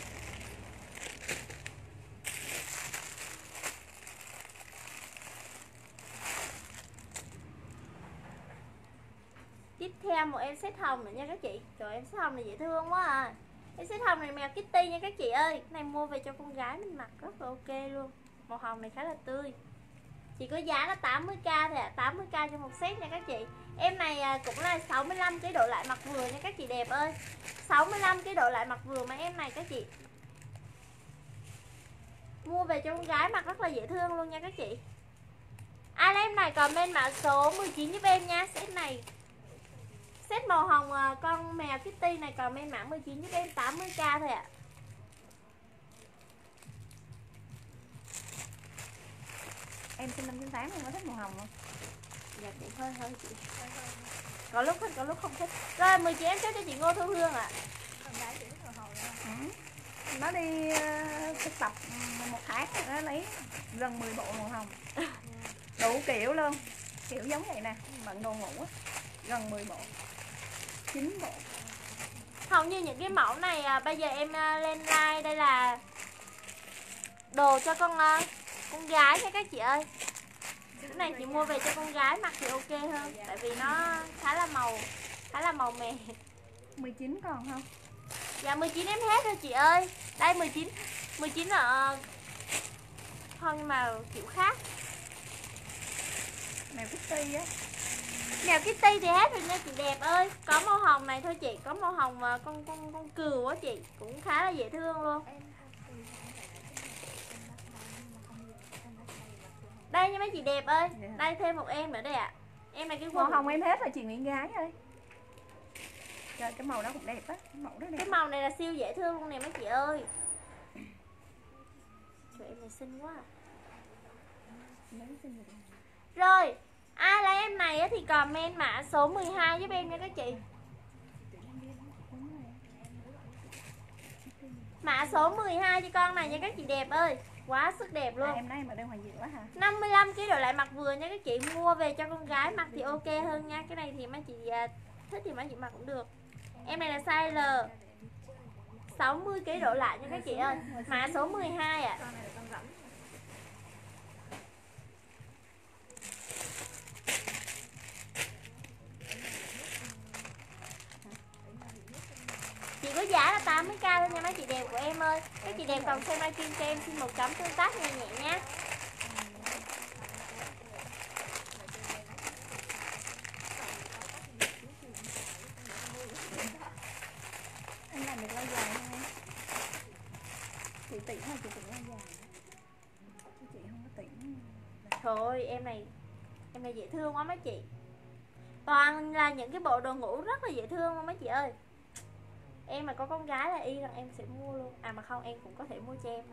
Tiếp theo một em set hồng nữa nha các chị. Trời em set hồng này dễ thương quá à. Em set hồng này mèo Kitty nha các chị ơi. Cái này mua về cho con gái mình mặc rất là ok luôn. Màu hồng này khá là tươi. Chỉ có giá là 80k thôi ạ. 80k cho một set nha các chị. Em này cũng là 65 cái độ lại mặc vừa nha các chị đẹp ơi. 65 cái độ lại mặc vừa mà em này các chị. Mua về cho con gái mặc rất là dễ thương luôn nha các chị. Ai lấy em này comment mã số 19 giúp em nha. Set này set màu hồng con mèo Kitty này comment mã 19 giúp em 80k thôi ạ. Em sinh năm 98 em có thích màu hồng không? Dạ cũng hơi chị. Có lúc thích, có lúc không thích. Rồi 19 em chốt cho chị Ngô Thu Hương ạ. Con gái chỉ thích màu hồng nữa. Nó đi thực tập 1 tháng rồi nó lấy gần 10 bộ màu hồng. Đủ kiểu luôn. Kiểu giống vậy nè, bận đồ ngủ á. Gần 10 bộ. 9 bộ. Hầu như những cái mẫu này bây giờ em lên like đây là đồ cho con gái nha các chị ơi. Cái này chị mua về cho con gái mặc thì ok hơn. Tại vì nó khá là màu mè. 19 còn không? Dạ 19 em hết rồi chị ơi. Đây 19 ở không nhưng mà kiểu khác. Mèo Kitty á. Mèo Kitty thì hết rồi nha chị đẹp ơi. Có màu hồng này thôi chị. Có màu hồng con cừu á chị. Cũng khá là dễ thương luôn. Đây nha mấy chị đẹp ơi. Đây thêm một em nữa đây ạ. Em này cái Màu hồng em hết rồi chị Nguyễn Gái ơi. Trời cái màu đó cũng đẹp á. Cái màu này là siêu dễ thương luôn nè mấy chị ơi. Trời em này xinh quá à. Rồi ai lấy em này thì comment mã số 12 giúp em nha các chị. Mã số 12 cho con này nha các chị đẹp ơi. Quá sức đẹp luôn. Em nói mà đang hoài gì quá hả? 55 kg độ lại mặc vừa nha các chị, mua về cho con gái mặc thì ok hơn nha. Cái này thì mấy chị thích thì mấy chị mặc cũng được. Em này là size L. 60 kg độ lại nha các chị ơi. Mã số 12 ạ. Chỉ có giá là 80k thôi nha mấy chị đẹp của em ơi. Các chị đẹp còn xem livestream cho em xin một chấm tương tác nhẹ nhẹ nha. Anh làm được lâu dài không? Chị tỉnh hay chị tỉnh lâu dài? Chị không có tỉnh. Thôi em này dễ thương quá mấy chị. Toàn là những cái bộ đồ ngủ rất là dễ thương luôn mấy chị ơi. Em mà có con gái là y rằng em sẽ mua luôn. À mà không, em cũng có thể mua cho em mà.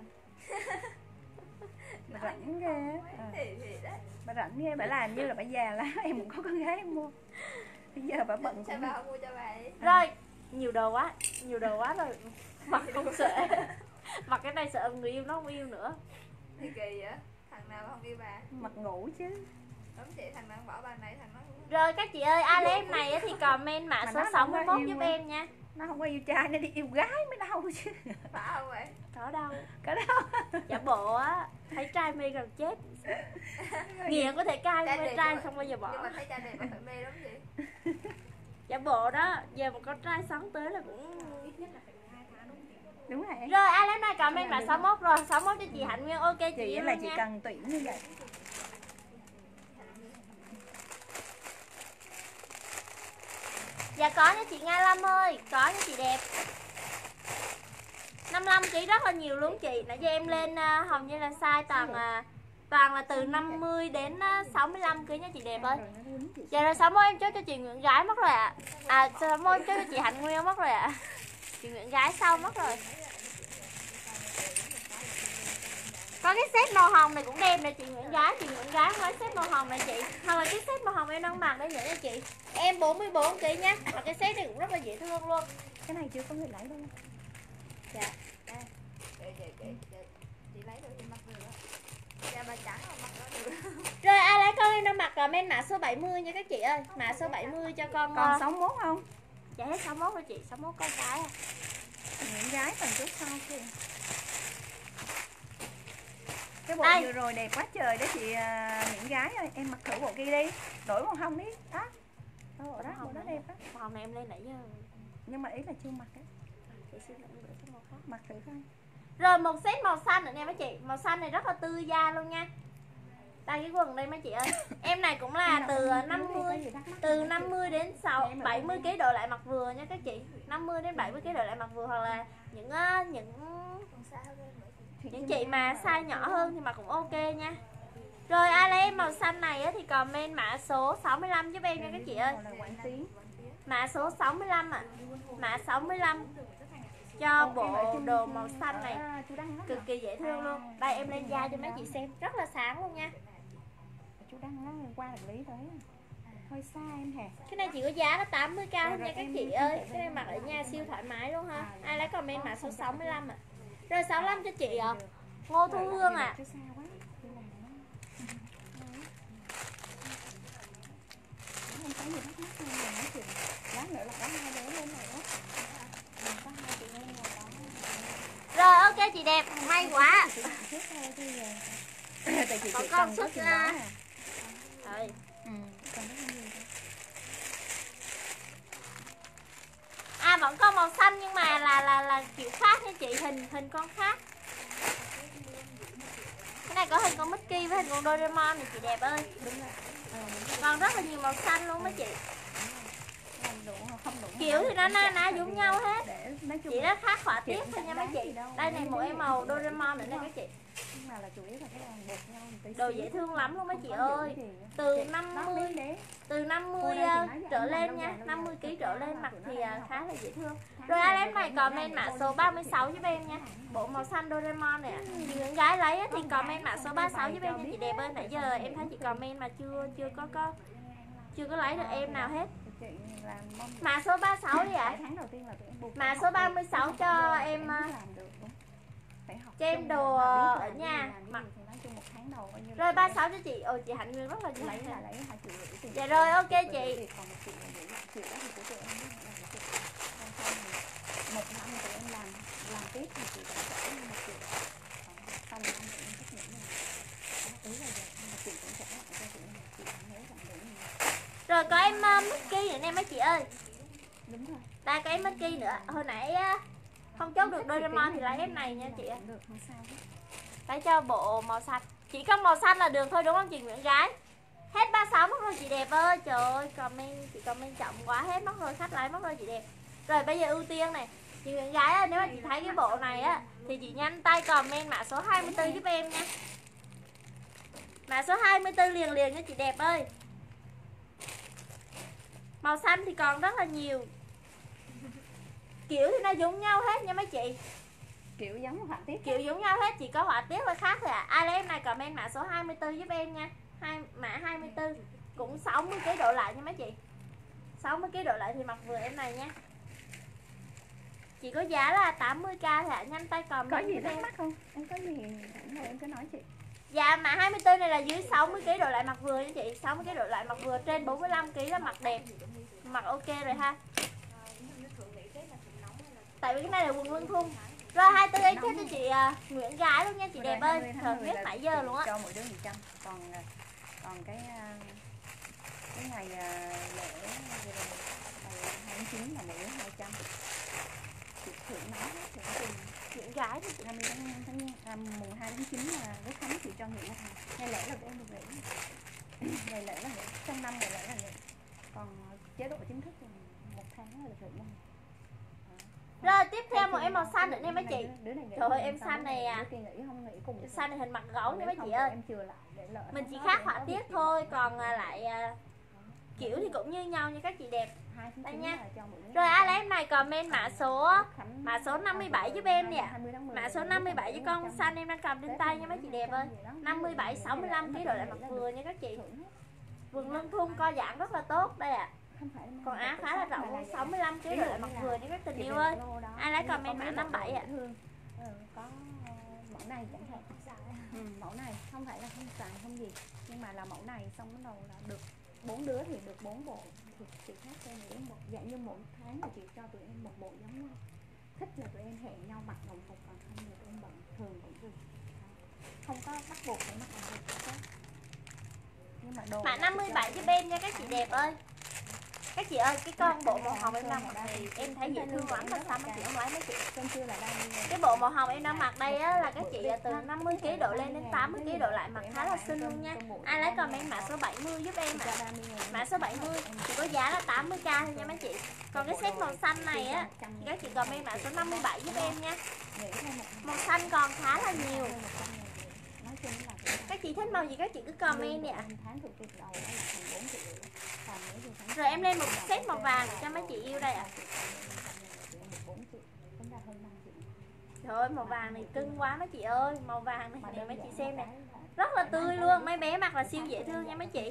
Bà rảnh ghê. Thì đấy. Bà rảnh ghê, bà làm như là bà già lắm. Em cũng có con gái em mua. Bây giờ bà bận Sao cũng bà được. không mua cho bà ấy? Rồi, nhiều đồ quá rồi. Mặc không sợ. Mặc cái này sợ người yêu nó không yêu nữa. Thì kỳ vậy? Thằng nào không yêu bà? Mặc ngủ chứ. Đúng chị, thằng nào bỏ bà này, thằng nó Rồi các chị ơi, ai lấy em này thì comment mã Mà số nó không có 61 yêu giúp luôn. em nha. Nó không có yêu trai, nó đi yêu gái mới đau chứ. phải không vậy? Có đâu. Có đâu. Giả bộ á, thấy trai mê gần chết. Nghiện có thể cai Trai mê đẹp trai rồi. không bao giờ Nhưng mà bỏ. thấy trai đẹp mà phải mê lắm chị. Giả bộ đó, giờ mà có trai sắn tới là cũng... Đúng rồi. Rồi ai lấy này comment mã 61 rồi, 61 cho chị Hạnh Nguyên, ok chị Chị yêu là luôn chị nha. cần tuyển như vậy. Dạ có nha chị Nga Lâm ơi, có nha chị đẹp. 55kg rất là nhiều luôn chị. Nãy giờ em lên hầu như là size toàn là từ 50 đến 65kg nha chị đẹp ơi. Dạ rồi 61 em chốt cho chị Nguyễn Gái mất rồi ạ. À 61 em chốt cho chị Hạnh Nguyên mất rồi ạ. Chị Nguyễn Gái sau mất rồi. Có cái set màu hồng này cũng đẹp nè chị Nguyễn Gái. Chị Nguyễn Gái không lấy set màu hồng này chị. Hoặc là cái set màu hồng em đang mặc đây nữa nha chị. Em 44kg nha. Và cái set này cũng rất là dễ thương luôn. Cái này chưa có người lấy đâu. Dạ. Chị lấy rồi chị mặc được đó. Da bà trắng mà mặc đó được. Rồi ai lấy con em đang mặc comment mã số 70 nha các chị ơi. Mã số 70 cho con. Còn 61 không? Dạ hết 61 rồi chị. 61 con cái à. Những gái phần chút sau kìa. Cái bộ Đây. vừa rồi đẹp quá trời đó chị những gái ơi, em mặc thử bộ kia đi. Đổi màu hồng đi. Đó. Bộ đó đẹp á. Màu hồng này em lên nãy giờ. Nhưng mà ý là chưa mặc á. Chị xin lỗi bữa cái màu khác. Mặc thử coi. Rồi một set màu xanh nữa nha mấy chị. Màu xanh này rất là tươi da luôn nha. Đây cái quần đây mấy chị ơi. Em này cũng là từ 50 đến 70 kg độ lại mặc vừa nha các chị. 50 đến 70 kg độ lại mặc vừa, hoặc là những chị mà size nhỏ hơn thì mặc cũng ok nha. Rồi ai lấy em màu xanh này thì comment mã số 65 giúp em nha các chị ơi. Mã số 65 ạ. Mã 65 cho bộ đồ màu xanh này cực kỳ dễ thương luôn. Đây em lên da cho mấy chị xem, rất là sáng luôn nha. Chú Đăng qua được lý tới. Hơi xa em hả? Cái này chỉ có giá là 80k thôi nha các chị ơi. Cái này mặc ở nhà siêu thoải mái luôn ha. Ai lấy comment mã số 65 ạ. Rồi 65 cho chị ạ. Ngô Thu Hương ạ. Không có gì thắc mắc không mà nói chuyện. Lát nữa là có hai đứa lên rồi đó. Có hai chị em ngồi đó. Rồi ok chị đẹp, may quá. Tại chị Còn cần con có sức chừng đó à. Rồi. Còn nó không nhiều đâu. À vẫn còn màu xanh nhưng mà là kiểu khác nha chị, hình con khác. Cái này có hình con Mickey với hình con Doraemon này chị đẹp ơi. Đúng rồi. Còn rất là nhiều màu xanh luôn mấy chị. Không đủ. Kiểu thì nó giống nhau hết. Để nói chung Chỉ nó khác họa tiết thôi nha mấy chị. Đây này một em màu Doraemon nữa nè các chị. nhưng mà là chủ yếu là cái đàn bột nhau một tí Đồ xíu. dễ thương lắm luôn mấy chị Không có ơi. giữ gì. Từ Chị- 50 nó bé. Từ 50 Cô đây thì nói với trở anh là lên lâu nha, dài, lâu 50 dài. kg trở lên mặc Tụi thì nó đang khá là dễ thương. Tháng Rồi ai này lấy này rồi, comment này mã rồi, số rồi, 36 rồi, giúp em nha. rồi. Bộ màu xanh Doraemon này ạ. Những gái lấy thì comment mã số 36 giúp em nha chị đẹp ơi. Nãy giờ em thấy chị comment mà chưa có lấy được em nào hết. chị làm mong Mã số 36 đi ạ. 7 tháng đầu tiên là tụi em buộc Mã phải số học 36 đi. cho Học em vô là làm được đúng. Phải học cho em chung đồ là biết ở làm cái nhà. gì, làm cái gì thì nói chung một tháng đầu coi như là Rồi tụi em 36 cho chị. Ồ chị Hạnh Nguyên rất là vui. lấy là lấy 2 triệu rưỡi tiền. Dạ rồi, ok Rồi chị. thì còn 1 triệu là gửi lại. Triệu đó thì của tụi em là 1 triệu. Còn sau này một năm tụi em làm tiếp thì chị phải trả 1 triệu. Còn sau 1 năm tụi em trách nhiệm là ý là giờ 1 triệu cũng trả lại cho tụi em 1 triệu nếu làm đủ nhiều. Rồi có em Mickey nữa nè mấy chị ơi. Đúng rồi. Đây có em Mickey nữa. Hồi nãy không chốt được Doraemon thì lấy em này nha chị ạ. Được không sao hết. Lấy cho bộ màu xanh. Chỉ có màu xanh là được thôi đúng không chị Nguyễn Gái? Hết 36 mất rồi chị đẹp ơi. Trời ơi comment chị comment chậm quá. Hết mất rồi, khách lấy mất rồi chị đẹp. Rồi bây giờ ưu tiên này. Chị Nguyễn Gái ơi, nếu mà chị thấy cái bộ này á thì chị nhanh tay comment mã số 24 giúp em nha. Mã số 24 liền liền nha chị đẹp ơi. Màu xanh thì còn rất là nhiều. Kiểu thì nó giống nhau hết nha mấy chị. Kiểu giống họa tiết. Kiểu giống nhau hết, chỉ có họa tiết hơi khác thôi ạ. Ai lấy em này comment mã số 24 giúp em nha. Mã 24 cũng 60 kg độ lại nha mấy chị. 60 kg độ lại thì mặc vừa em này nha. Chỉ có giá là 80k thôi ạ. Nhanh tay comment. Có gì giúp thắc em. mắc không? Em có gì thẳng em cứ nói chị. Dạ mã 24 này là dưới 60 kg độ lại mặc vừa nha chị. 60 kg độ lại mặc vừa, trên 45 kg là mặc đẹp. Mặc ok rồi ha. Tại vì cái này là quần lưng thun. Rồi 24 em chết cho chị Nguyễn Gái luôn nha chị đẹp ơi. Thời biết nãy giờ luôn á. Cho mỗi đứa 100. Còn cái ngày lễ ngày 29 là mỗi đứa 200. Chị thưởng nói hết thưởng tiền. Nguyễn Gái thì chị 20 mùng 2 tháng 9 là rất thấm chị cho nghỉ một ngày. Ngày lễ là tụi em được nghỉ. Ngày lễ là nghỉ. Trong năm ngày lễ là nghỉ. Còn chế độ chính thức thì 1 tháng là được nghỉ. Rồi tiếp theo một em màu xanh nữa nha mấy chị. Trời ơi em xanh này à. Em xanh này hình mặt gấu nha mấy chị ơi. Em chừa lại để lợi. Mình chỉ khác họa tiết thôi, còn lại kiểu thì cũng như nhau nha các chị đẹp. Đây nha. Rồi ai lấy em này comment mã số 57 giúp em nè. Mã số 57 với con xanh em đang cầm trên tay nha mấy chị đẹp ơi. 57 65 kg độ lại mặt vừa nha các chị. Quần lưng thun co giãn rất là tốt đây ạ. Còn áo khá là rộng, 65 kg độ lại mặt vừa nha các tình yêu ơi. Ai lấy comment mã 57 ạ. Có mẫu này chẳng hạn. Mẫu này không phải là không xài không gì, nhưng mà là mẫu này xong bắt đầu là được 4 đứa thì được 4 bộ, thì chị khác cho mỗi một dạng như mỗi tháng là chị cho tụi em một bộ giống nhau. Thích là tụi em hẹn nhau mặc đồng phục, còn không là tụi em bận thường cũng được. Không có bắt buộc phải mặc đồng phục hết. Nhưng mà đồ Mã 57 giúp em nha các chị đẹp ơi. Các chị ơi, cái con bộ màu hồng em đang mặc thì em thấy dễ thương lắm, tại sao mấy chị không lấy mấy chị? Cái bộ màu hồng em đang mặc đây á là các chị từ 50 kg độ lên đến 80 kg độ lại mặc khá là xinh luôn nha. Ai lấy comment mã số 70 giúp em ạ. Mã số 70 chỉ có giá là 80k thôi nha mấy chị. Còn cái set màu xanh này á thì các chị comment mã số 57 giúp em nha. Màu xanh còn khá là nhiều. Các chị thích màu gì các chị cứ comment nè. Rồi em lên một set màu vàng cho mấy chị yêu đây ạ. Trời ơi màu vàng này cưng quá mấy chị ơi. Màu vàng này để mấy chị xem nè. Rất là tươi luôn. Mấy bé mặc là siêu dễ thương nha mấy chị.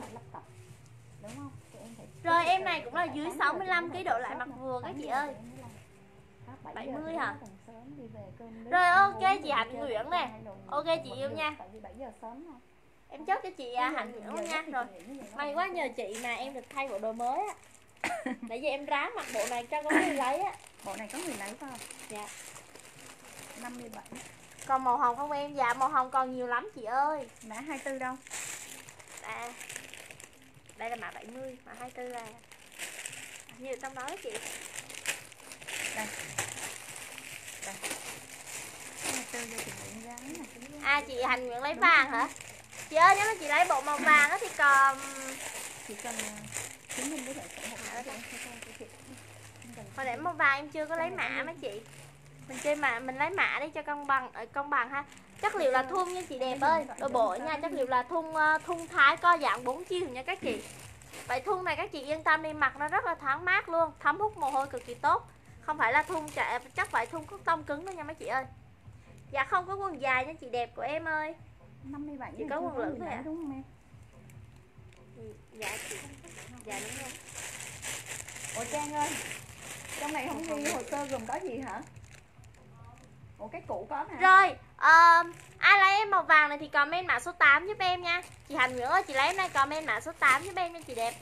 Rồi em này cũng là dưới 65 kg độ lại mặc vừa các chị ơi. 70 hả? Rồi ok chị Hạnh Nguyễn nè. Ok chị yêu nha. Em chốt cho chị Hạnh Nguyễn luôn nha. Rồi may quá nhờ chị mà em được thay bộ đồ mới á. Nãy giờ em ráng mặc bộ này cho có người lấy á. Bộ này có người lấy không? Dạ. 57. Còn màu hồng không em? Dạ màu hồng còn nhiều lắm chị ơi. Mã 24 đâu? À, đây là mã 70, mã 24 là như trong đó đó chị. Đây. Đây. 24 cho chị Nguyễn Gái nè. À chị Hạnh Nguyễn lấy vàng hả? Chị ơi nếu mà chị lấy bộ màu vàng á thì còn chỉ cần chứng minh với lại sổ hộ khẩu chị. hồi nãy màu vàng em chưa có lấy mã mấy chị. Mình chơi mà mình lấy mã đi cho công bằng ha. Chất liệu là thun nha chị đẹp ơi. Đồ bộ nha, chất liệu là thun thái co giãn 4 chiều nha các chị. Vậy thun này các chị yên tâm đi, mặc nó rất là thoáng mát luôn, thấm hút mồ hôi cực kỳ tốt. Không phải là thun chắc phải thun cotton cứng đâu nha mấy chị ơi. Dạ không có quần dài nha chị đẹp của em ơi. 57 chỉ có quần lửng thôi ạ. Đúng không em? Dạ chị. Dạ đúng rồi. Ủa Trang ơi, trong này không ghi hồ sơ gồm có gì hả? Ủa cái cũ có mà. Rồi, ai lấy em màu vàng này thì comment mã số 8 giúp em nha. Chị Hành Nguyễn ơi, chị lấy em này comment mã số 8 giúp em nha chị đẹp.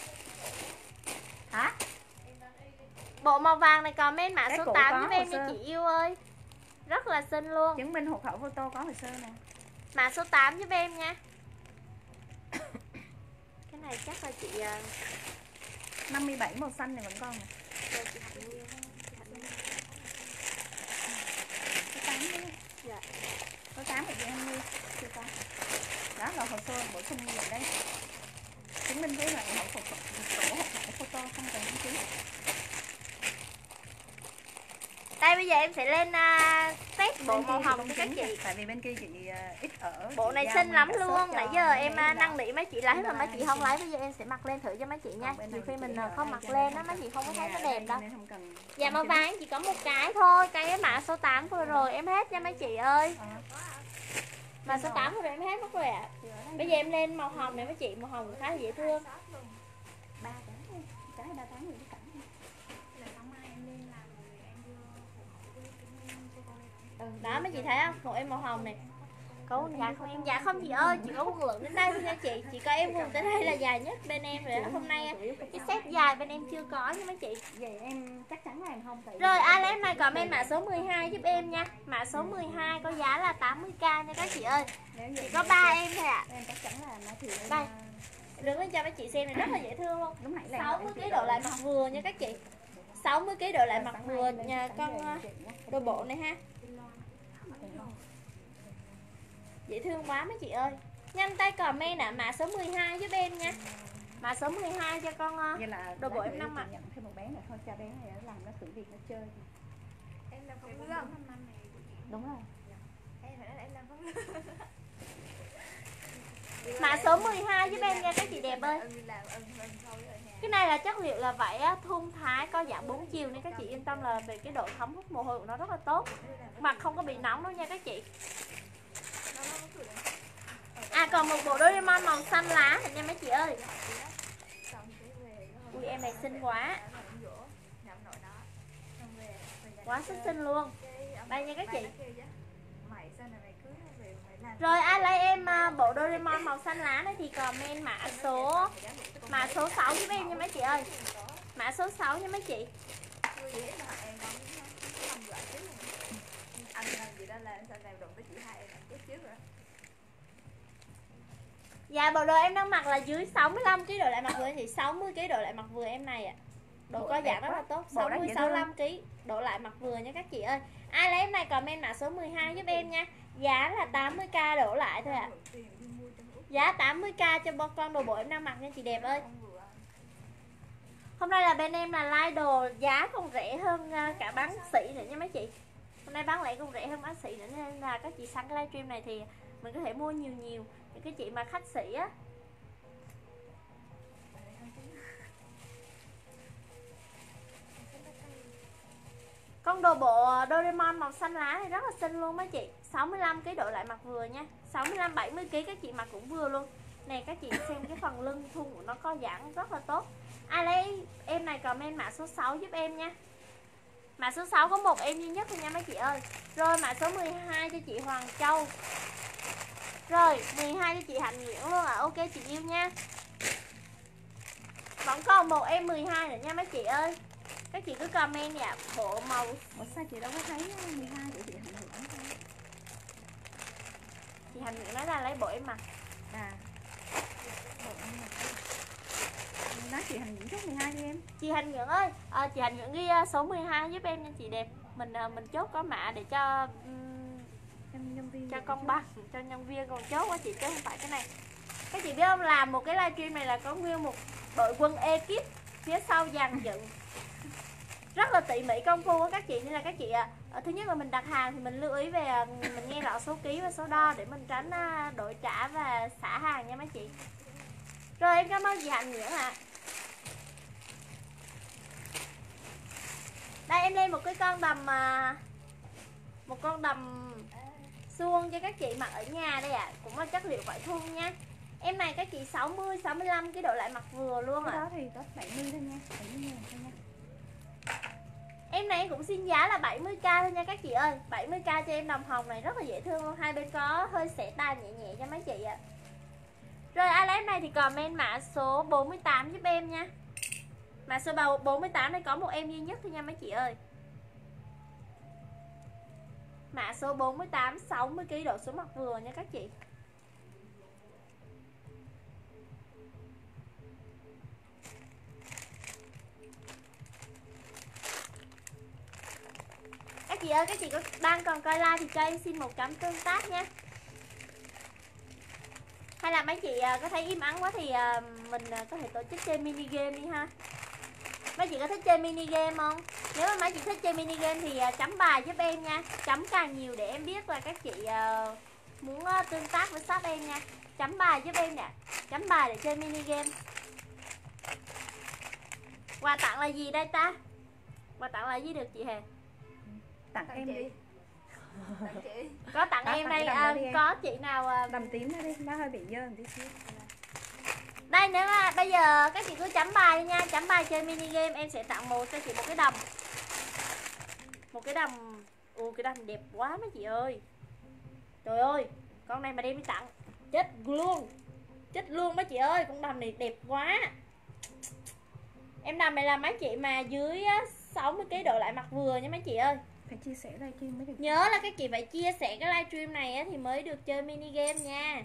Hả? Bộ màu vàng này comment mã Cái số cũ 8 có giúp hồ em nha sơ. chị yêu ơi. Rất là xinh luôn. Chứng minh hộ khẩu photo có hồ sơ nè. Mã số 8 giúp em nha. Cái này chắc là chị 57 màu xanh này vẫn còn nè. rồi chị Hạnh Nguyên. Số 8 đi. Dạ. Số 8 là chị 20. Chưa có. Đó là hồ sơ bổ sung như vậy đấy. Chứng minh với lại hộ khẩu photo không cần chứng chứng. Đây bây giờ em sẽ lên test bộ màu hồng cho các chị. Tại vì bên kia chị ít ở. Bộ này xinh lắm luôn. Nãy giờ em năn nỉ mấy chị lấy mà mấy chị không lấy. Bây giờ em sẽ mặc lên thử cho mấy chị nha. Nhiều khi mình không mặc lên á mấy chị không có thấy nó đẹp đâu. Dạ màu vàng chỉ có một cái thôi. Cái mã số 8 vừa rồi em hết nha mấy chị ơi. Mã số 8 vừa rồi em hết mất rồi ạ. Bây giờ em lên màu hồng này mấy chị. Màu hồng khá là dễ thương. 3 cái 3 tháng rồi cái Đó mấy chị thấy không? Một em màu hồng này. Có quần dài không em? Dạ không chị ơi, chỉ có quần lửng đến đây thôi nha chị. Chỉ có em quần tới đây là dài nhất bên em rồi đó. Hôm nay cái set dài bên em chưa có nha mấy chị. vậy em chắc chắn là em không tại Rồi ai lấy em này comment mã số 12 giúp em nha. Mã số 12 có giá là 80k nha các chị ơi. Chỉ có 3 em thôi ạ. em chắc chắn là nó thì em Đây. Đứng lên cho mấy chị xem này rất là dễ thương luôn. lúc nãy là 60kg độ lại mặt vừa nha các chị. 60kg độ lại mặt vừa nha con đôi bộ này ha. Dễ thương quá mấy chị ơi. Nhanh tay comment ạ, mã số 12 giúp em nha. Mã số 12 cho con vậy là đồ bộ em năm mặt. nhận thêm một bé nữa thôi cho bé này nó làm nó thử việc nó chơi. Em làm không lương năm này. Đúng rồi. Em phải nói là em làm không lương. Mã số 12 giúp em nha các chị đẹp ơi. Cái này là chất liệu là vải thun thái có dạng 4 chiều nên các chị yên tâm là về cái độ thấm hút mồ hôi của nó rất là tốt. Mặt không có bị nóng đâu nha các chị. À còn một bộ Doraemon màu xanh lá nha mấy chị ơi. Ui em này xinh quá. Quá xuất xinh luôn. Đây nha các chị. Rồi ai lấy em bộ Doraemon màu xanh lá này thì comment mã số 6 giúp em nha mấy chị ơi. Mã số 6 nha mấy chị. Anh làm gì đó là sao nào đụng tới chị hai em làm chết trước rồi. Dạ bộ đồ em đang mặc là dưới 65kg độ lại mặt vừa thì 60kg độ lại mặt vừa em này ạ. Độ co giãn rất là tốt, 60 65kg độ lại mặt vừa nha các chị ơi. Ai lấy em này comment mã số 12 giúp em nha. Giá là 80k đổ lại thôi ạ. Giá 80k cho con đồ bộ em đang mặc nha chị đẹp ơi. Hôm nay là bên em là like đồ giá còn rẻ hơn cả bán sỉ nữa nha mấy chị. Hôm nay bán lẻ còn rẻ hơn bán sỉ nữa nên là các chị săn cái livestream này thì mình có thể mua nhiều những cái chị mà khách sỉ á. Con đồ bộ Doraemon màu xanh lá này rất là xinh luôn mấy chị. 65kg độ lại mặt vừa nha. 65 70kg các chị mặc cũng vừa luôn. Nè các chị xem cái phần lưng thun của nó co giãn rất là tốt. Ai lấy em này comment mã số 6 giúp em nha. Mã số 6 có một em duy nhất thôi nha mấy chị ơi. Rồi mã số 12 cho chị Hoàng Châu. Rồi 12 cho chị Hạnh Nguyễn luôn ạ. Ok chị yêu nha. Vẫn còn một em 12 nữa nha mấy chị ơi. Các chị cứ comment dạ bộ màu. Ủa sao chị đâu có thấy 12 của chị Hạnh Nguyễn thôi. Chị Hạnh Nguyễn nói là lấy bộ em mặc. À. Bộ em mặc. Nói chị Hạnh Nguyễn chốt 12 đi em. Chị Hạnh Nguyễn ơi, chị Hạnh Nguyễn ghi số 12 giúp em nha chị đẹp. Mình chốt có mã để cho nhân viên cho con băng, cho nhân viên còn chốt quá chị chứ không phải cái này. Các chị biết không, làm một cái livestream này là có nguyên một đội quân ekip phía sau dàn dựng rất là tỉ mỉ công phu của các chị, nên là các chị thứ nhất là mình đặt hàng thì mình lưu ý về mình nghe rõ số ký và số đo để mình tránh đổi trả và xả hàng nha mấy chị. Rồi em cảm ơn chị Hạnh Nguyễn ạ. Đây em lên một cái con đầm một con đầm suông cho các chị mặc ở nhà đây ạ. Cũng là chất liệu vải thun nha. Em này các chị 60, 65 cái độ lại mặt vừa luôn Cái ạ. đó thì có 70 thôi nha, 70.000 thôi nha. Em này em cũng xin giá là 70k thôi nha các chị ơi. 70k cho em đồng hồng này rất là dễ thương luôn. Hai bên có hơi xẻ tay nhẹ nhẹ cho mấy chị ạ. Rồi ai lấy em này thì comment mã số 48 giúp em nha. Mã số 48 này có một em duy nhất thôi nha mấy chị ơi. Mã số 48 60kg độ xuống mặt vừa nha các chị. Các chị ơi, các chị có đang còn coi live thì cho em xin một chấm tương tác nha. Hay là mấy chị có thấy im ắng quá thì mình có thể tổ chức chơi mini game đi ha. Mấy chị có thích chơi mini game không? Nếu mà mấy chị thích chơi mini game thì chấm bài giúp em nha. Chấm càng nhiều để em biết là các chị muốn tương tác với shop em nha. Chấm bài giúp em nè. Chấm bài để chơi mini game. Quà tặng là gì đây ta? Quà tặng là gì được chị Hề? Tặng em đi. Tặng chị. Có tặng em tặng đây, cái đầm đó đi em. có chị nào Đầm tím đó đi, nó hơi bị dơ một tí xíu. đây, nếu mà bây giờ các chị cứ chấm bài đi nha. Chấm bài chơi mini game em sẽ tặng cho chị một cái đầm. Một cái đầm. Cái đầm đẹp quá mấy chị ơi. Trời ơi, con này mà đem đi tặng chết luôn. Chết luôn mấy chị ơi, con đầm này đẹp quá. Em đầm này là mấy chị mà dưới 60kg độ lại mặt vừa nha mấy chị ơi. Phải chia sẻ livestream mới được. Nhớ là các chị phải chia sẻ cái livestream này á, thì mới được chơi mini game nha.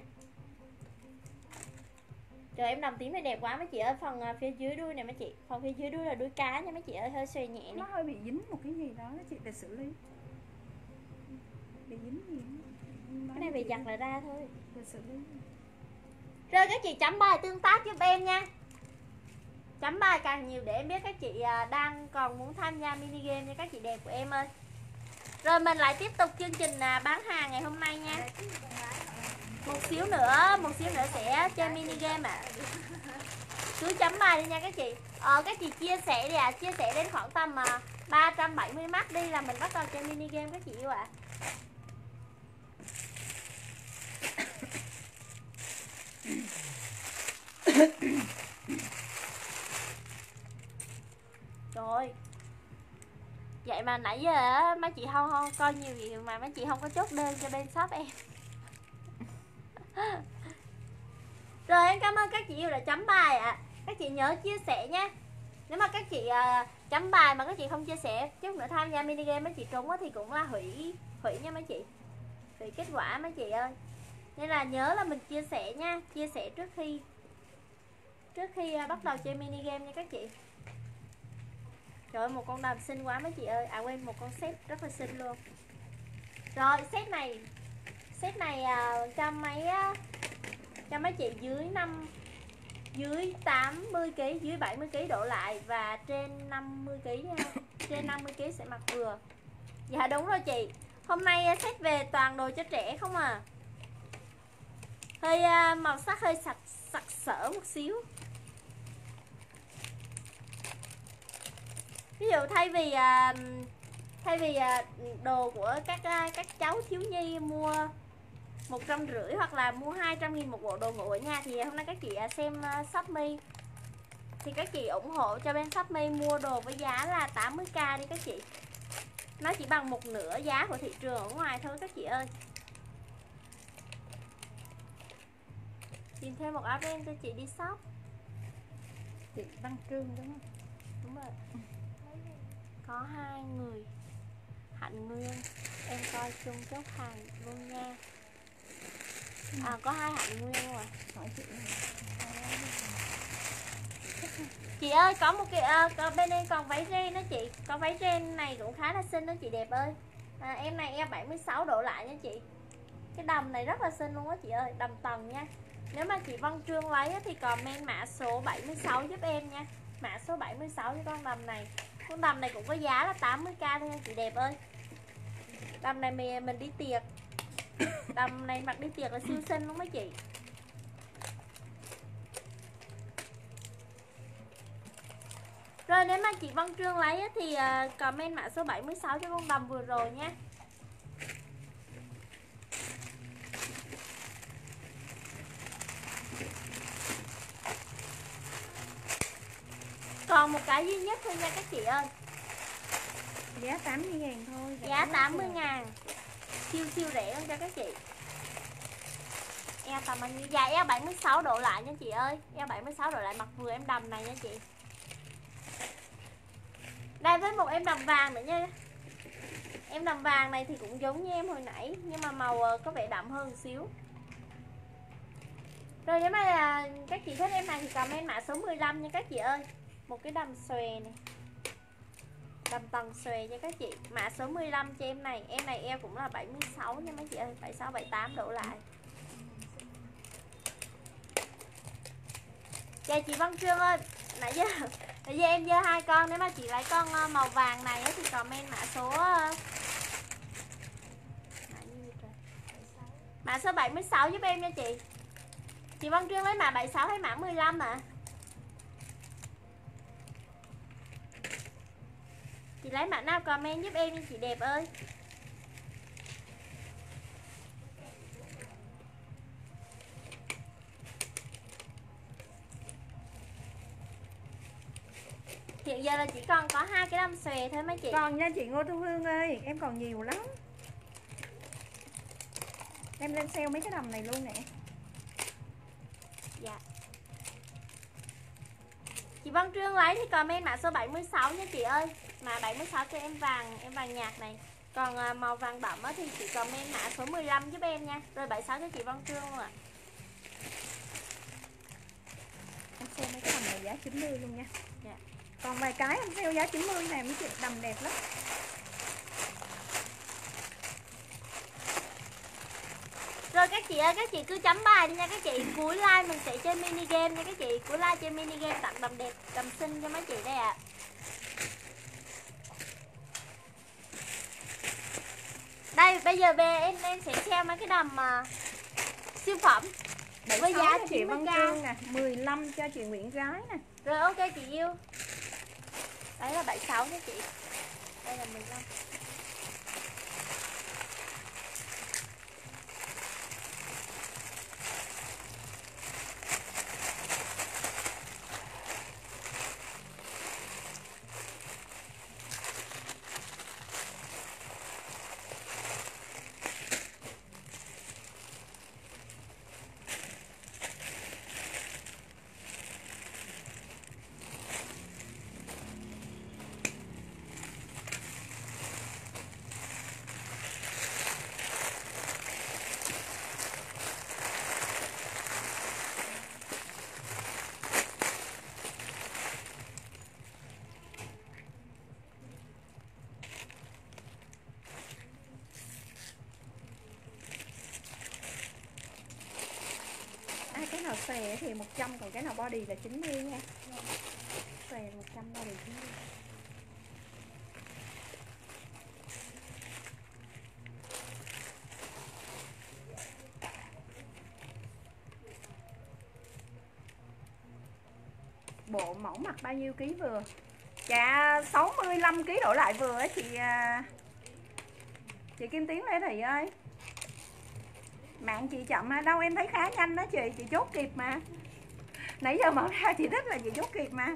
Trời, em đầm tím này đẹp quá mấy chị ơi. Phần phía dưới đuôi này mấy chị. Phần phía dưới đuôi là đuôi cá nha mấy chị ơi. Hơi xòe nhẹ nè. Nó hơi bị dính một cái gì đó, chị phải xử lý. Bị dính gì đó. Cái này phải giặt lại ra thôi. Phải xử lý. Rồi các chị chấm bài tương tác giúp em nha. Chấm bài càng nhiều để em biết các chị đang còn muốn tham gia mini game nha các chị đẹp của em ơi. Rồi mình lại tiếp tục chương trình bán hàng ngày hôm nay nha. Một xíu nữa sẽ chơi mini game ạ. Cứ chấm bài đi nha các chị. Các chị chia sẻ đi ạ. Chia sẻ đến khoảng tầm 370 mắt đi là mình bắt đầu chơi mini game các chị yêu ạ. Rồi. Vậy mà nãy giờ á, mấy chị không coi nhiều gì mà mấy chị không có chốt đơn cho bên shop em. Rồi em cảm ơn các chị yêu đã chấm bài ạ. Các chị nhớ chia sẻ nha. Nếu mà các chị chấm bài mà các chị không chia sẻ, chút nữa tham gia mini game mấy chị trúng thì cũng là hủy nha mấy chị. Hủy kết quả mấy chị ơi. Nên là nhớ là mình chia sẻ nha. Chia sẻ trước khi bắt đầu chơi mini game nha các chị. Trời ơi, một con đầm xinh quá mấy chị ơi. À quên, một con set rất là xinh luôn. Rồi set này cho mấy chị dưới 80kg, dưới 70kg đổ lại và trên 50kg nha. Trên 50kg sẽ mặc vừa. Dạ đúng rồi chị. Hôm nay set về toàn đồ cho trẻ không à. Hơi màu sắc hơi sặc sỡ một xíu. Ví dụ thay vì đồ của các cháu thiếu nhi mua 150 hoặc là mua 200.000 một bộ đồ ngủ ở nhà, thì hôm nay các chị xem Shopee thì các chị ủng hộ cho bên Shopee mua đồ với giá là 80k đi các chị. Nó chỉ bằng một nửa giá của thị trường ở ngoài thôi các chị ơi. Tìm thêm một áo em cho chị đi shop. Chị Đăng Trương đúng không? Đúng rồi. Có 2 người. Hạnh Nguyên, em coi chung chốt hàng luôn nha. Có 2 Hạnh Nguyên luôn rồi. Hỏi chị. Chị ơi, có một cái có bên em còn váy ren đó chị. Có váy ren này cũng khá là xinh đó chị đẹp ơi. Em này em 76 độ lại nha chị. Cái đầm này rất là xinh luôn á chị ơi, đầm tầng nha. Nếu mà chị Văn Trương lấy thì comment mã số 76 giúp em nha. Mã số 76 cho con đầm này. Con đầm này cũng có giá là 80k thôi nha chị đẹp ơi. Đầm này mình đi tiệc. Đầm này mặc đi tiệc là siêu xinh luôn mấy chị. Rồi nếu mà chị Văn Trương lấy thì comment mã số 76 cho con đầm vừa rồi nha. còn một cái duy nhất thôi nha các chị ơi. Giá 80.000 thôi. Giá 80.000. Siêu siêu rẻ luôn cho các chị. Eo tầm bao nhiêu? Dạ eo 76 độ lại nha chị ơi. Eo 76 độ lại mặc vừa em đầm này nha chị. Đây với một em đầm vàng nữa nha. Em đầm vàng này thì cũng giống như em hồi nãy, nhưng mà màu có vẻ đậm hơn một xíu. Rồi nếu mà các chị thích em này thì comment mã số 15 nha các chị ơi. Một cái đầm xòe này, đầm tầng xòe nha các chị. Mã số 15 cho em này. Em này eo cũng là 76 nha mấy chị ơi. 76, 78 đổ lại. Dạ chị Văn Trương ơi, nãy giờ em dơ 2 con. Nếu mà chị lấy con màu vàng này thì comment mã số 76 giúp em nha chị. Chị Văn Trương lấy mã 76 hay mã 15 ạ? Chị lấy mã nào comment giúp em nha chị đẹp ơi. Hiện giờ là chỉ còn có 2 cái đầm xòe thôi mấy chị. Còn nha chị Ngô Thu Hương ơi, em còn nhiều lắm. Em lên sale mấy cái đầm này luôn nè. Dạ. Chị Văn Trương lấy thì comment mã số 76 nha chị ơi. Mã 76 cho em vàng nhạt này. Còn màu vàng đậm thì chị comment mã số 15 giúp em nha. Rồi 76 cho chị Văn Trương luôn ạ. Em sale mấy cái đầm này giá 90 luôn nha. Dạ. Còn vài cái em sale giá 90 nè mấy chị, đầm đẹp lắm. Rồi các chị ơi, các chị cứ chấm bài đi nha các chị. Cuối like mình sẽ chơi mini game nha các chị. Cuối like chơi mini game tặng đầm đẹp, đầm xinh cho mấy chị đây ạ. Đây bây giờ về em sẽ xem mấy cái đầm siêu phẩm với giá chị Văn 90k. Trương nè, 15 cho chị Nguyễn Gái nè. Rồi ok chị yêu. Đấy là 76 nha chị. Đây là 15. Cái nào xòe thì 100, còn cái nào body là 90 nha. Xòe 100, body 90. Bộ mẫu mặc bao nhiêu ký vừa? Dạ 65 kg đổ lại vừa á chị Kim Tiến Lê Thị ơi. Mạng chị chậm mà đâu, em thấy khá nhanh đó chị chốt kịp mà. Nãy giờ mở ra chị thích là chị chốt kịp mà.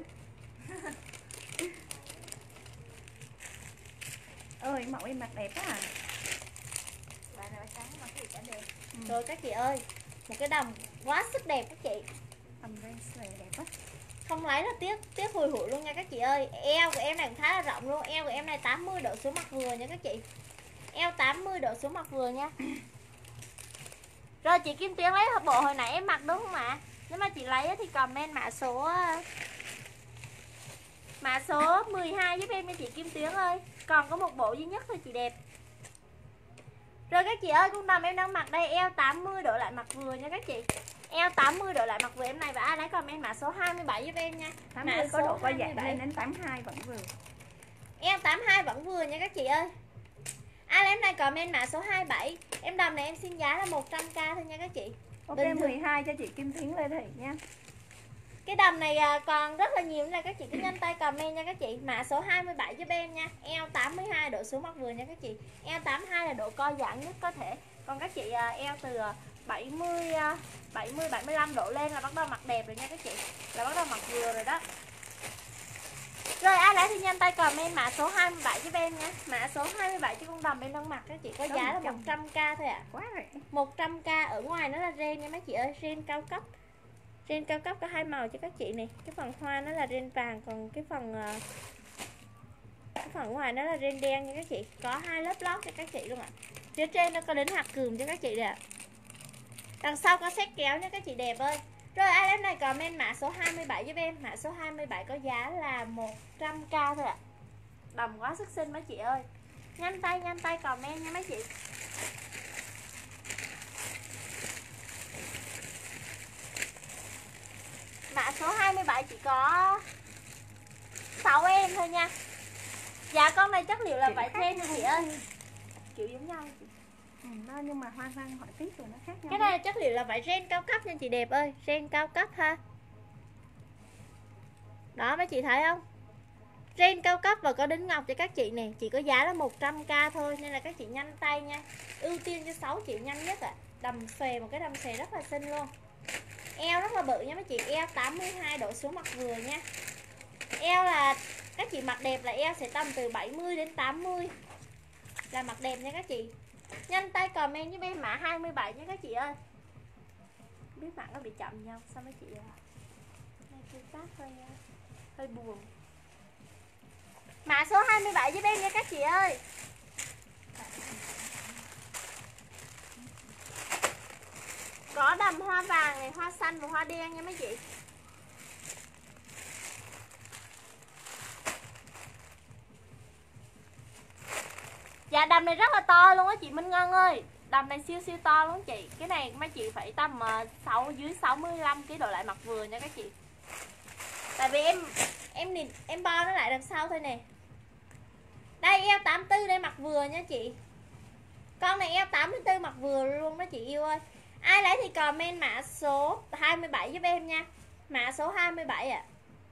Ơi mẫu em mặc đẹp quá à. Bạn này sáng mà thì cả đẹp. Rồi các chị ơi, một cái đầm quá sức đẹp các chị. Đầm ren xòe đẹp quá. Không lấy là tiếc hùi hụi luôn nha các chị ơi. Eo của em này cũng khá là rộng luôn. Eo của em này 80 độ xuống mặt vừa nha các chị. Eo 80 độ xuống mặt vừa nha. Rồi chị Kim Tuyến lấy bộ hồi nãy em mặc đúng không ạ? Nếu mà chị lấy thì comment mã số 12 giúp em nha chị Kim Tuyến ơi. Còn có một bộ duy nhất thôi chị đẹp. Rồi các chị ơi, con đầm em đang mặc đây eo 80 độ lại mặt vừa nha các chị. Eo 80 độ lại mặt vừa em này, và ai lấy comment mã số 27 giúp em nha. 80 có độ co giãn lên đến 82 vẫn vừa. Eo 82 vẫn vừa nha các chị ơi. Ai lấy em này comment mã số 27. Em đầm này em xin giá là 100k thôi nha các chị. Ok, Bình thường. 12 cho chị Kim Thiến Lê Thị nha. Cái đầm này còn rất là nhiều, là các chị cứ nhanh tay comment nha các chị. Mã số 27 giúp em nha. Eo 82 độ xuống mặt vừa nha các chị. Eo 82 là độ co giãn nhất có thể. Còn các chị eo từ 70 75 độ lên là bắt đầu mặc đẹp rồi nha các chị. Là bắt đầu mặc vừa rồi đó. lại thì nhanh tay comment mã số 27 giúp em nha. Mã số 27 cho con đầm em đang mặc các chị có giá là 100k thôi ạ. Quá rẻ. 100k, ở ngoài nó là ren nha mấy chị ơi, ren cao cấp. Ren cao cấp có hai màu cho các chị này. Cái phần hoa nó là ren vàng, còn cái phần ngoài nó là ren đen nha các chị. Có hai lớp lót cho các chị luôn ạ. Phía trên nó có đến hạt cườm cho các chị đây ạ. Đằng sau có xét kéo nha các chị đẹp ơi. Rồi ai em này comment mã số 27 giúp em. Mã số 27 có giá là 100k thôi ạ. Đầm quá sức xinh mấy chị ơi. Nhanh tay comment nha mấy chị. Mã số 27 chỉ có 6 em thôi nha. Dạ con này chất liệu là vải ren nha chị ơi. Kiểu giống nhau chị. Đó, nhưng mà hoa văn họa tiết rồi nó khác nhau. Cái này chất liệu là vải ren cao cấp nha chị đẹp ơi. Ren cao cấp ha. Đó mấy chị thấy không? Ren cao cấp và có đính ngọc cho các chị này. Chỉ có giá là 100k thôi. Nên là các chị nhanh tay nha. Ưu tiên cho 6 chị nhanh nhất ạ. Đầm xòe, một cái đầm xòe rất là xinh luôn. Eo rất là bự nha mấy chị. Eo 82 độ xuống mặt vừa nha. Eo là các chị mặc đẹp là eo sẽ tầm từ 70 đến 80 là mặc đẹp nha các chị. Nhanh tay comment giúp em mã 27 nha các chị ơi. Biết bạn có bị chậm nhau sao mấy chị ạ? Này phương pháp hơi buồn. Mã số 27 giúp em nha các chị ơi. Có đầm hoa vàng này, hoa xanh và hoa đen nha mấy chị. Dạ đầm này rất là to luôn á chị Minh Ngân ơi. Đầm này siêu to luôn chị. Cái này mấy chị phải tầm dưới 65 kg độ lại mặc vừa nha các chị. Tại vì em bo nó lại đằng sau thôi nè. Đây eo 84 đây mặc vừa nha chị. Con này eo 84 mặc vừa luôn đó chị yêu ơi. Ai lấy thì comment mã số 27 giúp em nha. Mã số 27 ạ.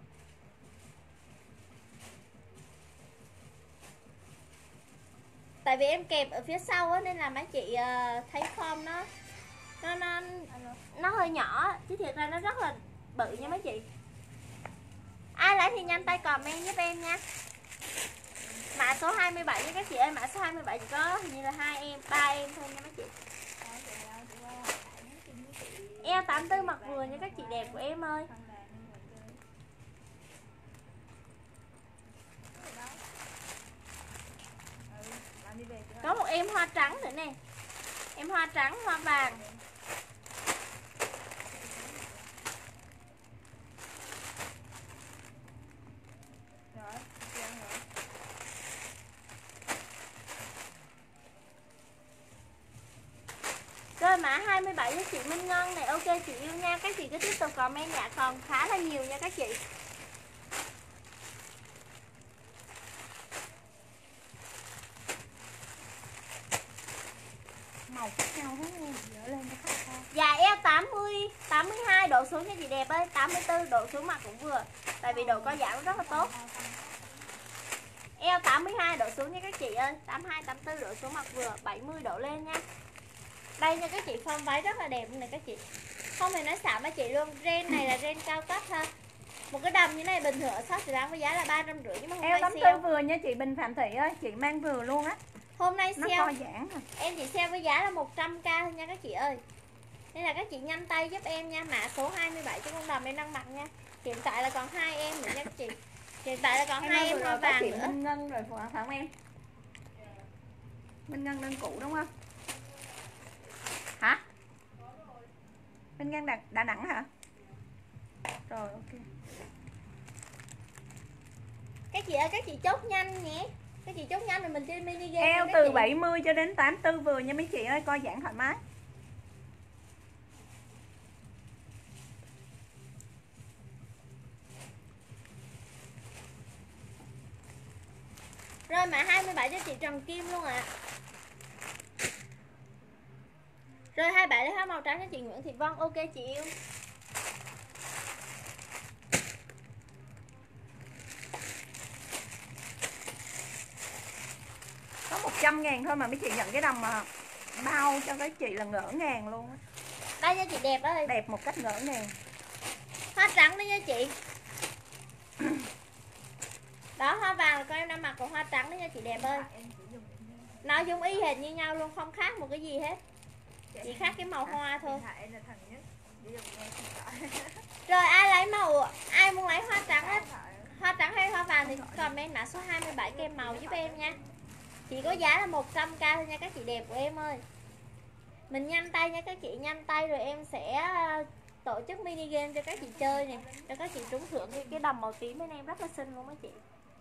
Tại vì em kẹp ở phía sau á, nên là mấy chị thấy form nó hơi nhỏ, chứ thiệt ra nó rất là bự nha mấy chị. Ai lấy thì nhanh tay comment giúp em nha. Mã số 27 nha các chị ơi. Mã số 27 chỉ có hình như là 3 em thôi nha mấy chị. Eo 84 mặc vừa nha các chị đẹp của em ơi. Có một em hoa trắng nữa nè. Em hoa trắng, hoa vàng. Rồi mã 27 cho chị Minh Ngân này. Ok chị yêu nha. Các chị cứ tiếp tục comment dạ còn khá là nhiều nha các chị. Màu khác nhau hết em, dỡ lên cho khách coi. Dạ eo 82 độ xuống cho chị đẹp ơi. 84 độ xuống mặt cũng vừa. Tại vì độ co giãn rất là tốt. Eo 82 độ xuống nha các chị ơi. 82, 84 độ xuống mặt vừa. 70 độ lên nha. Đây nha các chị, form váy rất là đẹp luôn này các chị. Không hề nói xạo mấy chị luôn. Ren này là ren cao cấp ha. Một cái đầm như này bình thường ở shop thì bán với giá là 350 nhưng mà hôm Eo nay 84 sale vừa nha chị Bình Phạm Thị ơi. Chị mang vừa luôn á. Hôm nay Nó sale co giãn rồi. em chỉ sale với giá là 100k thôi nha các chị ơi. Nên là các chị nhanh tay giúp em nha. Mã số 27 cho con đầm em đang mặc nha. Hiện tại là còn 2 em nữa nha các chị. Hiện tại là còn 2 em hoa vàng nữa. Minh Ngân rồi phải không em? Minh Ngân đơn cũ đúng không? Hả? Minh Ngân Đà Nẵng hả? Rồi ok. Các chị ơi, các chị chốt nhanh nhé. Các chị chốt nhanh rồi mình chơi mini game. Eo từ 70 cho đến 84 vừa nha mấy chị ơi, co giãn thoải mái. Rồi mã 27 cho chị Trần Kim luôn ạ. Rồi 27 lấy hoa màu trắng cho chị Nguyễn Thị Vân. Ok chị yêu. Có 100.000 thôi mà mấy chị nhận cái đầm mà bao cho các chị là ngỡ ngàng luôn á. Đây nha chị đẹp ơi. Đẹp một cách ngỡ ngàng. Hoa trắng đấy nha chị. Đó, hoa vàng là con em đang mặc, còn hoa trắng đấy nha chị đẹp ơi. Em chỉ dùng Nó giống y hệt như nhau luôn, không khác một cái gì hết. Chỉ khác cái màu hoa thôi. Điện thoại em là thần nhất. Chỉ dùng nghe điện thoại. Rồi ai muốn lấy hoa trắng hết, hoa trắng hay hoa vàng thì comment mã số 27 kem màu giúp em nha. Chỉ có giá là 100k thôi nha các chị đẹp của em ơi. Mình nhanh tay nha các chị, nhanh tay rồi em sẽ tổ chức mini game cho các chị chơi nè, cho các chị trúng thưởng cái đầm màu tím bên em rất là xinh luôn mấy chị.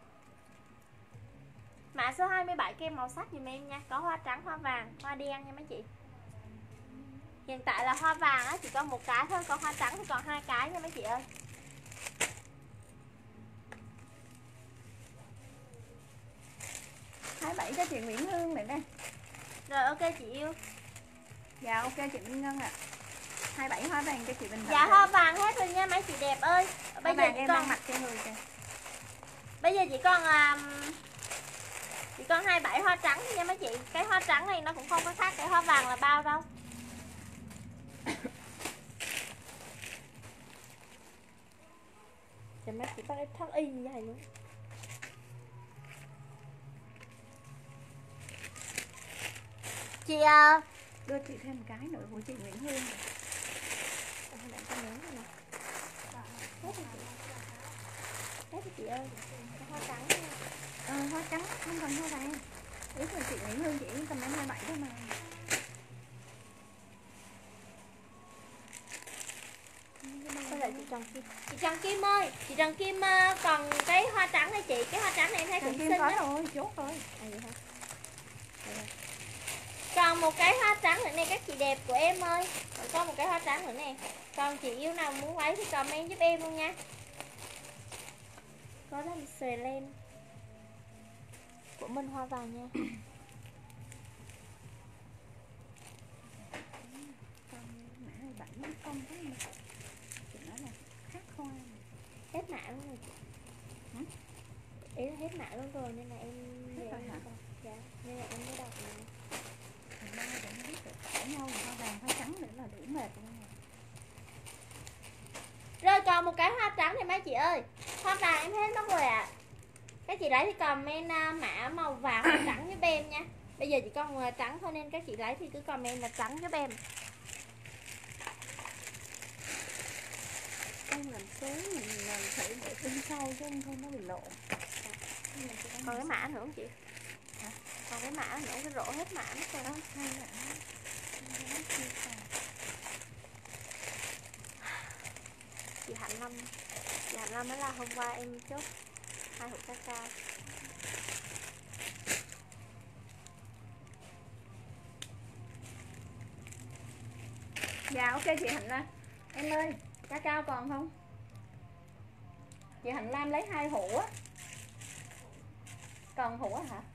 Mã số 27 kem màu sắc dùm em nha, có hoa trắng, hoa vàng, hoa đen nha mấy chị. Hiện tại là hoa vàng á chỉ có một cái thôi, còn hoa trắng thì còn 2 cái nha mấy chị ơi. Hai bảy cho chị Nguyễn Hương này nè. Rồi ok chị yêu. Dạ ok chị Minh Ngân ạ. 27 hoa vàng cho chị Bình Thuận. Dạ hoa vàng hết rồi nha mấy chị đẹp ơi. Bây giờ em đang mặc cho người kìa. Bây giờ chỉ còn 27 hoa trắng thôi nha mấy chị. Cái hoa trắng này nó cũng không có khác cái hoa vàng là bao đâu. Trời mấy chị bắt em thắt y như vậy luôn. Chị đưa chị thêm một cái nữa của chị Nguyễn Hương. Hết rồi chị. Hết rồi chị ơi. Hoa trắng nha. Hoa trắng không cần hoa vàng. Ý là chị Nguyễn Hương chỉ comment 27 thôi mà. Bây giờ chị Trần Kim. Chị Trần Kim ơi, chị Trần Kim còn cái hoa trắng này chị, cái hoa trắng này em thấy cũng xinh có á. rồi, chốt rồi. Vậy hả? Còn một cái hoa trắng nữa nè các chị đẹp của em ơi. Còn có một cái hoa trắng nữa nè. Còn chị yêu nào muốn lấy thì comment giúp em luôn nha. Có đầm xòe len của mình hoa vàng nha. Con mã 27 con thấy mà. Chị nói là khác hoa. Hết mã luôn rồi chị. Hả? Ý là hết mã luôn rồi nên là em Hết rồi hả? Dạ, nên là em mới đọc này. Thành ra để biết được cãi nhau hoa vàng hoa trắng nữa là đủ mệt luôn. Rồi còn một cái hoa trắng thì mấy chị ơi. Hoa vàng em hết mất rồi ạ. Các chị lấy thì comment mã màu vàng hoặc trắng giúp em nha. Bây giờ chỉ còn trắng thôi nên các chị lấy thì cứ comment là trắng giúp em. Không làm số mình làm phải để bên sau chứ không nó bị lộn. Còn cái mã nữa không chị? Hả? Còn cái mã nữa, cái rổ hết mã mất rồi đó. Hay là Chị Hạnh Lâm mới là hôm qua em chốt 2 hộp cacao. dạ ok chị Hạnh Lam. Em ơi, cacao còn không? Chị Hạnh Lam lấy 2 hũ á. Còn hũ á hả?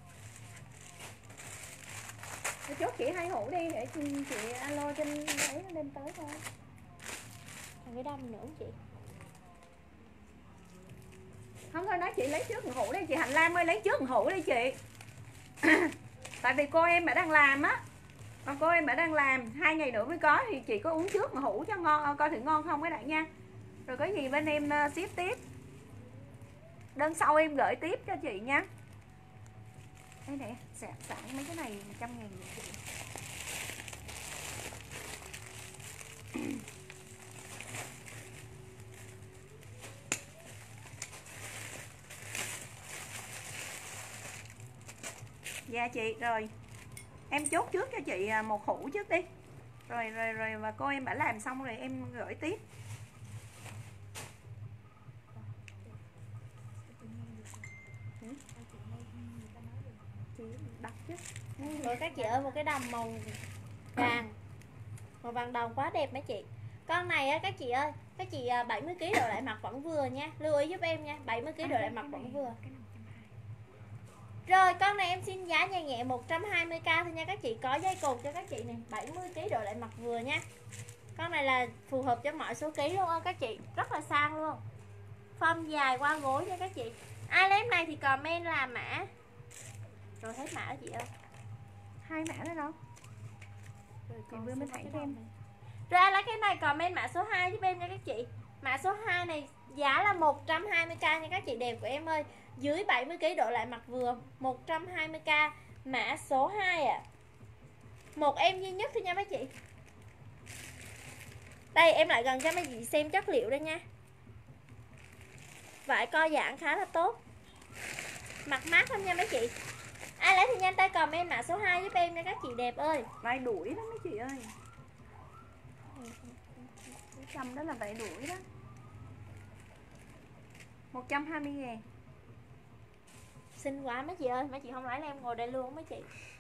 Tôi chốt chị 2 hũ đi để chị alo trên ấy nó đem tới thôi. Còn cái đâm nữa không chị? Không thôi nói chị lấy trước 1 hũ đi. Chị Hạnh Lam ơi lấy trước 1 hũ đi chị. Tại vì cô em đã đang làm á. Còn cô em đã đang làm 2 ngày nữa mới có thì chị có uống trước 1 hũ cho ngon, coi thử ngon không cái đại nha. Rồi có gì bên em ship tiếp. Đơn sau em gửi tiếp cho chị nha. Đây nè, xả mấy cái này 100.000 chị. Dạ chị, rồi em chốt trước cho chị 1 hũ trước đi. Rồi và cô em đã làm xong rồi em gửi tiếp. Chị đọc chứ. Rồi các chị ơi, một cái đầm màu vàng. Màu vàng đồng quá đẹp mấy chị. Con này á các chị ơi, các chị 70 kg độ lại mặt vẫn vừa nha. Lưu ý giúp em nha, 70 kg độ lại mặt vẫn vừa. Rồi con này em xin giá nhẹ nhẹ 120k thôi nha các chị, có dây cột cho các chị này, 70 kg độ lại mặt vừa nha. Con này là phù hợp cho mọi số ký luôn á các chị, rất là sang luôn. Form dài qua gối nha các chị. Ai lấy em này thì comment là mã. Rồi hết mã đó chị ơi. 2 mã đó đâu? Rồi chị vừa mới thấy em. Rồi ai lấy cái này comment mã số 2 giúp em nha các chị. Mã số 2 này giá là 120k nha các chị đẹp của em ơi. Dưới 70kg độ lại mặt vừa, 120k. Mã số 2 ạ. Một em duy nhất thôi nha mấy chị. Đây em lại gần cho mấy chị xem chất liệu đây nha. Vải co giãn khá là tốt. Mặc mát không nha mấy chị. Ai lấy thì nhanh tay comment mã số 2 giúp em nha các chị đẹp ơi. Vải đuổi đó mấy chị ơi. Trăm đó là vải đuổi đó. 120.000. Xinh quá mấy chị ơi. Mấy chị không lấy là em ngồi đây luôn mấy chị.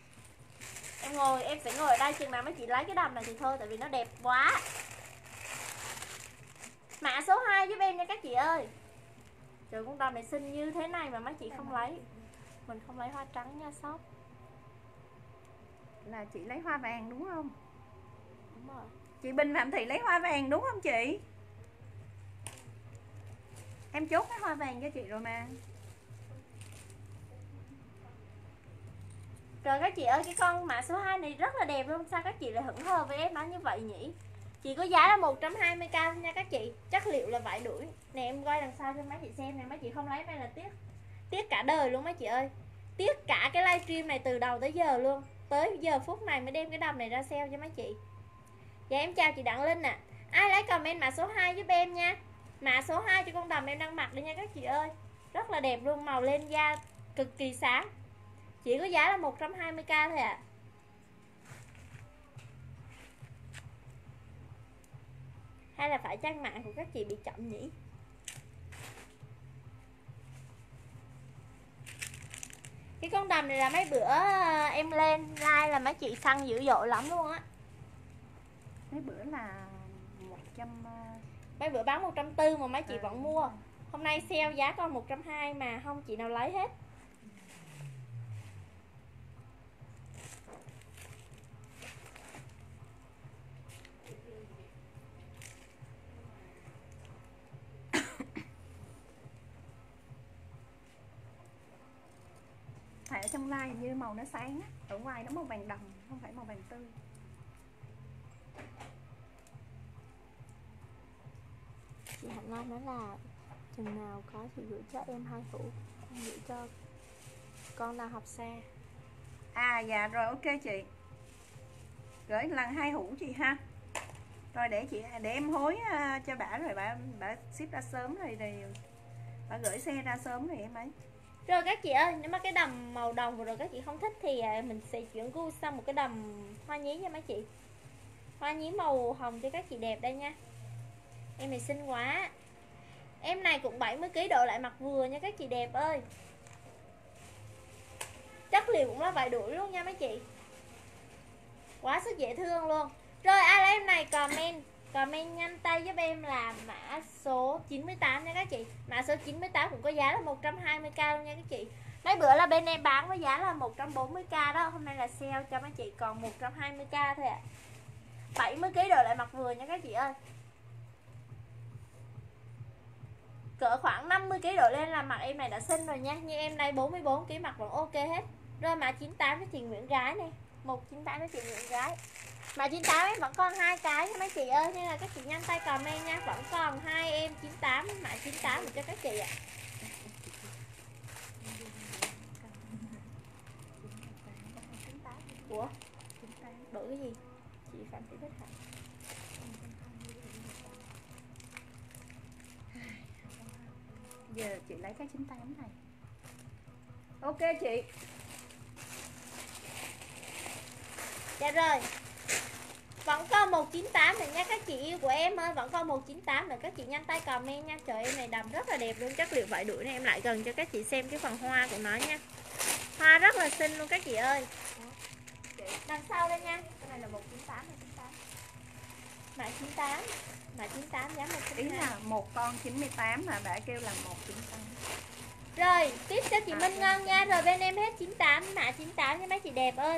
Em sẽ ngồi ở đây chừng nào mấy chị lấy cái đầm này thì thôi. Tại vì nó đẹp quá. Mã số 2 giúp em nha các chị ơi. Trời, con đầm này xinh như thế này mà mấy chị không lấy. Mình không lấy hoa trắng nha shop. Là chị lấy hoa vàng đúng không? Đúng rồi. Chị Bình Phạm Thị lấy hoa vàng đúng không chị? Em chốt cái hoa vàng cho chị rồi mà. Rồi các chị ơi, cái con mã số 2 này rất là đẹp luôn. Sao các chị lại hững hờ với em nói như vậy nhỉ? Chỉ có giá là 120k nha các chị. Chất liệu là vải đuổi. Nè em quay đằng sau cho mấy chị xem nè. Mấy chị không lấy này là tiếc. Tiếc cả đời luôn mấy chị ơi. Tiếc cả cái livestream này từ đầu tới giờ luôn. Tới giờ phút này mới đem cái đầm này ra sale cho mấy chị. Dạ em chào chị Đặng Linh ạ. Ai lấy comment mã số 2 giúp em nha. Mã số 2 cho con đầm em đang mặc đây nha các chị ơi. Rất là đẹp luôn. Màu lên da cực kỳ sáng. Chỉ có giá là 120k thôi ạ. Hay là phải trang mạng của các chị bị chậm nhỉ? Cái con đầm này là mấy bữa em lên live là mấy chị săn dữ dội lắm luôn á. Mấy bữa là 100. Mấy bữa bán 140 mà mấy chị vẫn mua. Hôm nay sale giá còn 120 mà không chị nào lấy hết. Phải ở trong live như màu nó sáng á, ở ngoài nó màu vàng đồng, không phải màu vàng tươi. Chị Hạnh Lan nói là chừng nào có thì gửi cho em 2 hũ, em gửi cho con đang học xa. À dạ rồi, ok chị. Gửi lần 2 hũ chị ha. Rồi để em hối cho bả rồi bả ship ra sớm rồi bả gửi xe ra sớm rồi em ấy. Rồi các chị ơi, nếu mà cái đầm màu đồng vừa rồi các chị không thích thì mình sẽ chuyển gu sang một cái đầm hoa nhí nha mấy chị. Hoa nhí màu hồng cho các chị đẹp đây nha. Em này xinh quá. Em này cũng 70kg độ lại mặt vừa nha các chị đẹp ơi. Chất liệu cũng là vải đuổi luôn nha mấy chị. Quá sức dễ thương luôn. Rồi ai lấy em này comment nhanh tay giúp em là mã số 98 nha các chị. Mã số 98 cũng có giá là 120k luôn nha các chị. Mấy bữa là bên em bán với giá là 140k đó. Hôm nay là sale cho mấy chị còn 120k thôi ạ. 70kg độ lại mặt vừa nha các chị ơi. Cỡ khoảng 50kg độ lên là mặt em này đã xinh rồi nha. Như em đây 44kg mặt vẫn ok hết. Rồi mã 98 cho chị Nguyễn Gái này. 198 cho chị Nguyễn Gái. Mã 98 em vẫn còn 2 cái nha mấy chị ơi. Nên là các chị nhanh tay comment nha. Vẫn còn 2 em 98. Mã 98 cho các chị ạ. Ủa? Đổi cái gì? Chị Phạm Thị Bích hả? Giờ chị lấy cái 98 này. Ok chị. Dạ rồi. Vẫn còn 198 nữa nha các chị yêu của em ơi. Vẫn còn 198 nữa các chị nhanh tay comment nha. Trời em này đầm rất là đẹp luôn. Chất liệu vải đuổi này em lại gần cho các chị xem cái phần hoa của nó nha. Hoa rất là xinh luôn các chị ơi. Đằng sau đây nha. Cái này là 198 hay 98? Mã 98. Mã 98 giá 198. Ý là một con 98 mà bà kêu là 198. Rồi tiếp cho chị Minh Ngân nha. Rồi bên em hết 98. Mã 98 cho mấy chị đẹp ơi.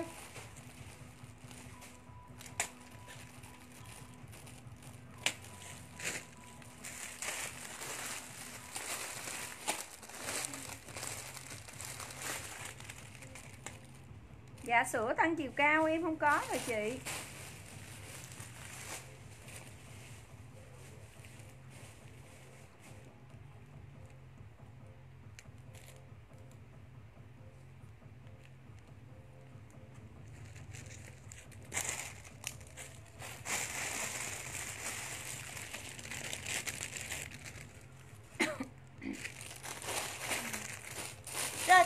Dạ sữa tăng chiều cao em không có rồi chị.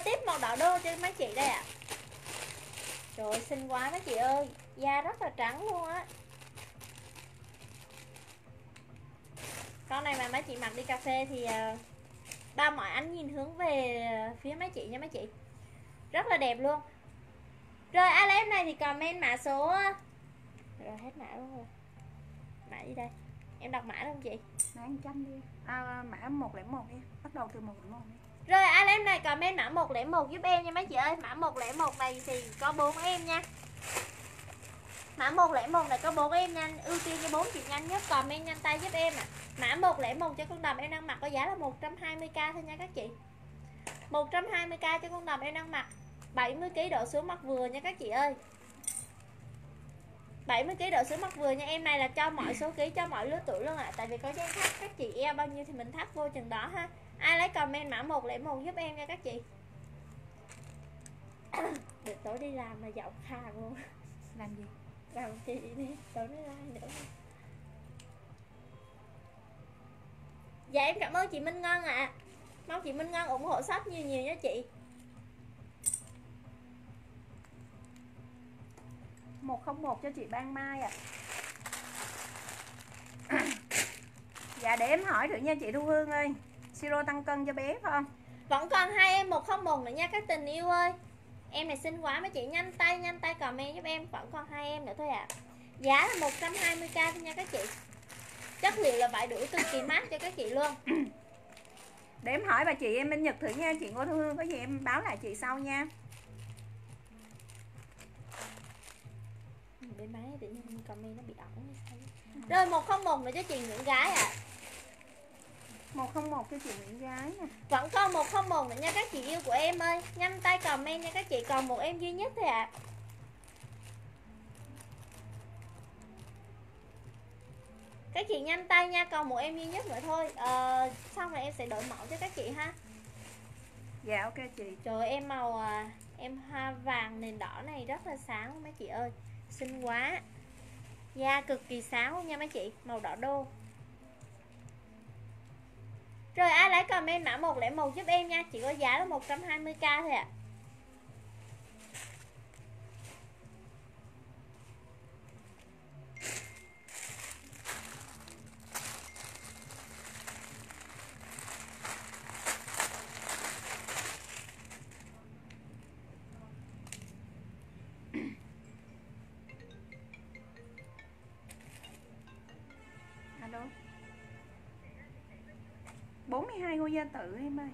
tiếp màu đỏ đô cho mấy chị đây ạ. Trời ơi, xinh quá mấy chị ơi. Da rất là trắng luôn á. Con này mà mấy chị mặc đi cà phê thì ba mọi ánh nhìn hướng về phía mấy chị nha mấy chị. Rất là đẹp luôn. Rồi ai lấy em này thì comment mã số. Rồi hết mã luôn rồi. Mã gì đây? Em đọc mã được không chị? Mã 100 đi. Mã 101 đi. Bắt đầu từ 101 đi. Rồi ai lấy em này comment mã 101 giúp em nha mấy chị ơi. Mã 101 này thì có 4 em nha. Mã 101 này có 4 em nhanh, ưu tiên cho 4 chị nhanh nhất, comment nhanh tay giúp em ạ. Mã 101 cho con đầm em đang mặc có giá là 120k thôi nha các chị. 120k cho con đầm em đang mặc. 70kg độ xuống mặc vừa nha các chị ơi. 70kg độ xuống mặc vừa nha. Em này là cho mọi số ký, cho mọi lứa tuổi luôn ạ. Tại vì có dây thắt các chị eo bao nhiêu thì mình thắt vô chừng đó ha. Ai lấy comment mã 101 giúp em nha các chị. Để tối đi làm mà giọng khàn luôn. Làm gì? Làm chị đi, tối đi like nữa. Dạ em cảm ơn chị Minh Ngân ạ. Mong chị Minh Ngân ủng hộ shop nhiều nhiều nha chị. 101 cho chị Ban Mai ạ. Dạ để em hỏi thử nha chị Thu Hương ơi. Siro tăng cân cho bé phải không? Vẫn còn 2 em 101 nữa nha các tình yêu ơi. Em này xinh quá mấy chị, nhanh tay comment giúp em. Vẫn còn 2 em nữa thôi ạ. Giá là 120k thôi nha các chị. Chất liệu là vải đuổi cực kỳ mát cho các chị luôn. Để em hỏi bà chị em bên Nhật thử nha. Chị Ngô Thu Hương có gì em báo lại chị sau nha. Bên máy tự nhiên comment nó bị ẩn. Rồi 101 nữa cho chị Nguyễn Gái ạ. 101 cho chị Nguyễn Gái nè. Vẫn còn 101 nữa nha các chị yêu của em ơi. Nhanh tay comment nha các chị, còn một em duy nhất thôi ạ. Các chị nhanh tay nha, còn một em duy nhất nữa thôi. Xong rồi em sẽ đổi mẫu cho các chị ha. Dạ ok chị. Trời ơi, em màu em hoa vàng nền đỏ này rất là sáng mấy chị ơi. Xinh quá. Da cực kỳ sáng luôn nha mấy chị, màu đỏ đô. Rồi ai lấy comment mã 101 giúp em nha. Chỉ có giá là 120k thôi ạ. Alo. 42 ngôi gia tự em ơi.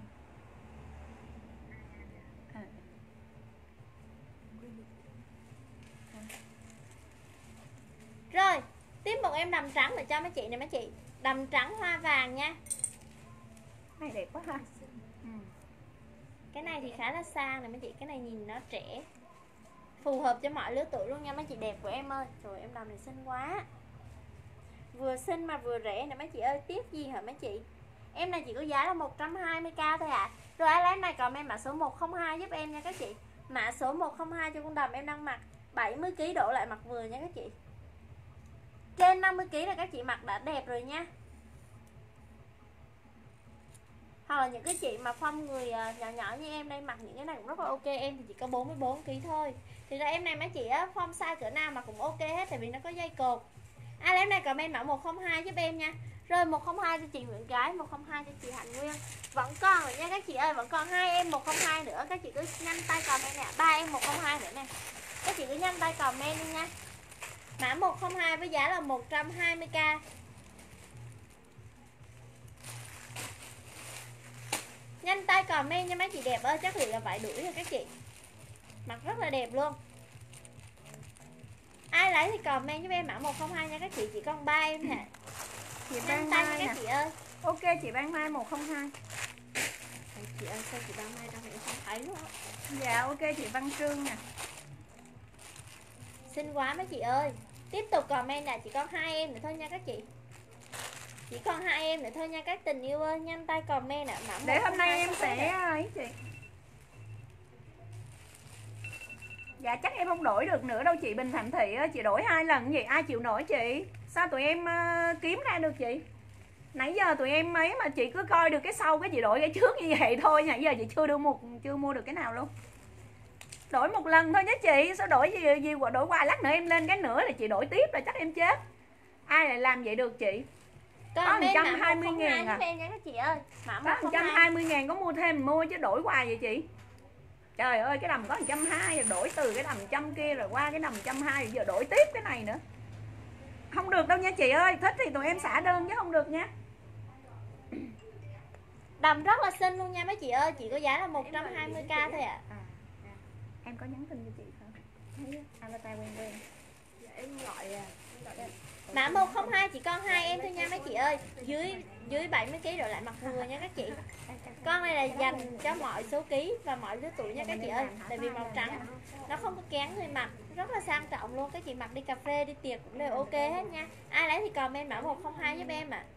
Rồi tiếp một em đầm trắng để cho mấy chị này mấy chị. Đầm trắng hoa vàng nha. Này đẹp quá ha. Cái này thì khá là sang này mấy chị. Cái này nhìn nó trẻ, phù hợp cho mọi lứa tuổi luôn nha mấy chị đẹp của em ơi. Trời em đầm này xinh quá. Vừa xinh mà vừa rẻ nè mấy chị ơi. Tiếp gì hả mấy chị. Em này chỉ có giá là 120k thôi ạ. Rồi ai lấy em này comment mã số 102 giúp em nha các chị. Mã số 102 cho con đầm em đang mặc. 70kg đổ lại mặc vừa nha các chị. Trên 50kg là các chị mặc đã đẹp rồi nha. Hoặc là những cái chị mà form người nhỏ nhỏ như em đây mặc những cái này cũng rất là ok. Em thì chỉ có 44kg thôi. Thì ra em này mấy chị á, form size cỡ nào mà cũng ok hết. Tại vì nó có dây cột. Ai lấy em này comment mã 102 giúp em nha. Rồi 102 cho chị Nguyễn Gái, 102 cho chị Hạnh Nguyên. Vẫn còn rồi nha các chị ơi. Vẫn còn 2 em 102 nữa. Các chị cứ nhanh tay comment nè. 3 em 102 nữa nè. Các chị cứ nhanh tay comment đi nha. Mã 102 với giá là 120k. Nhanh tay comment nha mấy chị đẹp ơi. Chất liệu là vải đuổi rồi các chị. Mặc rất là đẹp luôn. Ai lấy thì comment giúp em mã 102 nha các chị. Chỉ còn 3 em nè. Chị Nhanh Ban tay Mai nha các nè. chị ơi. Ok chị Ban Mai 102. Chị ơi sao chị Ban Mai đâu em không thấy luôn á. Dạ ok chị Văn Trương nè. Xinh quá mấy chị ơi. Tiếp tục comment là chỉ còn 2 em nữa thôi nha các chị. Chỉ còn 2 em nữa thôi nha các tình yêu ơi. Nhanh tay comment ạ. Mã Để hôm nay em giúp sẽ ấy chị. Dạ chắc em không đổi được nữa đâu chị Bình Thạnh Thị ơi. Chị đổi 2 lần gì ai chịu nổi chị. Sao tụi em kiếm ra được chị. Nãy giờ tụi em mấy mà chị cứ coi được cái sau cái chị đổi cái trước như vậy thôi nha. Giờ chị chưa mua được cái nào luôn. Đổi một lần thôi nhé chị. Sao đổi gì đổi hoài, lát nữa em lên cái nữa là chị đổi tiếp là chắc em chết. Ai lại làm vậy được chị? Có 120.000 à? em nha các chị ơi. Mã Có 120.000 có mua thêm mua chứ đổi hoài vậy chị. Trời ơi cái đầm có 120 rồi đổi từ cái đầm 100 kia rồi qua cái đầm 120 giờ đổi tiếp cái này nữa. Không được đâu nha chị ơi, thích thì tụi em xả đơn chứ không được nha. Đầm rất là xinh luôn nha mấy chị ơi, chị có giá là 120k thôi ạ. Em có nhắn tin cho chị không? Thấy avatar quen quen. Dạ, em gọi Mã 102 chỉ con 2 em thôi nha mấy chị ơi. Dưới 70kg độ lại mặc vừa nha các chị. Con này là dành cho mọi số ký và mọi lứa tuổi nha các chị ơi. Tại vì màu trắng nó không có kén người mặc, rất là sang trọng luôn. Các chị mặc đi cà phê, đi tiệc cũng đều ok hết nha. Ai lấy thì comment mã 102 giúp em ạ.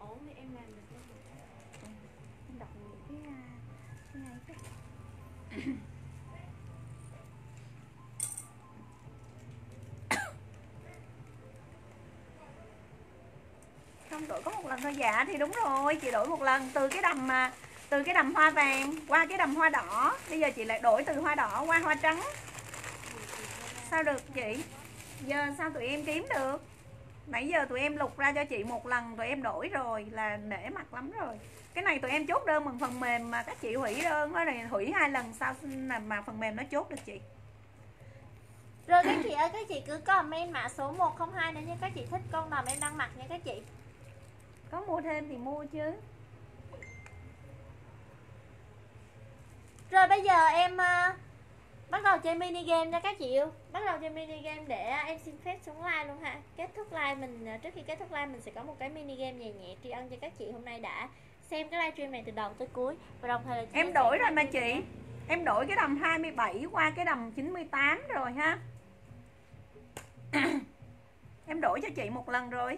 Không đổi có một lần thôi. Dạ thì đúng rồi, chị đổi một lần từ cái đầm hoa vàng qua cái đầm hoa đỏ. Bây giờ chị lại đổi từ hoa đỏ qua hoa trắng. Sao được chị? Giờ sao tụi em kiếm được? Nãy giờ tụi em lục ra cho chị một lần tụi em đổi rồi là nể mặt lắm rồi. Cái này tụi em chốt đơn bằng phần mềm mà các chị hủy đơn đó, này hủy 2 lần sau mà phần mềm nó chốt được chị. Rồi các chị ơi, các chị cứ comment mã số 102 nữa nha các chị, thích con đầm em đang mặc nha các chị. Có mua thêm thì mua chứ. Rồi bây giờ em bắt đầu chơi mini game nha các chị yêu. Bắt đầu chơi mini game để em xin phép xuống live luôn ha. Kết thúc live mình, trước khi kết thúc live mình sẽ có một cái mini game nhẹ nhẹ tri ân cho các chị hôm nay đã xem cái livestream này từ đầu tới cuối. Và đồng thời là em đổi rồi mà chị. Em đổi cái đầm 27 qua cái đầm 98 rồi ha. Em đổi cho chị một lần rồi.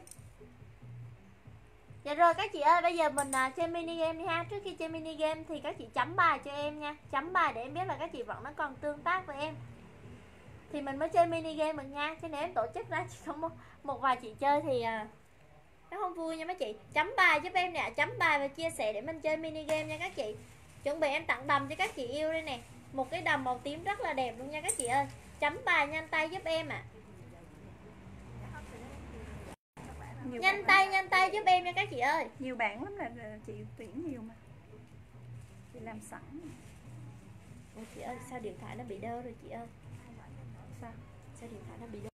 Dạ rồi các chị ơi, bây giờ mình chơi mini game đi ha. Trước khi chơi mini game thì các chị chấm bài cho em nha. Chấm bài để em biết là các chị vẫn nó còn tương tác với em thì mình mới chơi mini game được nha. Chứ nếu em tổ chức ra chỉ có một vài chị chơi thì nó không vui nha mấy chị. Chấm bài giúp em nè, chấm bài và chia sẻ để mình chơi mini game nha các chị. Chuẩn bị em tặng đầm cho các chị yêu đây nè. Một cái đầm màu tím rất là đẹp luôn nha các chị ơi. Chấm bài nhanh tay giúp em ạ. Nhanh tay giúp em nha các chị ơi. Nhiều bạn lắm là chị tuyển nhiều mà. Chị làm sẵn. Ôi chị ơi, sao điện thoại nó bị đơ rồi chị ơi? Sao? Sao điện thoại nó bị đơ?